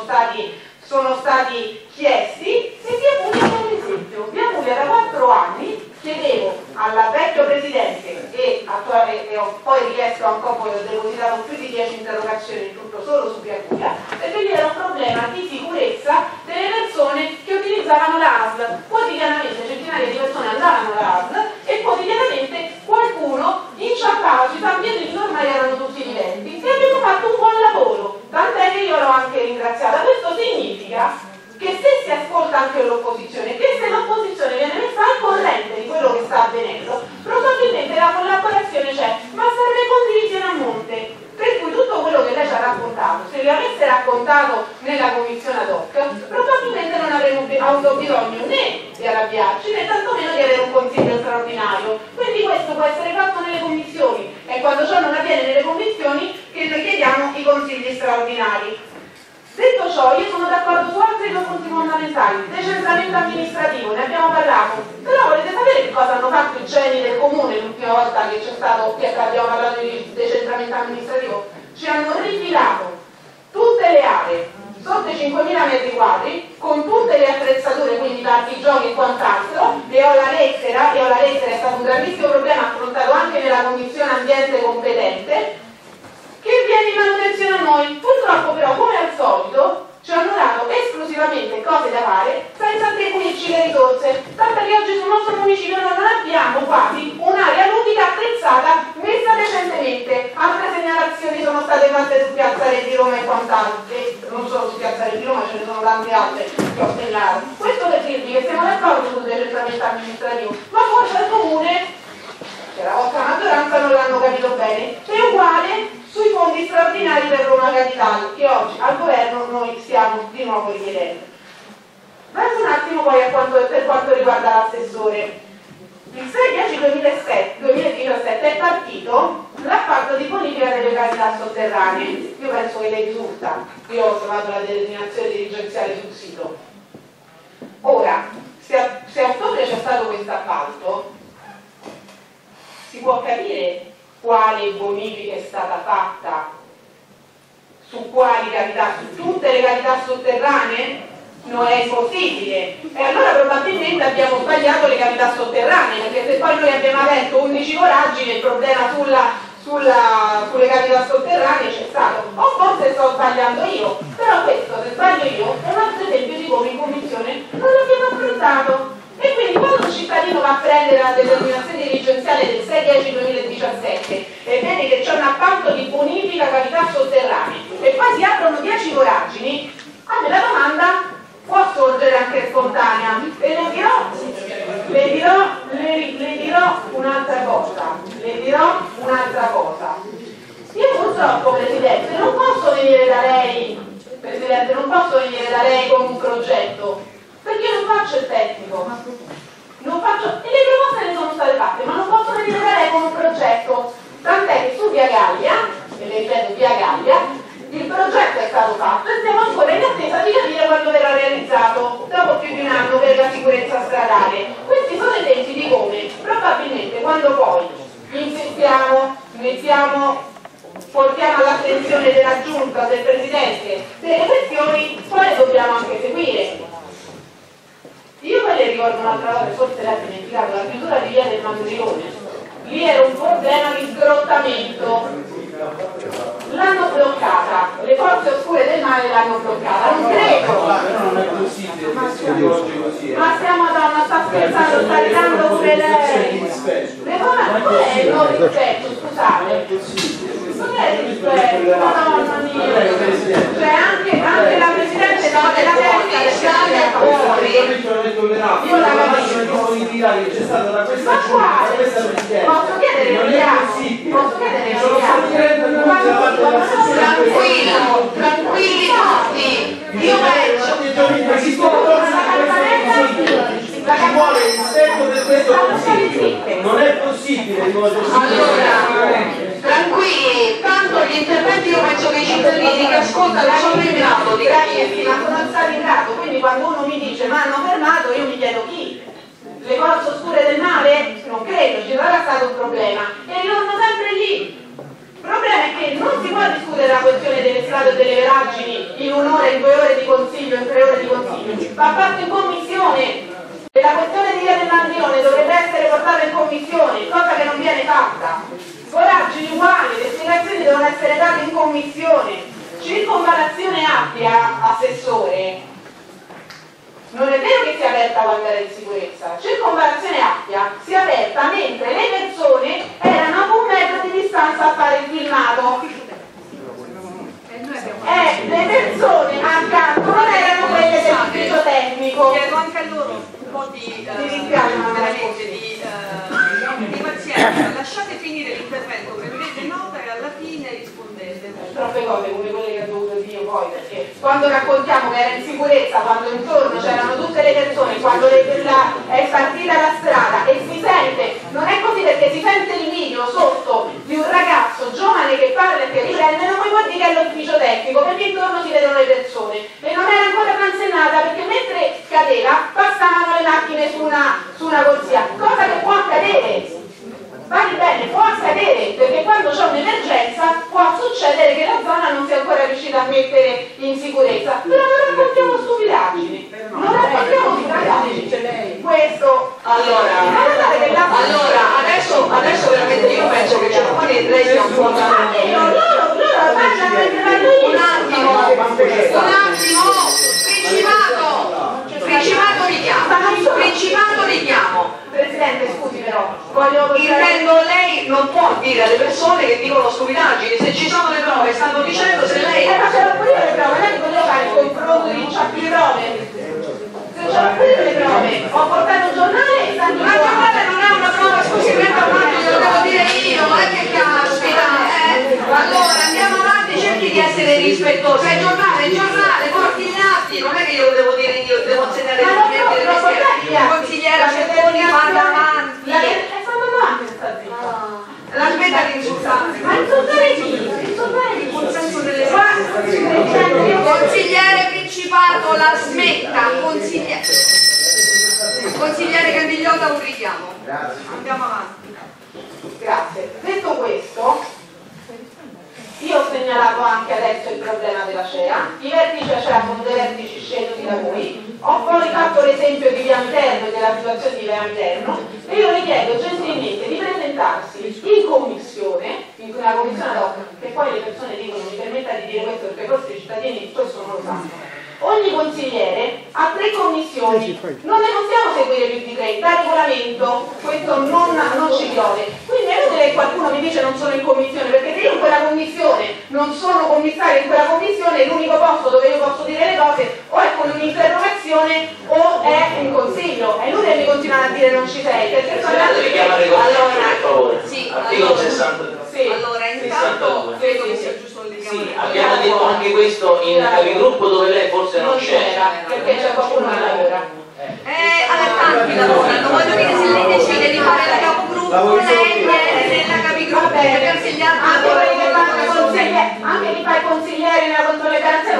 Speaker 8: stati chiesti e via Puglia è un esempio. Via Puglia da 4 anni chiedevo al vecchio presidente e ho poi richiesto ancora, poi ho depositato più di 10 interrogazioni in tutto solo su Via Puglia, perché lì era un problema di sicurezza delle persone che utilizzavano la ASL. Quotidianamente centinaia di persone andavano alla ASL e quotidianamente qualcuno inciampava sui tappeti, ormai erano tutti viventi, e abbiamo fatto un buon lavoro, tant'è che io l'ho anche ringraziata. Questo significa che se si ascolta anche l'opposizione, che se l'opposizione viene messa al corrente di quello che sta avvenendo, probabilmente la collaborazione c'è, ma serve condivisione a monte. Per cui tutto quello che lei ci ha raccontato, se le avesse raccontato nella commissione ad hoc, probabilmente non avremmo avuto bisogno né di arrabbiarci né tantomeno di avere un consiglio straordinario. Quindi questo può essere fatto nelle commissioni, e quando ciò non avviene nelle commissioni che noi chiediamo i consigli straordinari. Detto ciò, io sono d'accordo su altri due punti fondamentali. Decentramento amministrativo, ne abbiamo parlato, però volete sapere che cosa hanno fatto i geni del comune l'ultima volta che abbiamo parlato di decentramento amministrativo? Ci hanno rifilato tutte le aree sotto i 5.000 metri quadri con tutte le attrezzature, quindi parchi giochi e quant'altro, e ho la lettera, è stato un grandissimo problema affrontato anche nella commissione ambiente competente, che viene in manutenzione a noi. Purtroppo però, come al solito, ci hanno dato esclusivamente cose da fare senza attribuirci le risorse, tanto che oggi sul nostro municipio noi non abbiamo quasi un'area ludica attrezzata messa decentemente. Altre segnalazioni sono state fatte su Piazza Re di Roma e quant'altro, e non solo su Piazza Re di Roma, ce ne sono tante altre che ho segnalato. Questo per dirvi che siamo d'accordo sul decentramento amministrativo, ma forse al comune, che la vostra maggioranza non l'hanno capito bene. È uguale sui fondi straordinari per Roma Capitale, che oggi al governo noi stiamo di nuovo richiedendo. Vengo un attimo poi per quanto riguarda l'assessore. Il 6/10/2017 è partito l'appalto di bonifica delle località sotterranee. Io penso che le risulta, io ho trovato la determinazione dirigenziale sul sito. Ora, se a ottobre c'è stato questo appalto, si può capire quale bonifica è stata fatta, su quali cavità, su tutte le cavità sotterranee? Non è possibile. E allora probabilmente abbiamo sbagliato le cavità sotterranee, perché se poi noi abbiamo aperto 11 voragini, il problema sulle cavità sotterranee c'è stato. O forse sto sbagliando io, però questo, se sbaglio io, è un altro esempio di come in commissione non l'abbiamo affrontato. E quindi quando un cittadino va a prendere la determinazione dirigenziale del 6/10/2017 e vede che c'è un appalto di bonifica cavità sotterranee e poi si aprono 10 voragini, a me la domanda può sorgere anche spontanea, e le dirò un'altra cosa. Io purtroppo, Presidente, non posso venire da lei con un progetto, perché io non faccio il tecnico, e le proposte ne sono state fatte, ma non posso venire da lei con un progetto, tant'è che su Via Gallia, e le ripeto Via Gallia, il progetto è stato fatto e siamo ancora in attesa di capire quando verrà realizzato, dopo più di un anno per la sicurezza stradale. Questi sono esempi di come probabilmente quando poi insistiamo, portiamo all'attenzione della Giunta, del Presidente, delle questioni, poi le dobbiamo anche seguire. Io poi le ricordo un'altra volta, forse l'ha dimenticato, la chiusura di via del Mandrione. Lì era un problema di sgrottamento. L'hanno bloccata, le forze oscure del mare l'hanno bloccata, non credo.
Speaker 14: Non è possibile che oggi così.
Speaker 8: Ma stiamo, Madonna, sta scherzando, sta ridando pure lei. Qual è il non rispetto, scusate? Non è il rispetto, Madonna mia. Cioè anche la Presidente della testa fuori. Io la capisco.
Speaker 14: C'è stata da questa
Speaker 8: Ma quale?
Speaker 14: Presidente.
Speaker 8: Posso chiedere tranquilli tutti, io
Speaker 14: ci vuole il rispetto per questo Consiglio, non è possibile rivolgersi.
Speaker 2: Allora, tranquilli, tanto gli interventi io penso che i cittadini che ascoltano sono in grado di capirli.
Speaker 8: ma sono stati in grado, quindi quando uno mi dice ma hanno fermato, io mi chiedo chi? Le forze oscure del mare? Non credo, ci sarà stato un problema e ritorno sempre lì. Il problema è che non si può discutere la questione delle strade e delle veragini in un'ora, in 2 ore di consiglio, in 3 ore di consiglio, va fatto in commissione e la questione di via del Mandrione dovrebbe essere portata in commissione, cosa che non viene fatta. Scoraggi uguali, le spiegazioni devono essere date in commissione. Circonvallazione Appia, assessore, non è vero che sia aperta quando era in sicurezza. Circonvallazione Appia si è aperta mentre le persone erano a 1 metro di distanza a fare il filmato. Le persone accanto non erano quelle dell'ufficio tecnico.
Speaker 15: Chiedo anche a loro un po' di pazienza, lasciate finire l'intervento, prendete nota e alla fine rispondete.
Speaker 8: Troppe cose come quelle che ho dovuto dire io poi, perché quando raccontiamo che era in sicurezza, quando intorno c'erano tutte le persone, quando è partita la strada e si sente, non è così perché si sente il video sotto di un ragazzo giovane che parla e che riprende, non mi può dire che è l'ufficio tecnico, perché intorno si vedono le persone e non era ancora cancellata perché mentre cadeva passavano le macchine su una corsia, cosa che può accadere. Guardi bene, può accadere, perché quando c'è un'emergenza può succedere che la zona non sia ancora riuscita a mettere in sicurezza. Però non raccontiamo stupidaggini, non raccontiamo stupidaggini. Questo
Speaker 2: allora adesso veramente io penso che Giovanni lei sia un po'
Speaker 8: loro parlano mentre vado io.
Speaker 2: un attimo, Principato richiamo.
Speaker 8: Presidente, scusi però,
Speaker 2: intendo lei non può dire alle persone che dicono stupidaggini, se ci sono le prove, stanno dicendo se lei...
Speaker 8: ma ce l'ho pure io le prove, lei voleva fare il confronto di non c'ha più le prove. Se ce l'ho pure io le prove, ho portato un giornale e stanno...
Speaker 2: Ma il giornale non è una prova, scusi, prenda avanti, glielo devo dire io, ma che caspita, Allora andiamo avanti, cerchi di essere rispettosi. È il giornale, porti gli atti, non è che io lo devo dire io, devo insegnare il documento del mestiere. Consigliera Cecconi, vada avanti. L'aspetta di insultare.
Speaker 8: Ma insultare chi? Insultare chi?
Speaker 2: Il senso delle parole. Consigliere Principato, la smetta. Consigliere Candigliota, un richiamo. Andiamo avanti.
Speaker 8: Grazie. Detto questo, io ho segnalato anche adesso il problema della CEA, i vertici CEA sono dei vertici scelti da voi, ho poi fatto l'esempio di Via Interno e della situazione di Via Interno e io le chiedo gentilmente di presentarsi in commissione, in una commissione ad hoc, che poi le persone dicono mi permetta di dire questo perché forse i cittadini questo non lo sanno. Ogni consigliere ha 3 commissioni, non ne possiamo seguire più di 3, da regolamento questo non ci piove. Quindi è inutile che qualcuno mi dice non sono in commissione, perché se io in quella commissione non sono commissario in quella commissione, l'unico posto dove io posso dire le cose o è con un'interrogazione o è in consiglio. È inutile che mi continuano a dire non ci sei, perché
Speaker 1: articolo 60.
Speaker 15: Sì. Allora, intanto credo che sia giusto il richiamo.
Speaker 1: Sì, abbiamo detto anche questo in capigruppo dove lei forse non c'era.
Speaker 8: Perché c'è qualcuno che lavora.
Speaker 15: Tanti lavorano, voglio dire, se lei decide di fare la capogruppo, lei viene nella capigruppo, perché gli altri
Speaker 8: anche chi fa i consiglieri nella controlleranza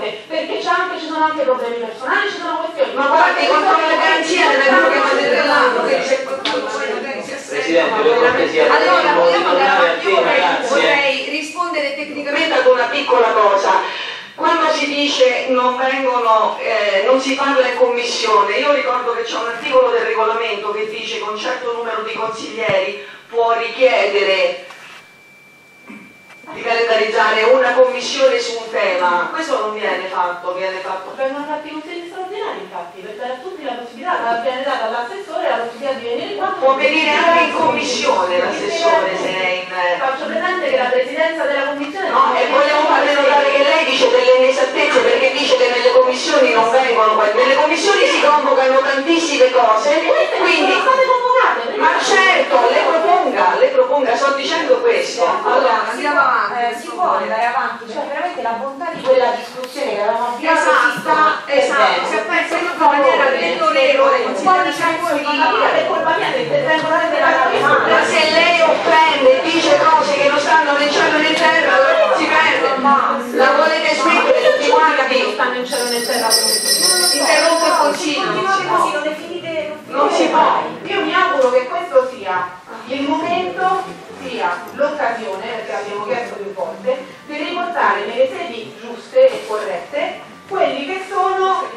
Speaker 8: volte, perché ci sono anche problemi personali, ci sono questioni.
Speaker 2: Ma guardi, con la garanzia nel programma dell'anno che dice
Speaker 1: Presidente, per cortesia,
Speaker 15: allora vogliamo andare avanti. Io
Speaker 1: grazie.
Speaker 15: vorrei rispondere tecnicamente
Speaker 2: ad una piccola cosa. Quando si dice non si parla in commissione, io ricordo che c'è un articolo del regolamento che dice che un certo numero di consiglieri può richiedere di calendarizzare una commissione su un tema. Questo non viene fatto,
Speaker 8: vengono fatti i consigli straordinari, infatti, per dare a tutti la possibilità, viene data all'assessore la possibilità di venire qua.
Speaker 2: Può venire anche in commissione l'assessore se è in...
Speaker 8: Faccio presente che la presidenza della commissione...
Speaker 2: No, e volevo farle notare che lei dice delle inesattezze perché dice che nelle commissioni non vengono, nelle commissioni si convocano tantissime cose, quindi... Ma certo, le proponga, sto dicendo questo.
Speaker 3: Allora, andiamo avanti, si può andare avanti, cioè veramente la bontà di quella discussione che avevamo avviato si sta
Speaker 15: esatto, si è perso in maniera autorevole,
Speaker 8: un po' di sensibilità, è colpa mia che intervengono
Speaker 2: ma se lei offende e dice cose che non stanno né in cielo né in terra, allora si perde. La volete smettere tutti quanti?
Speaker 8: Non stanno in cielo né in terra.
Speaker 2: Interrompe il consiglio. Non si può.
Speaker 8: Io mi auguro che questo sia il momento, sia l'occasione, perché abbiamo chiesto più volte, di riportare nelle sedi giuste e corrette quelli che sono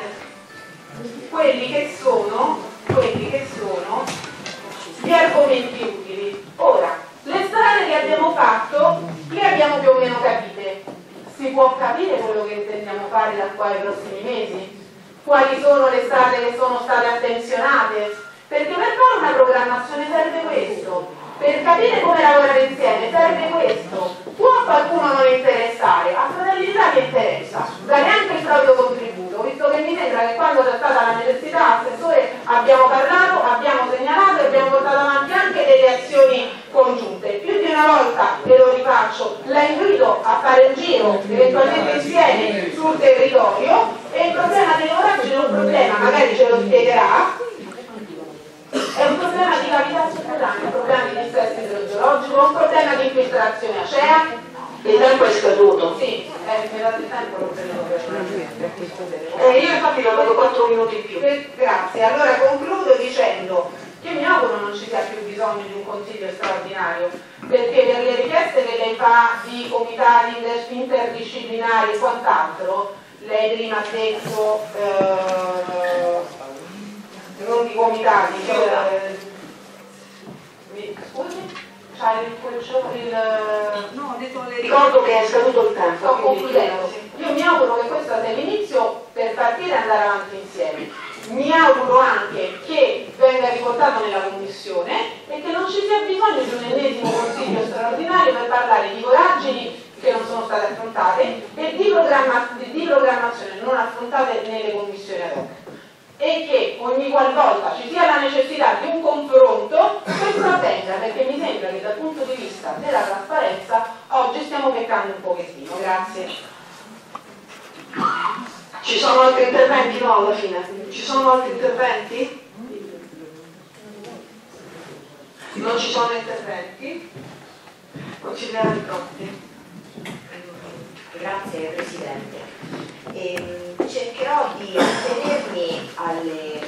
Speaker 8: gli argomenti utili. Ora, le strade che abbiamo fatto le abbiamo più o meno capite. Si può capire quello che intendiamo fare da qua ai prossimi mesi? Quali sono le strade che sono state attenzionate? Perché per fare una programmazione serve questo, per capire come lavorare insieme serve questo. Può a qualcuno non interessare, a Fratelli d'Italia interessa, dare anche il proprio contributo, visto che mi sembra che quando c'è stata la necessità, assessore, abbiamo parlato, abbiamo segnalato e abbiamo portato avanti anche delle azioni congiunte. Più di una volta, e lo rifaccio, la invito a fare un giro, eventualmente insieme, sul territorio, e il problema delle voragini è un problema, magari ce lo spiegherà, è un problema di cavità sotterranea, un problema di dissesto idrogeologico, un problema di infiltrazione acea.
Speaker 2: Il tempo è scaduto.
Speaker 8: Sì, mi date il tempo, lo prendo
Speaker 2: io infatti ho dato 4 minuti in più.
Speaker 8: Grazie, allora concludo dicendo che mi auguro non ci sia più bisogno di un consiglio straordinario, perché per le richieste che lei fa di comitati interdisciplinari e quant'altro, lei prima ha detto non di comitati, scusi?
Speaker 2: No, ricordo che è scaduto il tempo.
Speaker 8: Sto concludendo. Io mi auguro che questo sia l'inizio per partire e andare avanti insieme. Mi auguro anche che venga riportato nella commissione e che non ci sia bisogno di un ennesimo consiglio straordinario per parlare di voragini che non sono state affrontate e di programmazione non affrontate nelle commissioni ad hoc. E che ogni qualvolta ci sia la necessità di un confronto, questo avvenga, perché mi sembra che dal punto di vista della trasparenza oggi stiamo peccando un pochettino. Grazie.
Speaker 2: Ci sono altri interventi? No, alla fine. Ci sono altri interventi? Non ci sono interventi? Consigliere Ricotti.
Speaker 3: Grazie Presidente. Cercherò di attenermi alle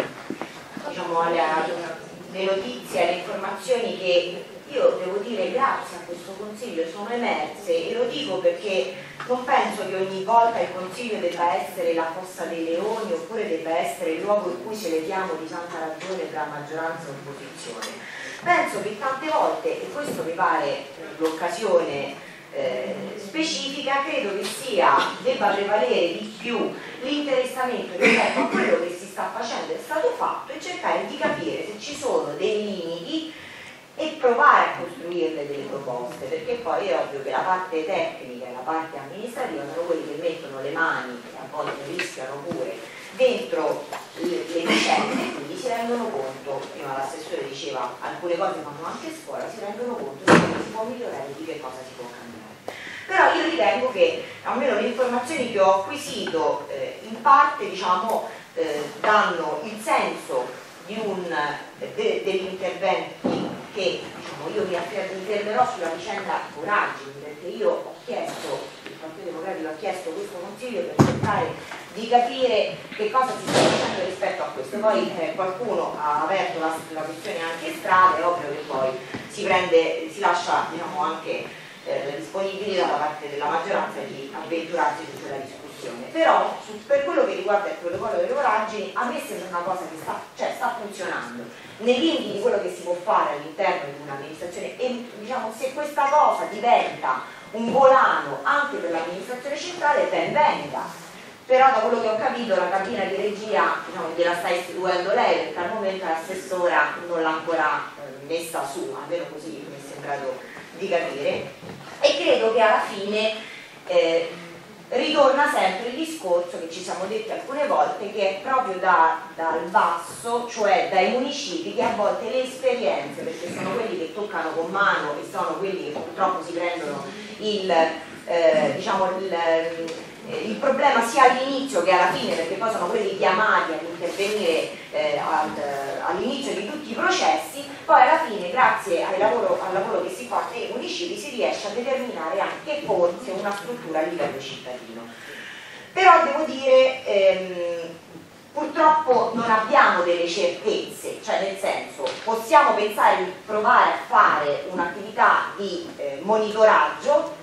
Speaker 3: notizie, alle informazioni che io devo dire grazie a questo Consiglio sono emerse, e lo dico perché non penso che ogni volta il Consiglio debba essere la Fossa dei Leoni oppure debba essere il luogo in cui celebriamo di santa ragione tra maggioranza e opposizione. Penso che tante volte, e questo mi pare l'occasione specifica, credo che debba prevalere di più l'interessamento rispetto a quello che si sta facendo, è stato fatto, e cercare di capire se ci sono dei limiti e provare a costruirle delle proposte, perché poi è ovvio che la parte tecnica e la parte amministrativa sono quelli che mettono le mani e a volte rischiano pure dentro le vicende, quindi si rendono conto, prima l'assessore diceva alcune cose fanno anche scuola, si rendono conto di come si può migliorare e di che cosa si può cambiare. Però io ritengo che almeno le informazioni che ho acquisito in parte danno il senso degli interventi che io mi interverrò sulla vicenda voragini, perché io ho chiesto, il Partito Democratico ha chiesto questo Consiglio perché di capire che cosa si sta facendo rispetto a questo. Poi qualcuno ha aperto la questione anche strade, è ovvio che poi si lascia, diciamo, anche la disponibilità da parte della maggioranza di avventurarsi su quella discussione. Però per quello che riguarda il protocollo delle voragini, a me sembra una cosa che sta funzionando nei limiti di quello che si può fare all'interno di un'amministrazione, e diciamo, se questa cosa diventa un volano anche per l'amministrazione centrale, ben venga. Però da quello che ho capito la cabina di regia, diciamo, gliela sta istituendo lei, perché al momento l'assessora non l'ha ancora messa su, almeno così mi è sembrato di capire, e credo che alla fine ritorna sempre il discorso che ci siamo detti alcune volte, che è proprio dal basso, cioè dai municipi, che a volte le esperienze, perché sono quelli che toccano con mano e sono quelli che purtroppo si prendono il problema sia all'inizio che alla fine, perché poi sono quelli chiamati ad intervenire all'inizio di tutti i processi, poi alla fine grazie al lavoro che si fa nei municipi si riesce a determinare anche forse una struttura a livello cittadino. Però devo dire, purtroppo non abbiamo delle certezze, cioè nel senso, possiamo pensare di provare a fare un'attività di monitoraggio,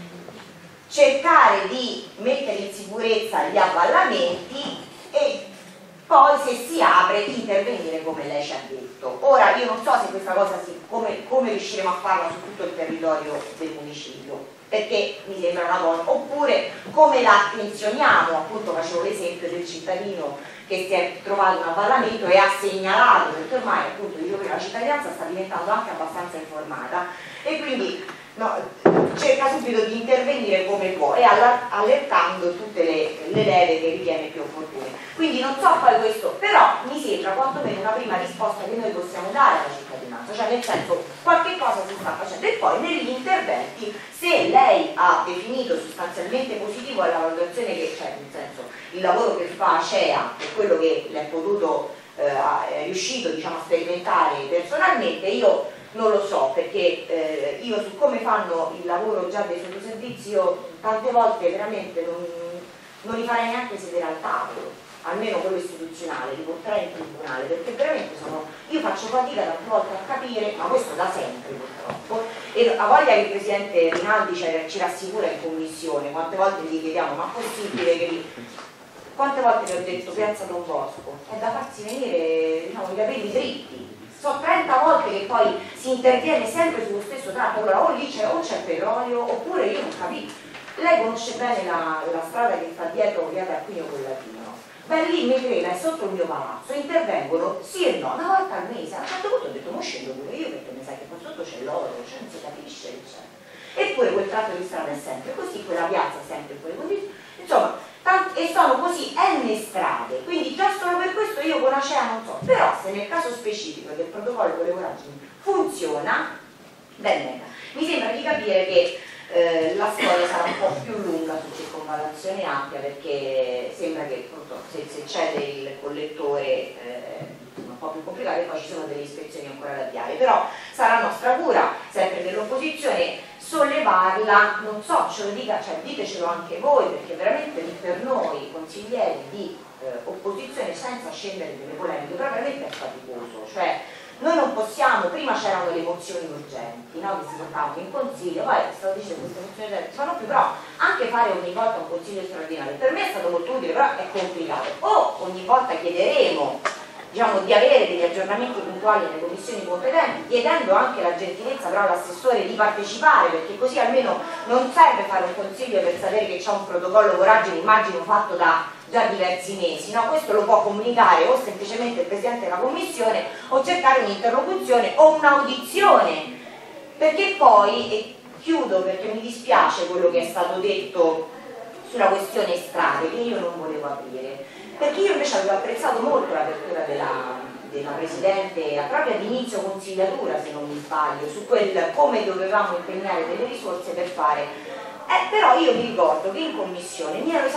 Speaker 3: cercare di mettere in sicurezza gli avvallamenti e poi, se si apre, intervenire come lei ci ha detto. Ora io non so se questa cosa come riusciremo a farla su tutto il territorio del municipio, perché mi sembra una cosa, oppure come la attenzioniamo. Appunto facevo l'esempio del cittadino che si è trovato un avvallamento e ha segnalato, perché ormai appunto la cittadinanza sta diventando anche abbastanza informata e quindi cerca subito di intervenire come può e allertando tutte le leve che ritiene più opportune. Quindi non so poi questo, però mi sembra quantomeno una prima risposta che noi possiamo dare alla cittadinanza, cioè nel senso qualche cosa si sta facendo, e poi negli interventi, se lei ha definito sostanzialmente positivo la valutazione che, cioè nel senso il lavoro che fa ACEA e quello che le è potuto è riuscito, diciamo, a sperimentare personalmente, io non lo so, perché io su come fanno il lavoro già dei sottoservizi, io tante volte veramente non li farei neanche sedere al tavolo, almeno quello istituzionale, li porterei in tribunale, perché veramente io faccio fatica tante volte a capire, ma questo da sempre purtroppo, e a voglia che il Presidente Rinaldi ci rassicura in commissione, quante volte gli chiediamo, ma è possibile che quante volte vi ho detto Piazza Don Bosco, è da farsi venire, diciamo, i capelli dritti. Sono 30 volte che poi si interviene sempre sullo stesso tratto, allora o lì c'è petrolio oppure io non capisco. Lei conosce bene la strada che sta dietro via Tarquinio Collatino. Beh, lì mi creda, è sotto il mio palazzo, intervengono sì e no, una volta al mese. A un certo punto ho detto, mo scendo pure io perché mi sa che qua sotto c'è l'oro, cioè non si capisce che c'è. Eppure quel tratto di strada è sempre così, quella piazza è sempre in quelle condizioni, insomma. E sono così n strade, quindi già solo per questo io con ACEA non so, però se nel caso specifico del protocollo con le voragini funziona, bene, mi sembra di capire che la storia sarà un po' più lunga su circonvallazione ampia, perché sembra che appunto, se c'è il collettore un po' più complicato e poi ci sono delle ispezioni ancora da avviare, però sarà nostra cura, sempre dell'opposizione, sollevarla, non so, ce lo dica, cioè ditecelo anche voi, perché veramente per noi consiglieri di opposizione, senza scendere delle polemiche, però veramente è faticoso, cioè noi non possiamo, prima c'erano le mozioni urgenti, no, che si portavano in consiglio, poi è stato detto che queste mozioni urgenti si fanno più, però anche fare ogni volta un consiglio straordinario per me è stato molto utile, però è complicato, o ogni volta chiederemo, diciamo, di avere degli aggiornamenti puntuali nelle commissioni competenti, chiedendo anche la gentilezza però all'assessore di partecipare, perché così almeno non serve fare un consiglio per sapere che c'è un protocollo voragine, immagino fatto da già diversi mesi, no? Questo lo può comunicare o semplicemente il Presidente della Commissione o cercare un'interlocuzione o un'audizione, perché poi, e chiudo perché mi dispiace quello che è stato detto sulla questione strade, che io non volevo aprire, perché io invece avevo apprezzato molto l'apertura della Presidente proprio all'inizio consigliatura, se non mi sbaglio, su come dovevamo impegnare delle risorse per fare. Però io mi ricordo che in commissione mi ero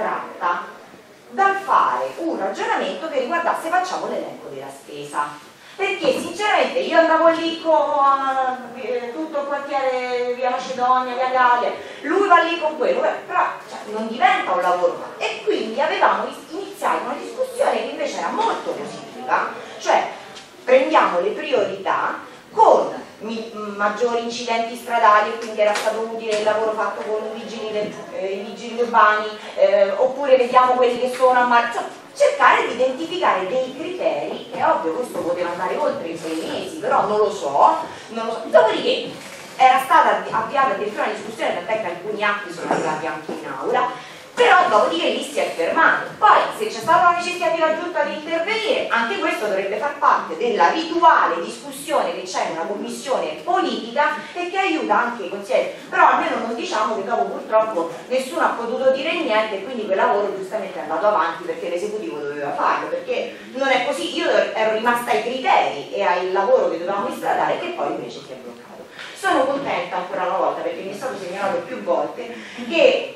Speaker 3: sottratta dal fare un ragionamento che riguardasse, facciamo l'elenco della spesa. perché sinceramente io andavo lì con tutto il quartiere via Macedonia, via Gallia, lui va lì con quello, però cioè, non diventa un lavoro, e quindi avevamo iniziato una discussione che invece era molto positiva, cioè prendiamo le priorità con maggiori incidenti stradali, e quindi era stato utile il lavoro fatto con i vigili urbani, oppure vediamo quelli che sono a marcia, cercare di identificare dei criteri. È ovvio, questo poteva andare oltre i 6 mesi, però non lo so. Dopodiché era stata avviata addirittura una discussione, tant'è che alcuni atti sono arrivati anche in aula, però dopodiché lì si è fermato. Poi se c'è stata la necessità della Giunta di intervenire, anche questo dovrebbe far parte della rituale discussione che c'è in una commissione politica e che aiuta anche i consiglieri, però almeno non diciamo che dopo purtroppo nessuno ha potuto dire niente e quindi quel lavoro giustamente è andato avanti perché l'esecutivo doveva farlo, perché non è così. Io ero rimasta ai criteri e al lavoro che dovevamo installare, che poi invece si è bloccato. Sono contenta ancora una volta, perché mi è stato segnalato più volte che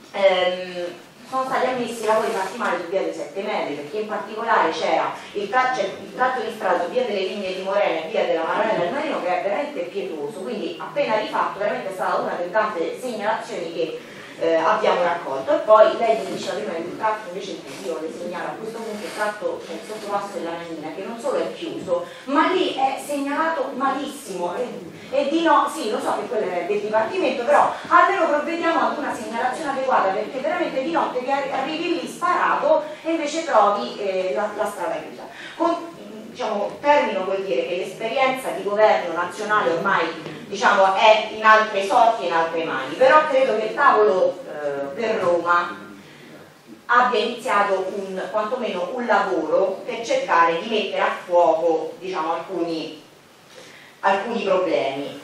Speaker 3: sono stati ammessi i lavori fatti male su via dei 7 metri, perché in particolare c'era il tratto di strada via delle Vigne di Morena e via della Marella del Marino, che è veramente pietoso, quindi appena rifatto veramente è stata una delle tante segnalazioni che abbiamo raccolto. E poi lei mi diceva prima che il tratto, invece io le segnalo a questo punto il tratto del sottopasso della Menina, che non solo è chiuso, ma lì è segnalato malissimo, e di no, sì, lo so che quello è del Dipartimento, però almeno provvediamo ad una segnalazione adeguata, perché veramente di notte che arrivi lì sparato e invece trovi la strada chiusa. Diciamo, termino col dire che l'esperienza di governo nazionale ormai, diciamo, è in altre sorti e in altre mani, però credo che il tavolo per Roma abbia iniziato quantomeno un lavoro per cercare di mettere a fuoco, diciamo, alcuni problemi.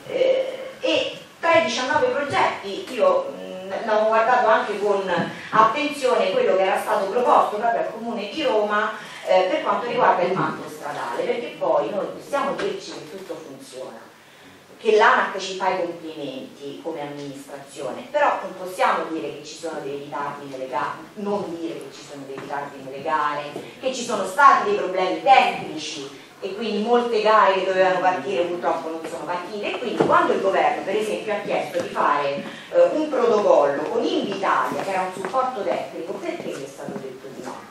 Speaker 3: E tra i 19 progetti io l'avevo guardato anche con attenzione quello che era stato proposto proprio al Comune di Roma per quanto riguarda il manto stradale, perché poi noi possiamo dirci che tutto funziona, che l'ANAC ci fa i complimenti come amministrazione, però non possiamo dire che ci sono dei ritardi nelle gare, non dire che ci sono dei ritardi nelle gare, che ci sono stati dei problemi tecnici e quindi molte gare che dovevano partire purtroppo non sono partite, e quindi quando il governo per esempio ha chiesto di fare un protocollo con Invitalia, che era un supporto tecnico, perché gli è stato detto di no?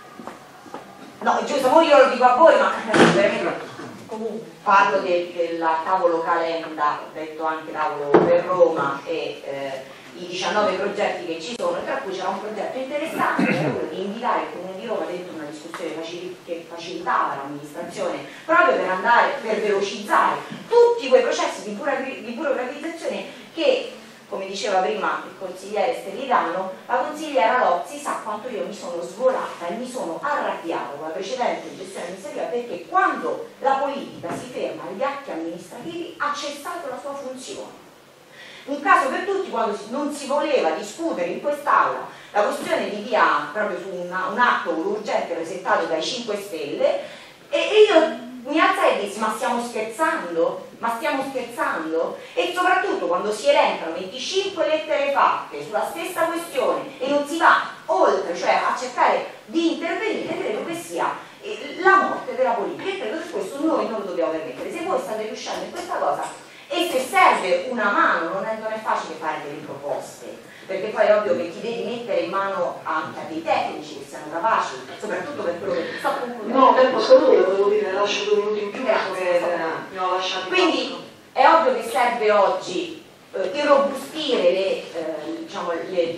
Speaker 3: No, giusto, io lo dico a voi, ma veramente comunque parlo del tavolo Calenda, ho detto anche tavolo per Roma, e i 19 progetti che ci sono, tra cui c'era un progetto interessante, quello di invitare il Comune di Roma dentro una discussione che facilitava l'amministrazione, proprio per velocizzare tutti quei processi di burocratizzazione che, come diceva prima il consigliere Stellitano, la consigliera Lozzi sa quanto io mi sono svolata e mi sono arrabbiata con la precedente gestione amministrativa, perché quando la politica si ferma agli atti amministrativi ha cessato la sua funzione. Un caso per tutti, quando non si voleva discutere in quest'Aula la questione di via, proprio su un atto urgente presentato dai 5 Stelle, e io mi alzai e dissi: ma stiamo scherzando? Ma stiamo scherzando? E soprattutto quando si elencano 25 lettere fatte sulla stessa questione e non si va oltre, cioè a cercare di intervenire, credo che sia la morte della politica, e credo che questo noi non lo dobbiamo permettere. Se voi state riuscendo in questa cosa, e se serve una mano, non è facile fare delle proposte, perché poi è ovvio che ti devi mettere in mano anche a dei tecnici che siano capaci, soprattutto per quello che sto concludendo.
Speaker 2: No, tempo scaduto, volevo dire, lascio 2 minuti in più, perché mi ho lasciato.
Speaker 3: Quindi è ovvio che serve oggi irrobustire diciamo,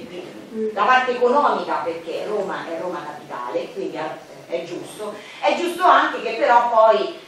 Speaker 3: la parte economica, perché Roma è Roma capitale, quindi è giusto. È giusto anche che però poi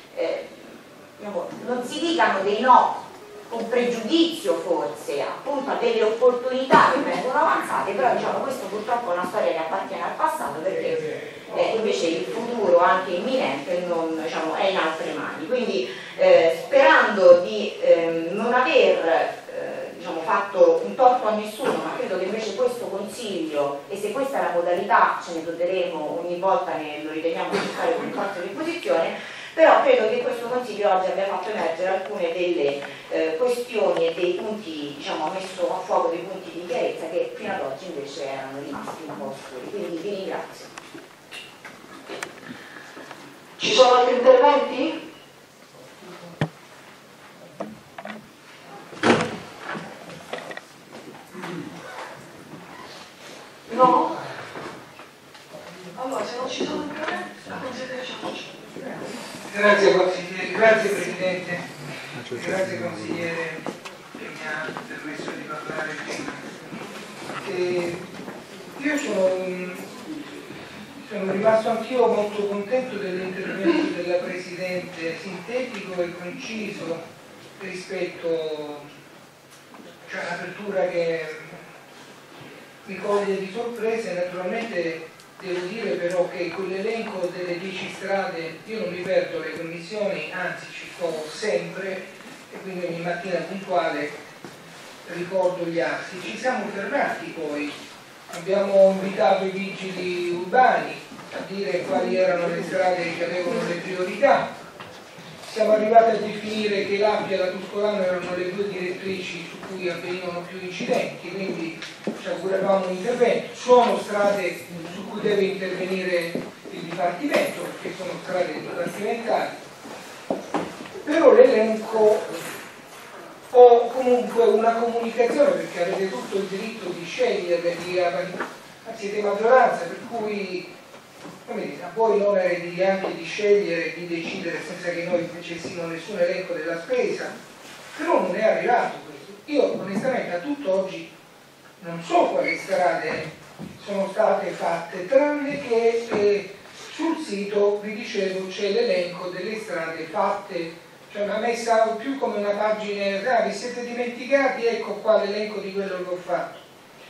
Speaker 3: non si dicano dei no con pregiudizio, forse appunto a delle opportunità che vengono avanzate, però diciamo questo purtroppo è una storia che appartiene al passato, perché invece il futuro anche imminente diciamo, è in altre mani. Quindi sperando di non aver diciamo, fatto un torto a nessuno, ma credo che invece questo Consiglio, e se questa è la modalità ce ne doteremo ogni volta, lo riteniamo necessario come forza di opposizione, però credo che questo Consiglio oggi abbia fatto emergere alcune delle questioni e dei punti, diciamo, ha messo a fuoco dei punti di chiarezza che fino ad oggi invece erano rimasti un po' oscuri. Quindi vi ringrazio.
Speaker 2: Ci sono altri interventi? No? Allora, se non ci sono interventi, la considerazione.
Speaker 4: Grazie Presidente, grazie consigliere che mi ha permesso di parlare prima. Io sono rimasto anch'io molto contento dell'intervento della Presidente, sintetico e conciso rispetto all'apertura che mi coglie di sorpresa. Naturalmente devo dire però che quell'elenco delle 10 strade, io non mi perdo le commissioni, anzi ci sto sempre e quindi ogni mattina puntuale ricordo gli atti. Ci siamo fermati poi, abbiamo invitato i vigili urbani a dire quali erano le strade che avevano le priorità, siamo arrivati a definire che l'Appia e la Tuscolana erano le due direttrici su cui avvenivano più incidenti, quindi ci auguravamo un intervento. Sono strade su cui deve intervenire il Dipartimento, perché sono strade dipartimentali, però l'elenco o comunque una comunicazione, perché avete tutto il diritto di scegliere, siete maggioranza, per cui a voi l'onere anche di scegliere, di decidere senza che noi facessimo nessun elenco della spesa, però non è arrivato questo. Io onestamente a tutt'oggi non so quali strade sono state fatte, tranne che sul sito, vi dicevo, c'è l'elenco delle strade fatte, cioè mi ha messa più come una pagina, vi siete dimenticati, ecco qua l'elenco di quello che ho fatto.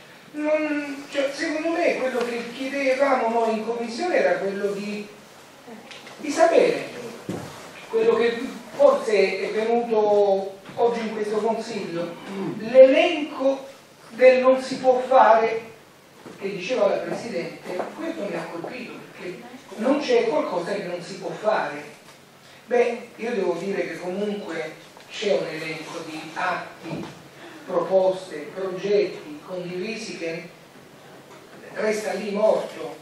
Speaker 4: Secondo me quello che chiedevamo noi in commissione era quello di sapere, quello che forse è venuto oggi in questo consiglio, l'elenco del non si può fare che diceva la Presidente. Questo mi ha colpito perché non c'è qualcosa che non si può fare. Beh, io devo dire che comunque c'è un elenco di atti, proposte, progetti condivisi che resta lì morto.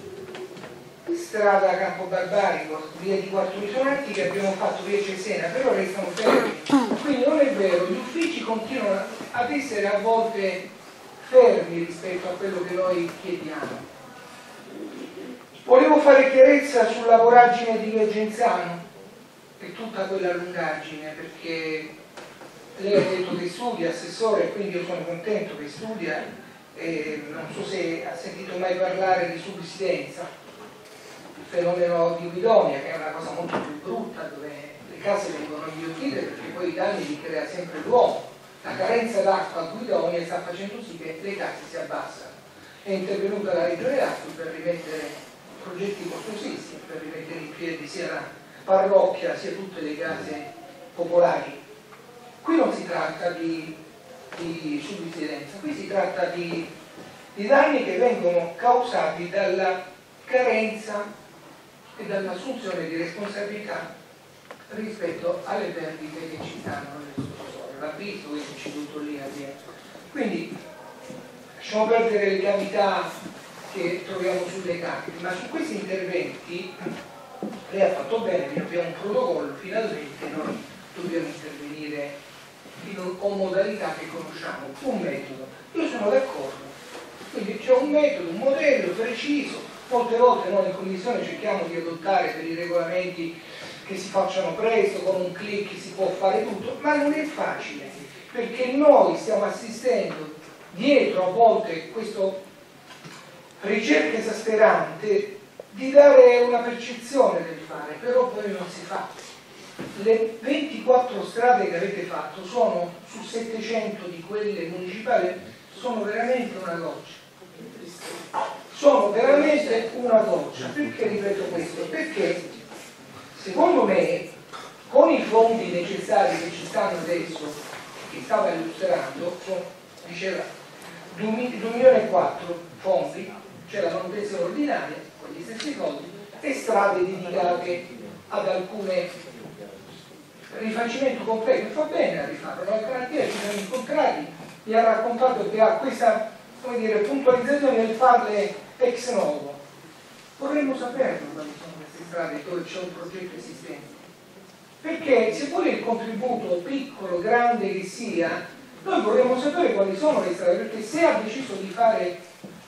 Speaker 4: Strada Campo Barbarico, via di Quattro Risonanti che abbiamo fatto via Cesena, però restano fermi. Quindi non è vero, gli uffici continuano ad essere a volte fermi rispetto a quello che noi chiediamo. Volevo fare chiarezza sulla voragine di via Genzano e tutta quella lungaggine, perché lei ha detto che studia, assessore, quindi io sono contento che studia, non so se ha sentito mai parlare di subsidenza, il fenomeno di Guidonia, che è una cosa molto più brutta, dove le case vengono inghiottite perché poi i danni li crea sempre l'uomo. La carenza d'acqua a Guidonia sta facendo sì che le case si abbassano. È intervenuta la Regione Lazio per rimettere progetti costosissimi, per rimettere in piedi sia la parrocchia sia tutte le case popolari. Qui non si tratta di subsidenza, qui si tratta di danni che vengono causati dalla carenza e dall'assunzione di responsabilità rispetto alle perdite che ci stanno nel sottosuolo. L'avviso che è ceduto lì a via. Quindi lasciamo perdere le cavità che troviamo sulle carte, ma su questi interventi lei ha fatto bene, abbiamo un protocollo, finalmente noi dobbiamo intervenire con modalità che conosciamo, un metodo. Io sono d'accordo, quindi c'è un metodo, un modello preciso. Molte volte noi in commissione cerchiamo di adottare per i regolamenti che si facciano presto, con un clic si può fare tutto, ma non è facile, perché noi stiamo assistendo dietro a volte questa ricerca esasperante di dare una percezione del fare, però poi non si fa. Le 24 strade che avete fatto sono su 700 di quelle municipali, sono veramente una goccia. Sono veramente una goccia. Perché ripeto questo? Perché secondo me con i fondi necessari che ci stanno adesso, che stava illustrando, diceva 2,4 milioni fondi, c'è la manutenzione ordinaria con gli stessi soldi e strade dedicate ad alcune rifacimento completo. Fa bene a rifarlo, la cantiere ci siamo incontrati, mi ha raccontato che ha questa, come dire, puntualizzazione nel farle ex novo. Vorremmo saperlo quali sono queste strade dove c'è un progetto esistente, perché seppure il contributo piccolo, grande che sia, noi vorremmo sapere quali sono le strade, perché se ha deciso di fare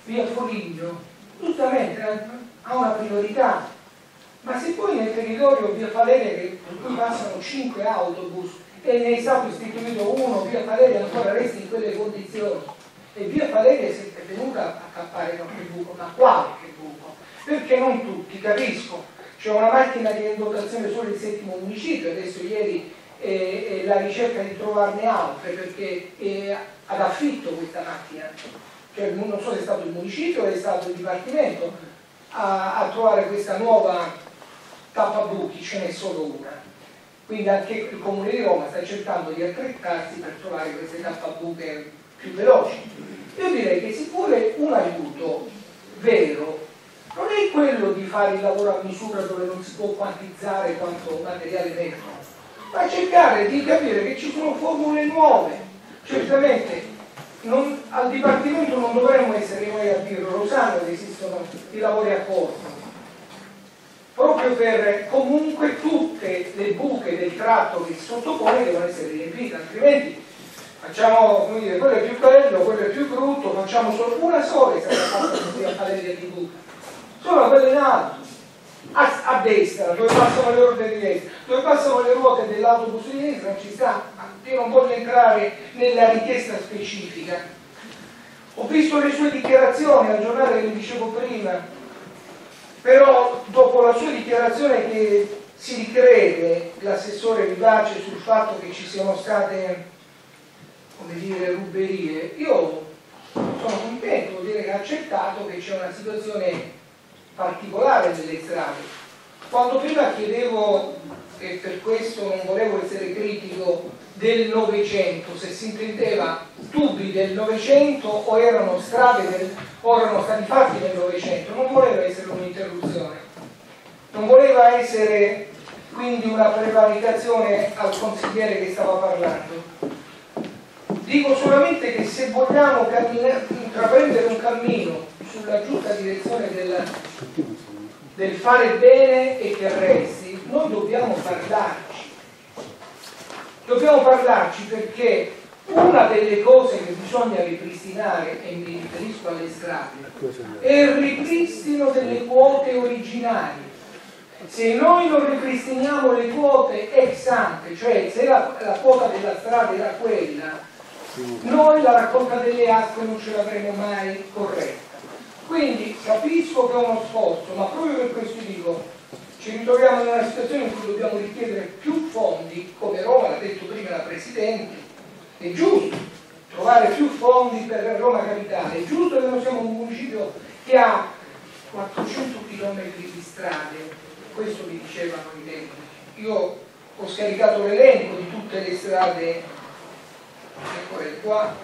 Speaker 4: via Foligno, giustamente ha una priorità, ma se poi nel territorio via Faleria, per cui passano 5 autobus e ne è stato istituito uno, via Faleria ancora resta in quelle condizioni, e via Faleria è venuta a cappare qualche buco, ma qualche buco, perché non tutti, capisco, c'è una macchina che è in dotazione solo il 7° municipio, adesso ieri la ricerca di trovarne altre, perché è ad affitto questa macchina, cioè non so se è stato il municipio o è stato il dipartimento a trovare questa nuova tappabuchi, ce n'è solo una, quindi anche il Comune di Roma sta cercando di attrezzarsi per trovare queste tappabuche più veloci. Io direi che se vuole un aiuto vero non è quello di fare il lavoro a misura dove non si può quantizzare quanto materiale mettono, ma cercare di capire che ci sono formule nuove. Certamente al Dipartimento non dovremmo essere noi a dirlo, lo sanno che esistono i lavori a corto, proprio per comunque tutte le buche del tratto che si sottopone devono essere riempite, altrimenti facciamo, come dire, quello è più bello, quello è più brutto, facciamo solo una sola e sarà fatta così a Faleria di buca, solo quella in alto, a destra, dove passano le ruote di destra, dove passano le ruote dell'autobus di destra non ci sta. Io non voglio entrare nella richiesta specifica. Ho visto le sue dichiarazioni al giornale che vi dicevo prima, però dopo la sua dichiarazione che si ricrede l'assessore Vivace sul fatto che ci siano state, come dire, ruberie, io sono contento, vuol dire che ha accettato che c'è una situazione particolare nelle strade. Quando prima chiedevo, e per questo non volevo essere critico, del Novecento, se si intendeva tubi del Novecento o erano strade o erano stati fatti nel Novecento, non voleva essere un'interruzione, non voleva essere quindi una prevaricazione al consigliere che stava parlando. Dico solamente che se vogliamo intraprendere un cammino sulla giusta direzione del fare bene e che resti, noi dobbiamo parlarci. Dobbiamo parlarci perché una delle cose che bisogna ripristinare, e mi riferisco alle strade, è il ripristino delle quote originali. Se noi non ripristiniamo le quote ex ante, cioè se la quota della strada era quella, noi la raccolta delle acque non ce l'avremo mai corretta. Quindi capisco che è uno sforzo, ma proprio per questo dico, ci ritroviamo in una situazione in cui dobbiamo richiedere più fondi, come Roma l'ha detto prima la Presidente, è giusto trovare più fondi per Roma Capitale, è giusto che noi siamo un municipio che ha 400 km di strade, questo mi dicevano i tecnici. Io ho scaricato l'elenco di tutte le strade, eccole qua,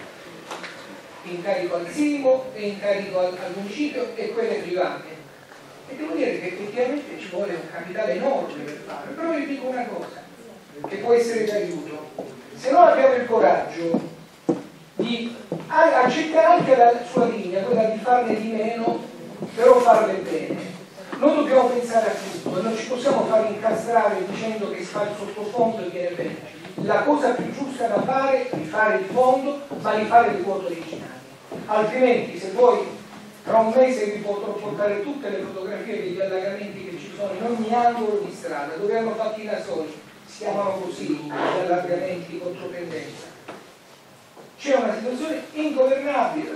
Speaker 4: in carico al Simo e in carico al municipio e quelle private. E devo dire che effettivamente ci vuole un capitale enorme per farlo, però vi dico una cosa che può essere d'aiuto: se noi abbiamo il coraggio di accettare anche la sua linea, quella di farne di meno, però farle bene, noi dobbiamo pensare a tutto e non ci possiamo fare incastrare dicendo che si fa il sottofondo e viene bene. La cosa più giusta da fare è rifare il fondo, ma rifare le quote originali. Altrimenti, se voi tra un mese vi potrò portare tutte le fotografie degli allagamenti che ci sono in ogni angolo di strada, dove hanno fatto i nasoni, si chiamano così gli allargamenti contropendenza. C'è una situazione ingovernabile.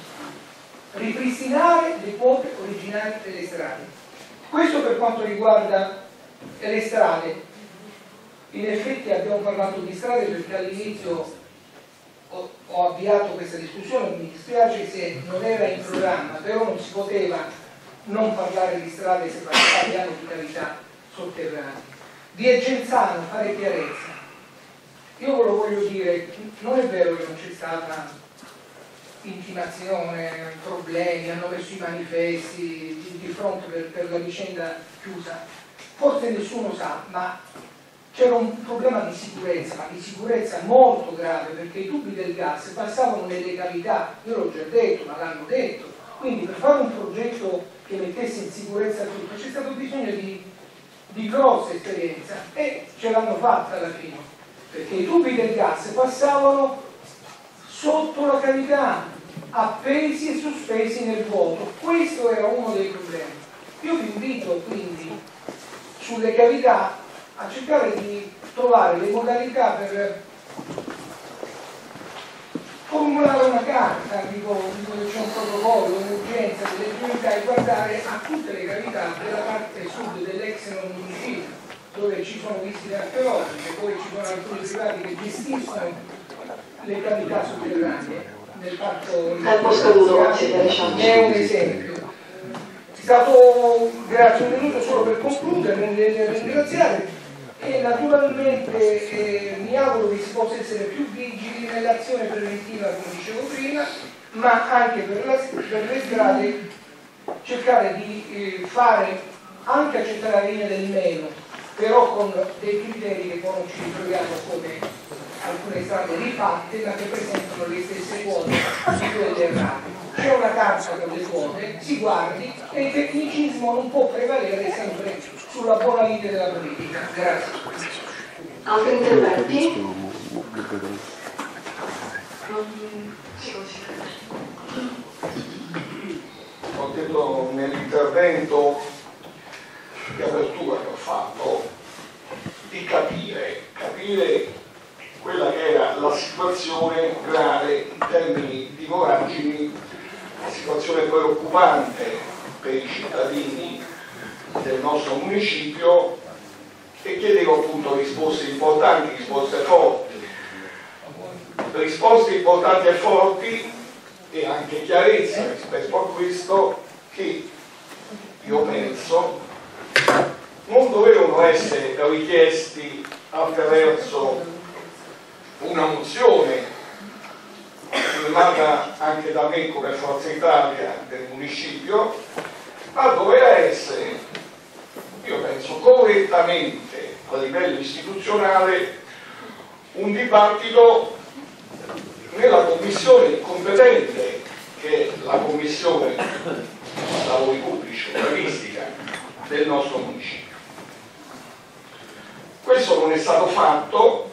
Speaker 4: Ripristinare le quote originali delle strade. Questo per quanto riguarda le strade. In effetti abbiamo parlato di strade perché all'inizio ho avviato questa discussione, mi dispiace se non era in programma, però non si poteva non parlare di strade se parliamo di cavità sotterranee. Via Genzano, fare chiarezza. Io ve lo voglio dire, non è vero che non c'è stata intimazione, problemi, hanno messo i manifesti di fronte per la vicenda chiusa. Forse nessuno sa, ma c'era un problema di sicurezza, ma di sicurezza molto grave, perché i tubi del gas passavano nelle cavità, io l'ho già detto, ma l'hanno detto, quindi per fare un progetto che mettesse in sicurezza tutto c'è stato bisogno di grossa esperienza e ce l'hanno fatta alla fine, perché i tubi del gas passavano sotto la cavità, appesi e sospesi nel vuoto. Questo era uno dei problemi. Io vi invito quindi sulle cavità a cercare di trovare le modalità per formulare una carta, dico che c'è un protocollo, un'urgenza, delle priorità, e guardare a tutte le cavità della parte sud dell'ex municipio, dove ci sono visite archeologiche, poi ci sono alcuni privati che gestiscono le cavità sotterranee nel parco.
Speaker 2: Tempo scaduto,
Speaker 4: è un esempio. È stato, grazie, un minuto solo per concludere, nel ringraziare, e naturalmente mi auguro che si possa essere più vigili nell'azione preventiva, come dicevo prima, ma anche per le strade cercare di fare anche accettare la linea del meno, però con dei criteri che poi non ci ritroviamo come alcune strade rifatte, ma che presentano le stesse quote di quelle errate. C'è una carta con le quote, si guardi, e il tecnicismo non può prevalere sempre sulla buona vita della politica. Grazie.
Speaker 2: Altri interventi?
Speaker 5: Ho detto nell'intervento di apertura che ho fatto di capire quella che era la situazione reale in termini di voragini, una situazione preoccupante per i cittadini del nostro municipio, e chiedevo appunto risposte importanti, risposte importanti e forti, e anche chiarezza rispetto a questo, che io penso non dovevano essere richiesti attraverso una mozione firmata anche da me come Forza Italia del municipio, ma doveva essere, io penso correttamente a livello istituzionale, un dibattito nella commissione competente, che è la commissione lavori pubblici, urbanistica del nostro municipio. Questo non è stato fatto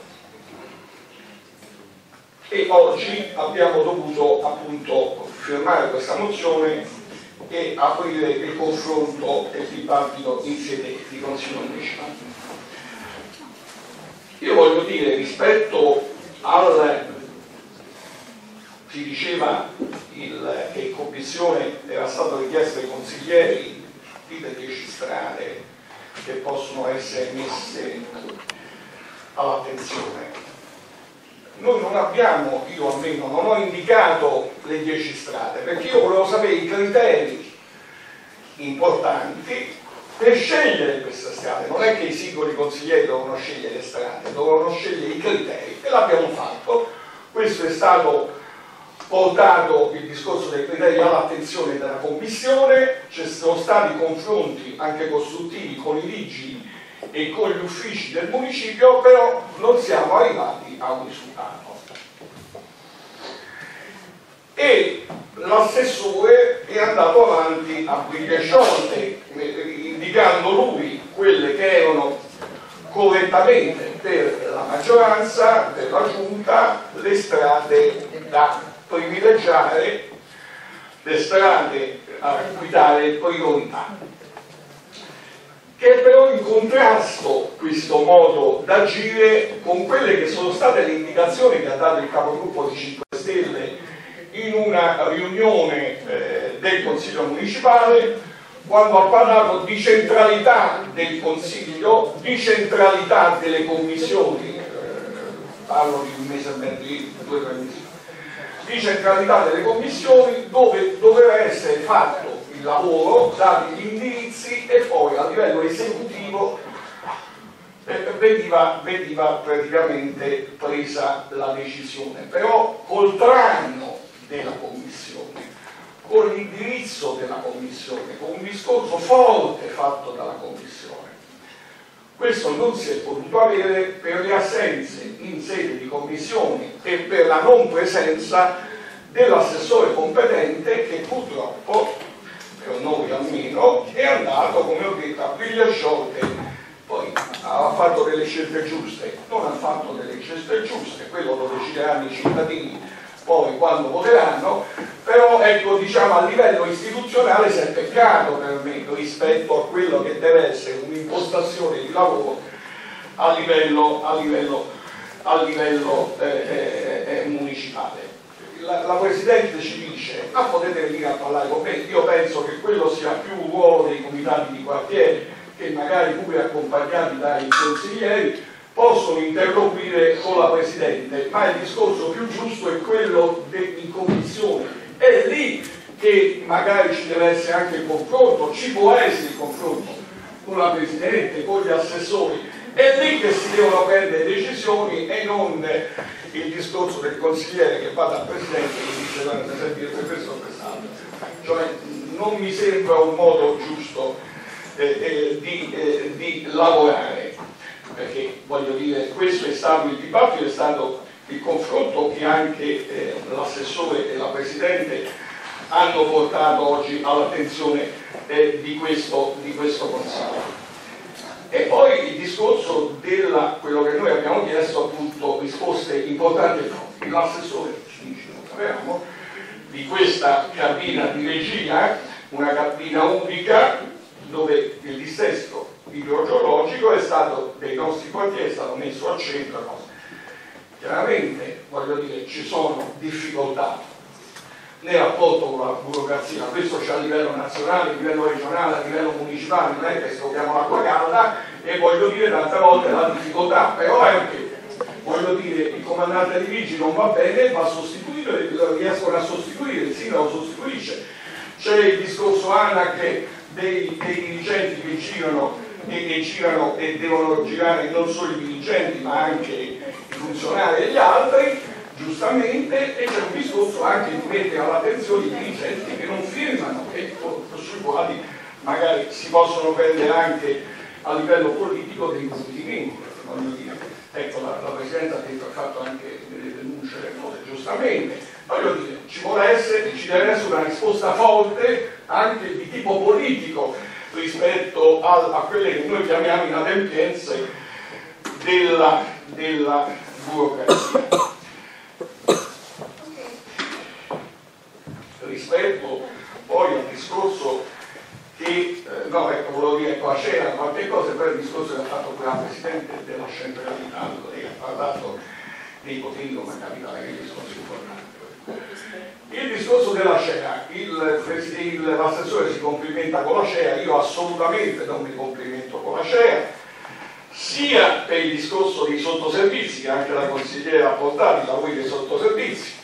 Speaker 5: e oggi abbiamo dovuto appunto firmare questa mozione e aprire il confronto e il dibattito in sede di Consiglio municipale. Io voglio dire, rispetto al, si diceva che in commissione era stato richiesto ai consiglieri di 10 strade che possono essere messe all'attenzione. Noi non abbiamo, io almeno non ho indicato le 10 strade, perché io volevo sapere i criteri importanti per scegliere queste strade. Non è che i singoli consiglieri dovevano scegliere le strade, dovevano scegliere i criteri, e l'abbiamo fatto. Questo è stato portato, il discorso dei criteri, all'attenzione della commissione. Ci sono stati confronti anche costruttivi con i vigili e con gli uffici del municipio, però non siamo arrivati a un risultato. E l'assessore è andato avanti a briglie sciolte, indicando lui quelle che erano correttamente per la maggioranza, per la giunta, le strade da privilegiare, le strade a cui dare priorità, che è però in contrasto questo modo d'agire con quelle che sono state le indicazioni che ha dato il capogruppo di 5 Stelle in una riunione del Consiglio municipale, quando ha parlato di centralità del Consiglio, di centralità delle commissioni, parlo di un mese e mezzo, 2 o 3 mesi, di centralità delle commissioni, dove doveva essere fatto il lavoro, dati gli indirizzi, e poi a livello esecutivo veniva praticamente presa la decisione, però col traino della commissione, con l'indirizzo della commissione, con un discorso forte fatto dalla commissione. Questo non si è potuto avere per le assenze in sede di commissione e per la non presenza dell'assessore competente, che purtroppo, per noi almeno, è andato, come ho detto, a briglie sciolte. Poi ha fatto delle scelte giuste, non ha fatto delle scelte giuste, quello lo decideranno i cittadini poi quando voteranno, però ecco, diciamo, a livello istituzionale si è peccato per me rispetto a quello che deve essere un'impostazione di lavoro a livello municipale. La Presidente ci dice: ma potete venire a parlare con me? Io penso che quello sia più un ruolo dei comitati di quartiere, che magari pure accompagnati dai consiglieri possono interloquire con la Presidente, ma il discorso più giusto è quello in commissione. È lì che magari ci deve essere anche il confronto, ci può essere il confronto con la Presidente, con gli assessori, è lì che si devono prendere decisioni e non il discorso del consigliere che va dal Presidente e gli dice: guarda, senti, questo o quest'altro. Cioè, non mi sembra un modo giusto di lavorare, perché voglio dire, questo è stato il dibattito, è stato il confronto che anche l'assessore e la Presidente hanno portato oggi all'attenzione di questo Consiglio. E poi il discorso quello che noi abbiamo chiesto, appunto, risposte importanti. L'assessore ci dice: non sapevamo di questa cabina di regia, una cabina unica dove il dissesto idrogeologico è stato, dei nostri quartieri, è stato messo al centro. No? Chiaramente, voglio dire, ci sono difficoltà nel rapporto con la burocrazia, questo c'è a livello nazionale, a livello regionale, a livello municipale, non è che scopriamo l'acqua calda, e voglio dire, tante volte la difficoltà, però anche, voglio dire, il comandante di vigili non va bene, va sostituito, riescono a sostituire, il sindaco sostituisce, c'è il discorso ANAC dei dirigenti che girano e devono girare non solo i dirigenti ma anche i funzionari e gli altri, giustamente, e c'è un discorso anche di mettere all'attenzione i dirigenti che non firmano e sui quali magari si possono prendere anche a livello politico dei provvedimenti. Voglio dire, ecco, la Presidente ha fatto anche delle denunce, giustamente. Voglio dire, ci deve essere una risposta forte anche di tipo politico rispetto a quelle che noi chiamiamo inadempienze della burocrazia. Rispetto poi al discorso che, no, ecco, volevo dire, qua c'era qualche cosa, per il discorso che ha fatto pure la Presidente della centralità, lei ha parlato dei poteri come capitale, che è il discorso importante. Il discorso della CEA, l'assessore si complimenta con la CEA, io assolutamente non mi complimento con la CEA, sia per il discorso dei sottoservizi, che anche la consigliera ha portato i lavori dei sottoservizi.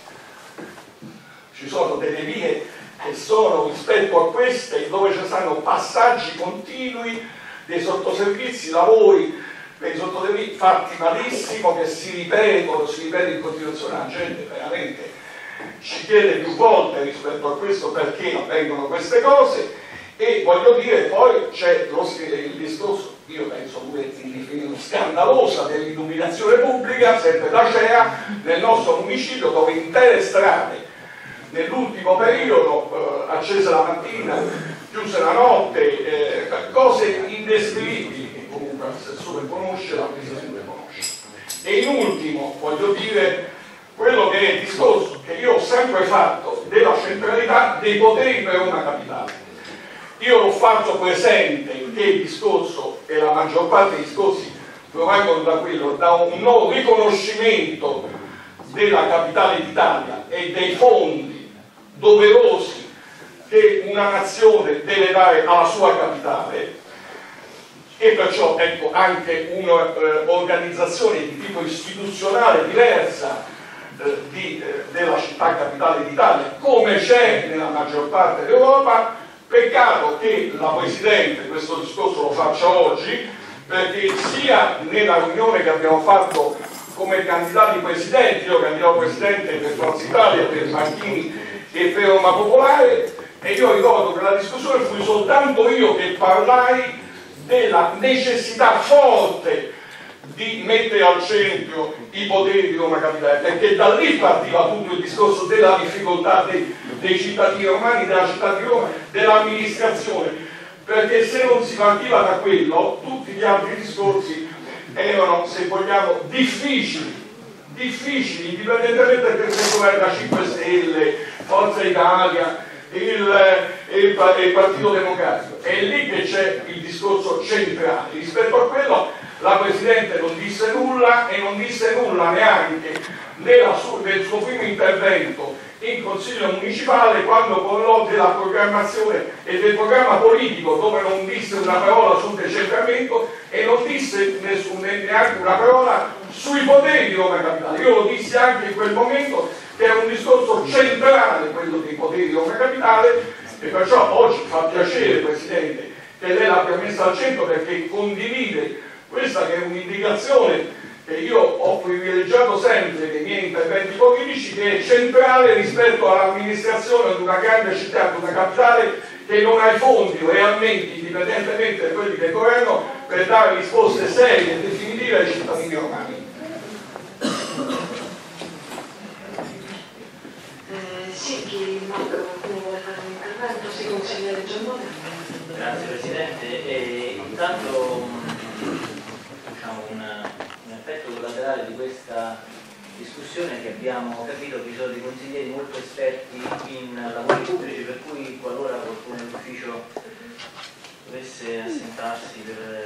Speaker 5: Ci sono delle vie che sono rispetto a queste dove ci stanno passaggi continui dei sottoservizi, lavori per i sottoservizi fatti malissimo, che si ripete in continuazione. La gente veramente ci chiede più volte rispetto a questo perché avvengono queste cose, e voglio dire, poi c'è il discorso, io penso pure scandalosa, dell'illuminazione pubblica, sempre da CEA, nel nostro municipio, dove intere strade nell'ultimo periodo accese la mattina, chiuse la notte, cose indescrivibili che comunque l'assessore conosce, la Presidente conosce. E in ultimo voglio dire quello che è il discorso che io ho sempre fatto della centralità dei poteri per una capitale. Io l'ho fatto presente che il discorso, e la maggior parte dei discorsi provengono da quello, da un non riconoscimento della capitale d'Italia e dei fondi doverosi che una nazione deve dare alla sua capitale, e perciò, ecco, anche un'organizzazione di tipo istituzionale diversa della città capitale d'Italia, come c'è nella maggior parte d'Europa. Peccato che la Presidente questo discorso lo faccia oggi, perché sia nella riunione che abbiamo fatto come candidati presidenti, io candidato presidente per Forza Italia, per Marchini e per Roma Popolare, e io ricordo che la discussione fui soltanto io che parlai della necessità forte di mettere al centro i poteri di Roma Capitale, perché da lì partiva tutto il discorso della difficoltà dei cittadini romani, della città di Roma, dell'amministrazione, perché se non si partiva da quello tutti gli altri discorsi erano, se vogliamo, difficili, indipendentemente che se governa 5 Stelle, Forza Italia, il Partito Democratico. È lì che c'è il discorso centrale. Rispetto a quello la Presidente non disse nulla, e non disse nulla neanche nel suo primo intervento in Consiglio Municipale, quando parlò della programmazione e del programma politico, dove non disse una parola sul decentramento e non disse neanche una parola sui poteri di Roma Capitale. Io lo dissi anche in quel momento che era un discorso centrale quello dei poteri di Roma Capitale, e perciò oggi fa piacere, Presidente, che lei l'abbia messa al centro, perché condivide questa che è un'indicazione che io ho privilegiato sempre nei miei interventi politici, che è centrale rispetto all'amministrazione di una grande città, di una capitale che non ha i fondi realmente, indipendentemente da quelli del governo, per dare risposte serie e definitive ai cittadini romani.
Speaker 2: Sì, chi manca qualcuno vuole fare un intervento? Sì, consigliere Giannone.
Speaker 1: Grazie Presidente. Intanto diciamo un effetto collaterale di questa discussione è che abbiamo capito che ci sono dei consiglieri molto esperti in lavori pubblici, per cui qualora qualcuno dell'ufficio dovesse assentarsi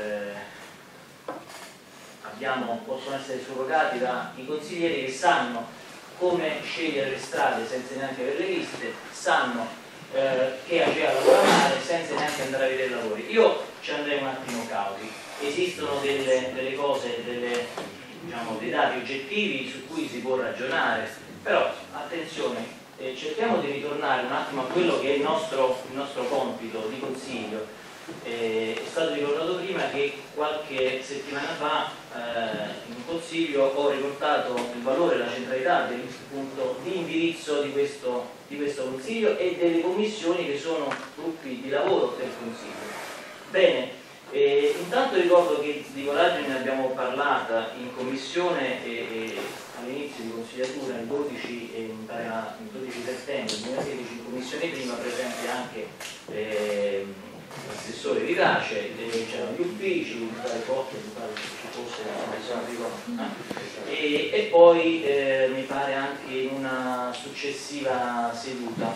Speaker 1: possono essere surrogati dai consiglieri che sanno come scegliere le strade senza neanche averle viste, sanno che AGEA lavora male senza neanche andare a vedere i lavori. Io ci andrei un attimo cauti. Esistono delle cose, diciamo, dei dati oggettivi su cui si può ragionare, però attenzione, cerchiamo di ritornare un attimo a quello che è il nostro compito di consiglio. È stato ricordato prima che qualche settimana fa in consiglio ho riportato il valore e la centralità del punto di indirizzo di questo consiglio e delle commissioni che sono gruppi di lavoro del consiglio. Bene, intanto ricordo che di voragine ne abbiamo parlata in commissione all'inizio di consigliatura il 12 settembre 2016 in commissione prima, presente anche l'assessore Vivace, c'erano gli uffici, l'unità Cotte, e poi mi pare anche in una successiva seduta.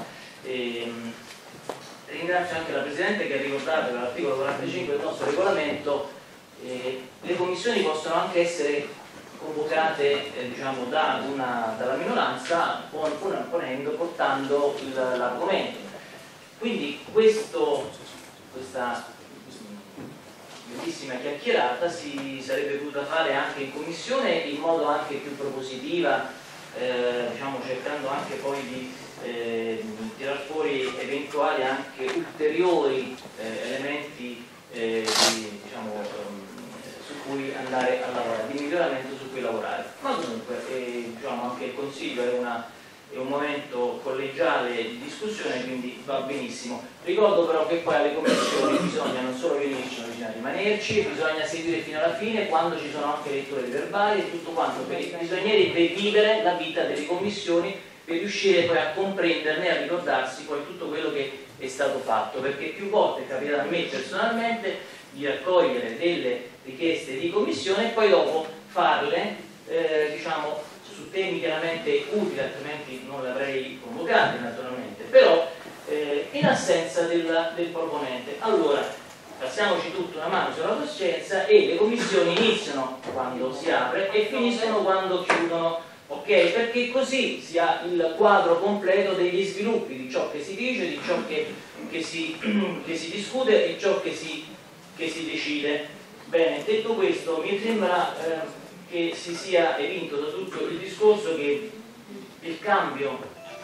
Speaker 1: Ringrazio anche la Presidente che ha ricordato che l'articolo 45 del nostro regolamento le commissioni possono anche essere convocate diciamo, dalla minoranza portando l'argomento. Quindi questa bellissima chiacchierata si sarebbe potuta fare anche in commissione in modo anche più propositiva, diciamo, cercando anche poi di tirar fuori eventuali anche ulteriori elementi diciamo, su cui andare a lavorare, di miglioramento su cui lavorare. Ma comunque diciamo, anche il Consiglio è un momento collegiale di discussione, quindi va benissimo. Ricordo però che poi alle commissioni bisogna non solo venirci, ma bisogna rimanerci, bisogna seguire fino alla fine quando ci sono anche letture verbali e tutto quanto, bisognerebbe vivere la vita delle commissioni per riuscire poi a comprenderne e a ricordarsi poi tutto quello che è stato fatto, perché più volte è capitato a me personalmente di raccogliere delle richieste di commissione e poi dopo farle diciamo su temi chiaramente utili, altrimenti non le avrei convocate naturalmente, però in assenza del proponente. Allora passiamoci tutta una mano sulla coscienza e le commissioni iniziano quando si apre e finiscono quando chiudono, ok? Perché così si ha il quadro completo degli sviluppi di ciò che si dice, di ciò che si discute e ciò che si decide. Bene, detto questo, mi sembra che si sia evinto da tutto il discorso che il cambio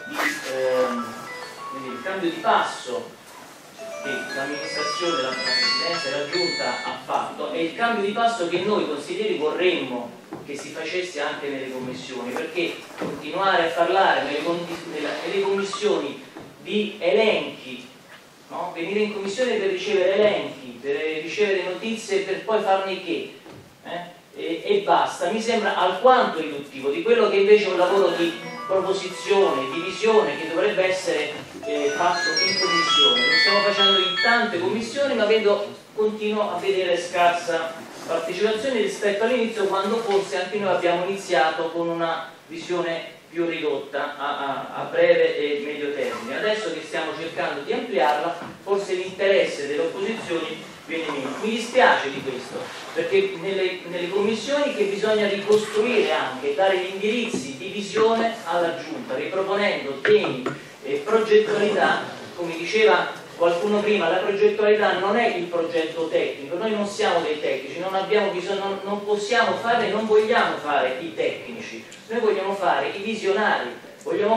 Speaker 1: di passo che l'amministrazione, la Presidenza e la Giunta ha fatto è il cambio di passo che noi consiglieri vorremmo che si facesse anche nelle commissioni, perché continuare a parlare nelle commissioni di elenchi, no? Venire in commissione per ricevere elenchi, per ricevere notizie per poi farne che e basta, mi sembra alquanto riduttivo di quello che invece è un lavoro di proposizione, di visione che dovrebbe essere fatto in commissione. Lo stiamo facendo in tante commissioni, ma continuo a vedere scarsa partecipazione rispetto all'inizio, quando forse anche noi abbiamo iniziato con una visione più ridotta a breve e medio termine. Adesso che stiamo cercando di ampliarla, forse l'interesse delle opposizioni viene meno. Mi dispiace di questo, perché nelle commissioni che bisogna ricostruire anche, dare gli indirizzi di visione alla Giunta, riproponendo temi e progettualità, come diceva qualcuno prima, la progettualità non è il progetto tecnico, noi non siamo dei tecnici, non abbiamo bisogno, non possiamo fare e non vogliamo fare i tecnici, noi vogliamo fare i visionari, vogliamo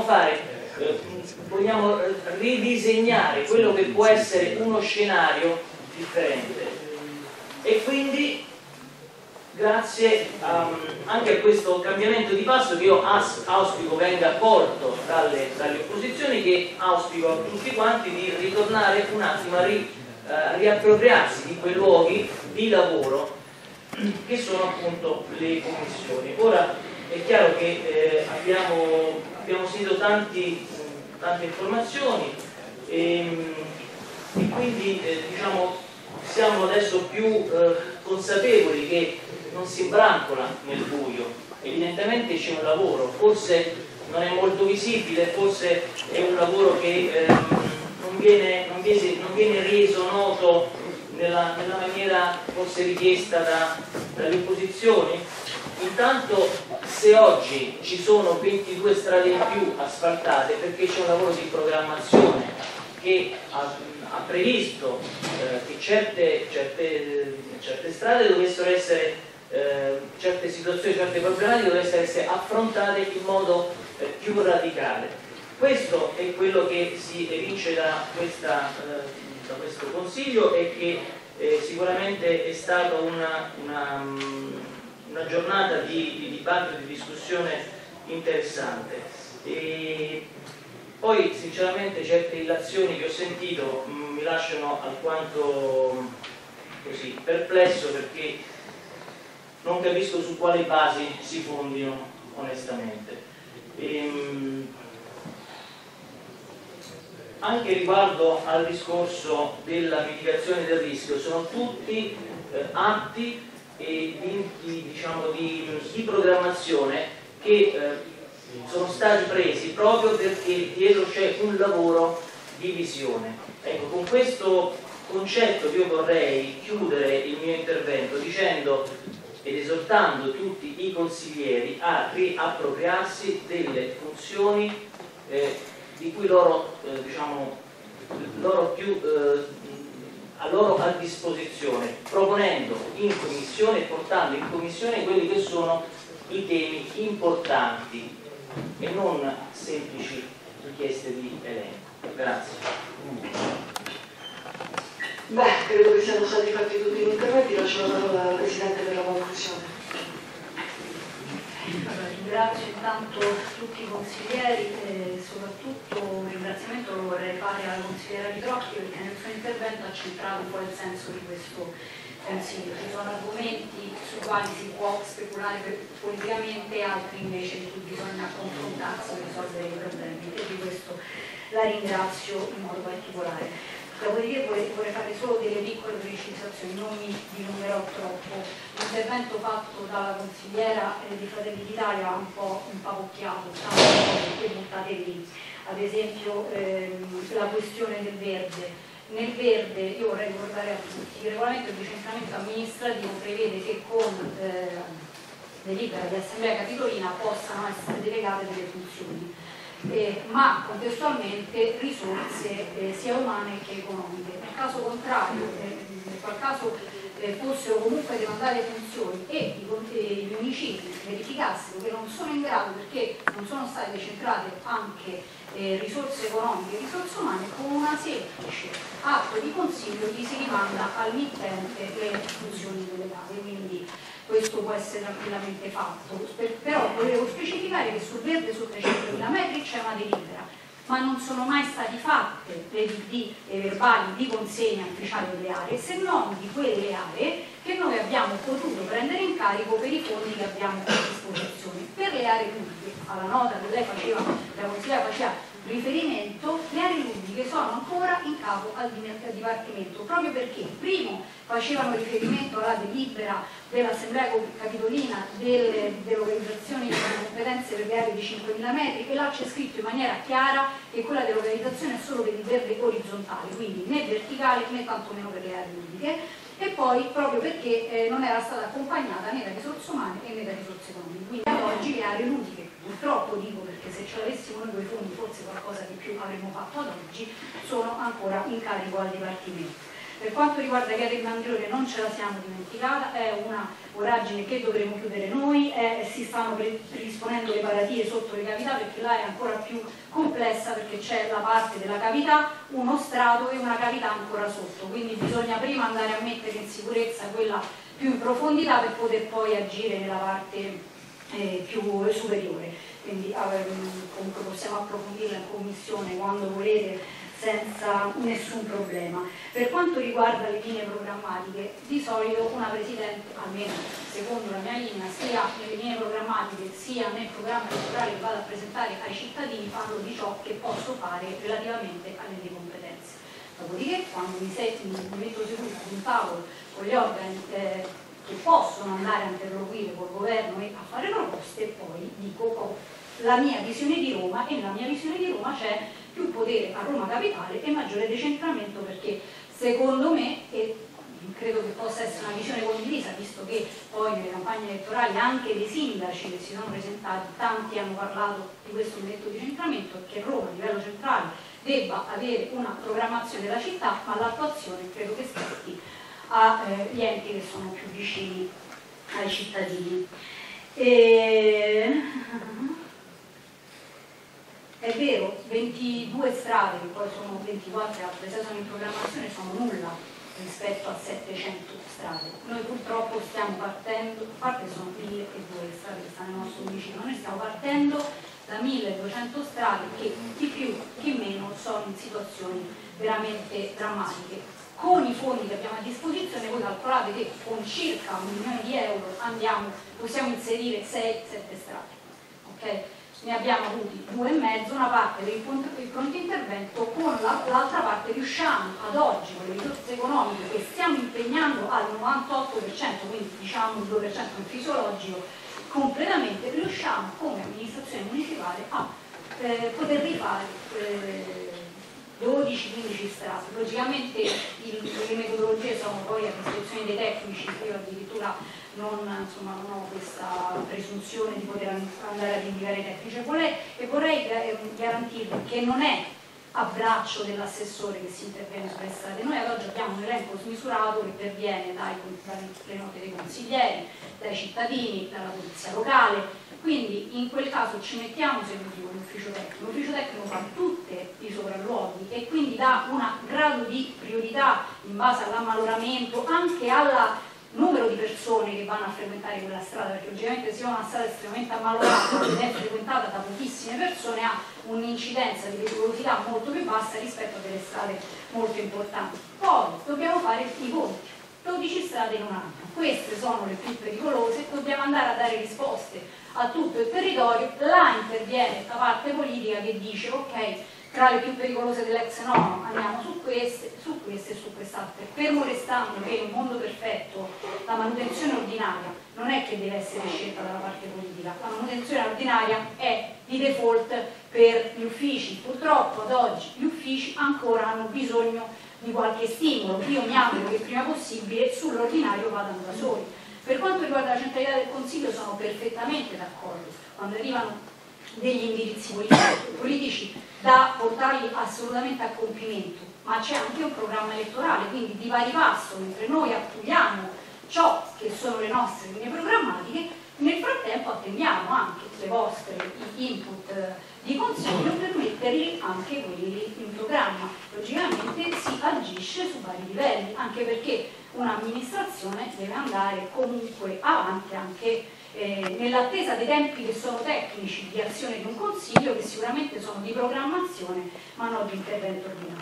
Speaker 1: ridisegnare quello che può essere uno scenario differente. E quindi grazie anche a questo cambiamento di passo che io auspico venga accolto dalle opposizioni, che auspico a tutti quanti di ritornare un attimo a riappropriarsi di quei luoghi di lavoro che sono appunto le commissioni. Ora è chiaro che abbiamo sentito tante informazioni e quindi diciamo siamo adesso più consapevoli che non si imbrancola nel buio, evidentemente c'è un lavoro, forse non è molto visibile, forse è un lavoro che non viene reso noto nella maniera forse richiesta dalle opposizioni. Intanto se oggi ci sono 22 strade in più asfaltate, perché c'è un lavoro di programmazione che ha previsto che certe strade dovessero essere, certe situazioni, certe problematiche dovessero essere affrontate in modo più radicale. Questo è quello che si evince da questo Consiglio e che sicuramente è stata una giornata di dibattito, di discussione interessante. E poi sinceramente certe illazioni che ho sentito mi lasciano alquanto così perplesso, perché non capisco su quali basi si fondino onestamente. Anche riguardo al discorso della mitigazione del rischio, sono tutti atti di programmazione che sono stati presi proprio perché dietro c'è un lavoro di visione. Ecco, con questo concetto io vorrei chiudere il mio intervento dicendo ed esortando tutti i consiglieri a riappropriarsi delle funzioni di cui loro a disposizione, proponendo in commissione e portando in commissione quelli che sono i temi importanti e non semplici richieste di elenco. Grazie.
Speaker 2: Beh, credo che siano stati fatti tutti gli interventi, lascio la parola al Presidente per la conclusione.
Speaker 12: Allora, ringrazio intanto tutti i consiglieri e soprattutto un ringraziamento lo vorrei fare alla consigliera Ritrocchi, perché nel suo intervento ha centrato un po' il senso di questo Consiglio. Ci sono argomenti sui quali si può speculare politicamente, altri invece su cui bisogna confrontarsi e risolvere i problemi, e di questo la ringrazio in modo particolare. Dopodiché vorrei fare solo delle piccole precisazioni, non mi dilungherò troppo. L'intervento fatto dalla consigliera di Fratelli d'Italia ha un po' impapocchiato, perché buttate lì. Ad esempio la questione del verde. Nel verde io vorrei ricordare a tutti che il regolamento di decentramento amministrativo prevede che con delibera di assemblea capitolina possano essere delegate delle funzioni. Ma contestualmente risorse sia umane che economiche. Nel caso contrario, nel qual caso fossero comunque demandate funzioni e i municipi verificassero che non sono in grado, perché non sono state decentrate anche risorse economiche e risorse umane, con una semplice atto di consiglio gli si rimanda al mittente le funzioni delegate. Quindi questo può essere tranquillamente fatto, però volevo specificare che sul verde su 300.000 metri c'è una delibera, ma non sono mai stati fatte le DD e verbali di consegna ufficiale delle aree, se non di quelle aree che noi abbiamo potuto prendere in carico per i fondi che abbiamo a disposizione. Per le aree pubbliche, alla nota che lei faceva, la consigliera faceva riferimento, le aree ludiche sono ancora in capo al Dipartimento, proprio perché primo facevano riferimento alla delibera dell'Assemblea Capitolina dell'organizzazione di competenze per le aree di 5.000 metri, e là c'è scritto in maniera chiara che quella dell'organizzazione è solo per il verde orizzontale, quindi né verticale né tantomeno per le aree ludiche, e poi proprio perché non era stata accompagnata né da risorse umane né da risorse economiche. Quindi ad oggi le aree ludiche, purtroppo dico perché se ce l'avessimo noi quei fondi forse qualcosa di più avremmo fatto ad oggi, sono ancora in carico al Dipartimento. Per quanto riguarda Via del Mangione non ce la siamo dimenticata, è una voragine che dovremo chiudere noi, si stanno predisponendo le paratie sotto le cavità perché là è ancora più complessa perché c'è la parte della cavità, uno strato e una cavità ancora sotto, quindi bisogna prima andare a mettere in sicurezza quella più in profondità per poter poi agire nella parte più superiore. Quindi comunque possiamo approfondirla in commissione quando volete, senza nessun problema. Per quanto riguarda le linee programmatiche, di solito una Presidente, almeno secondo la mia linea, sia nelle linee programmatiche sia nel programma elettorale che vado a presentare ai cittadini, parlo di ciò che posso fare relativamente alle mie competenze. Dopodiché, quando mi metto seduta ad un tavolo con gli organi che possono andare a interloquire col governo e a fare proposte, poi dico la mia visione di Roma, e nella mia visione di Roma c'è più potere a Roma Capitale e maggiore decentramento, perché secondo me, e credo che possa essere una visione condivisa, visto che poi nelle campagne elettorali anche dei sindaci che si sono presentati, tanti hanno parlato di questo netto decentramento, che Roma a livello centrale debba avere una programmazione della città, ma l'attuazione credo che spetti agli enti che sono più vicini ai cittadini. È vero, 22 strade, che poi sono 24 altre sono in programmazione, sono nulla rispetto a 700 strade. Noi purtroppo stiamo partendo, a parte sono 1.200 strade che stanno nel nostro municipio, noi stiamo partendo da 1.200 strade che chi più chi meno sono in situazioni veramente drammatiche. Con i fondi che abbiamo a disposizione, voi calcolate che con circa 1 milione di euro possiamo inserire 6-7 strade. Okay? Ne abbiamo avuti 2,5, una parte per il pronto intervento, con l'altra parte riusciamo ad oggi con le risorse economiche che stiamo impegnando al 98%, quindi diciamo il 2% in fisiologico, completamente riusciamo come amministrazione municipale a poter rifare 12-15 strade. Logicamente le metodologie sono poi a disposizione dei tecnici, io addirittura non ho questa presunzione di poter andare ad indicare i tecnici, e vorrei garantirvi che non è a braccio dell'assessore che si interviene sulle strade. Noi ad oggi abbiamo un elenco smisurato che perviene dalle note dei consiglieri, dai cittadini, dalla polizia locale, quindi in quel caso ci mettiamo seduti con l'ufficio tecnico fa tutti i sopralluoghi e quindi dà un grado di priorità in base all'ammaloramento, anche al numero di persone che vanno a frequentare quella strada, perché logicamente se è una strada estremamente ammalorata ed è frequentata da pochissime persone ha un'incidenza di pericolosità molto più bassa rispetto a delle strade molto importanti. Poi dobbiamo fare i conti, 12 strade in un anno, queste sono le più pericolose, dobbiamo andare a dare risposte a tutto il territorio, là interviene la parte politica che dice ok, tra le più pericolose dell'ex nono andiamo su queste e su quest'altre, fermo restando che in un mondo perfetto la manutenzione ordinaria non è che deve essere scelta dalla parte politica, la manutenzione ordinaria è di default per gli uffici. Purtroppo ad oggi gli uffici ancora hanno bisogno di qualche stimolo, io mi auguro che prima possibile sull'ordinario vadano da soli. Per quanto riguarda la centralità del Consiglio sono perfettamente d'accordo, quando arrivano degli indirizzi politici da portarli assolutamente a compimento, ma c'è anche un programma elettorale, quindi di pari passo, mentre noi attuiamo ciò che sono le nostre linee programmatiche, nel frattempo attendiamo anche le vostre input di consiglio per metterli anche quelli in programma. Logicamente si agisce su vari livelli, anche perché un'amministrazione deve andare comunque avanti anche nell'attesa dei tempi che sono tecnici di azione di un consiglio, che sicuramente sono di programmazione ma non di intervento ordinario.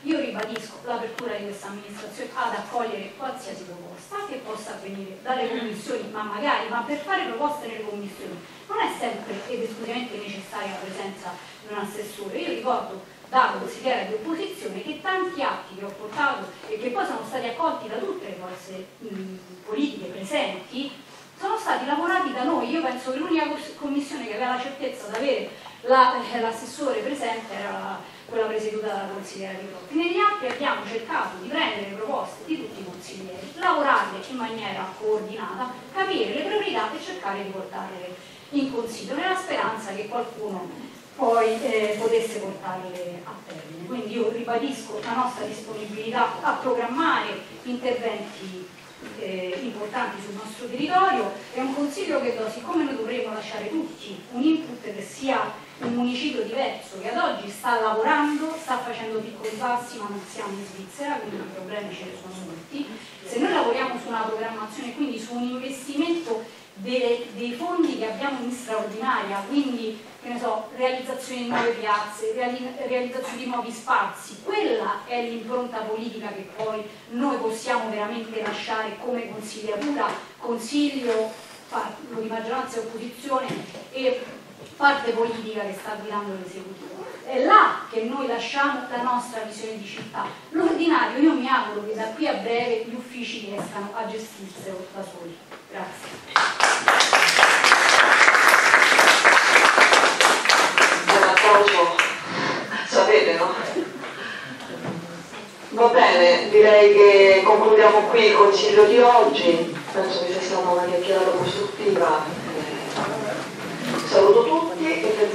Speaker 12: Io ribadisco l'apertura di questa amministrazione ad accogliere qualsiasi proposta che possa avvenire dalle commissioni, ma per fare proposte nelle commissioni non è sempre ed esclusivamente necessaria la presenza di un assessore. Io ricordo da consigliera di opposizione che tanti atti che ho portato e che poi sono stati accolti da tutte le forze politiche presenti sono stati lavorati da noi. Io penso che l'unica commissione che aveva la certezza di avere l'assessore presente era quella presieduta dalla consigliera Ricotti. Negli altri abbiamo cercato di prendere le proposte di tutti i consiglieri, lavorarle in maniera coordinata, capire le priorità e cercare di portarle in consiglio, nella speranza che qualcuno poi potesse portarle a termine. Quindi io ribadisco la nostra disponibilità a programmare interventi importanti sul nostro territorio. È un consiglio che do, siccome noi dovremmo lasciare tutti un input che sia un municipio diverso, che ad oggi sta lavorando, sta facendo piccoli passi, ma non siamo in Svizzera, quindi i problemi ce ne sono molti. Se noi lavoriamo su una programmazione, quindi su un investimento dei fondi che abbiamo in straordinaria, quindi che ne so, realizzazione di nuove piazze, realizzazione di nuovi spazi, quella è l'impronta politica che poi noi possiamo veramente lasciare come consigliatura, consiglio, parlo di maggioranza e opposizione e parte politica che sta guidando l'esecutivo. È là che noi lasciamo la nostra visione di città. L'ordinario, io mi auguro che da qui a breve gli uffici riescano a gestirselo da soli. Grazie.
Speaker 2: Sapete, no? Va bene, direi che concludiamo qui il consiglio di oggi. Penso che sia stata una chiacchierata costruttiva. Saluto tutti e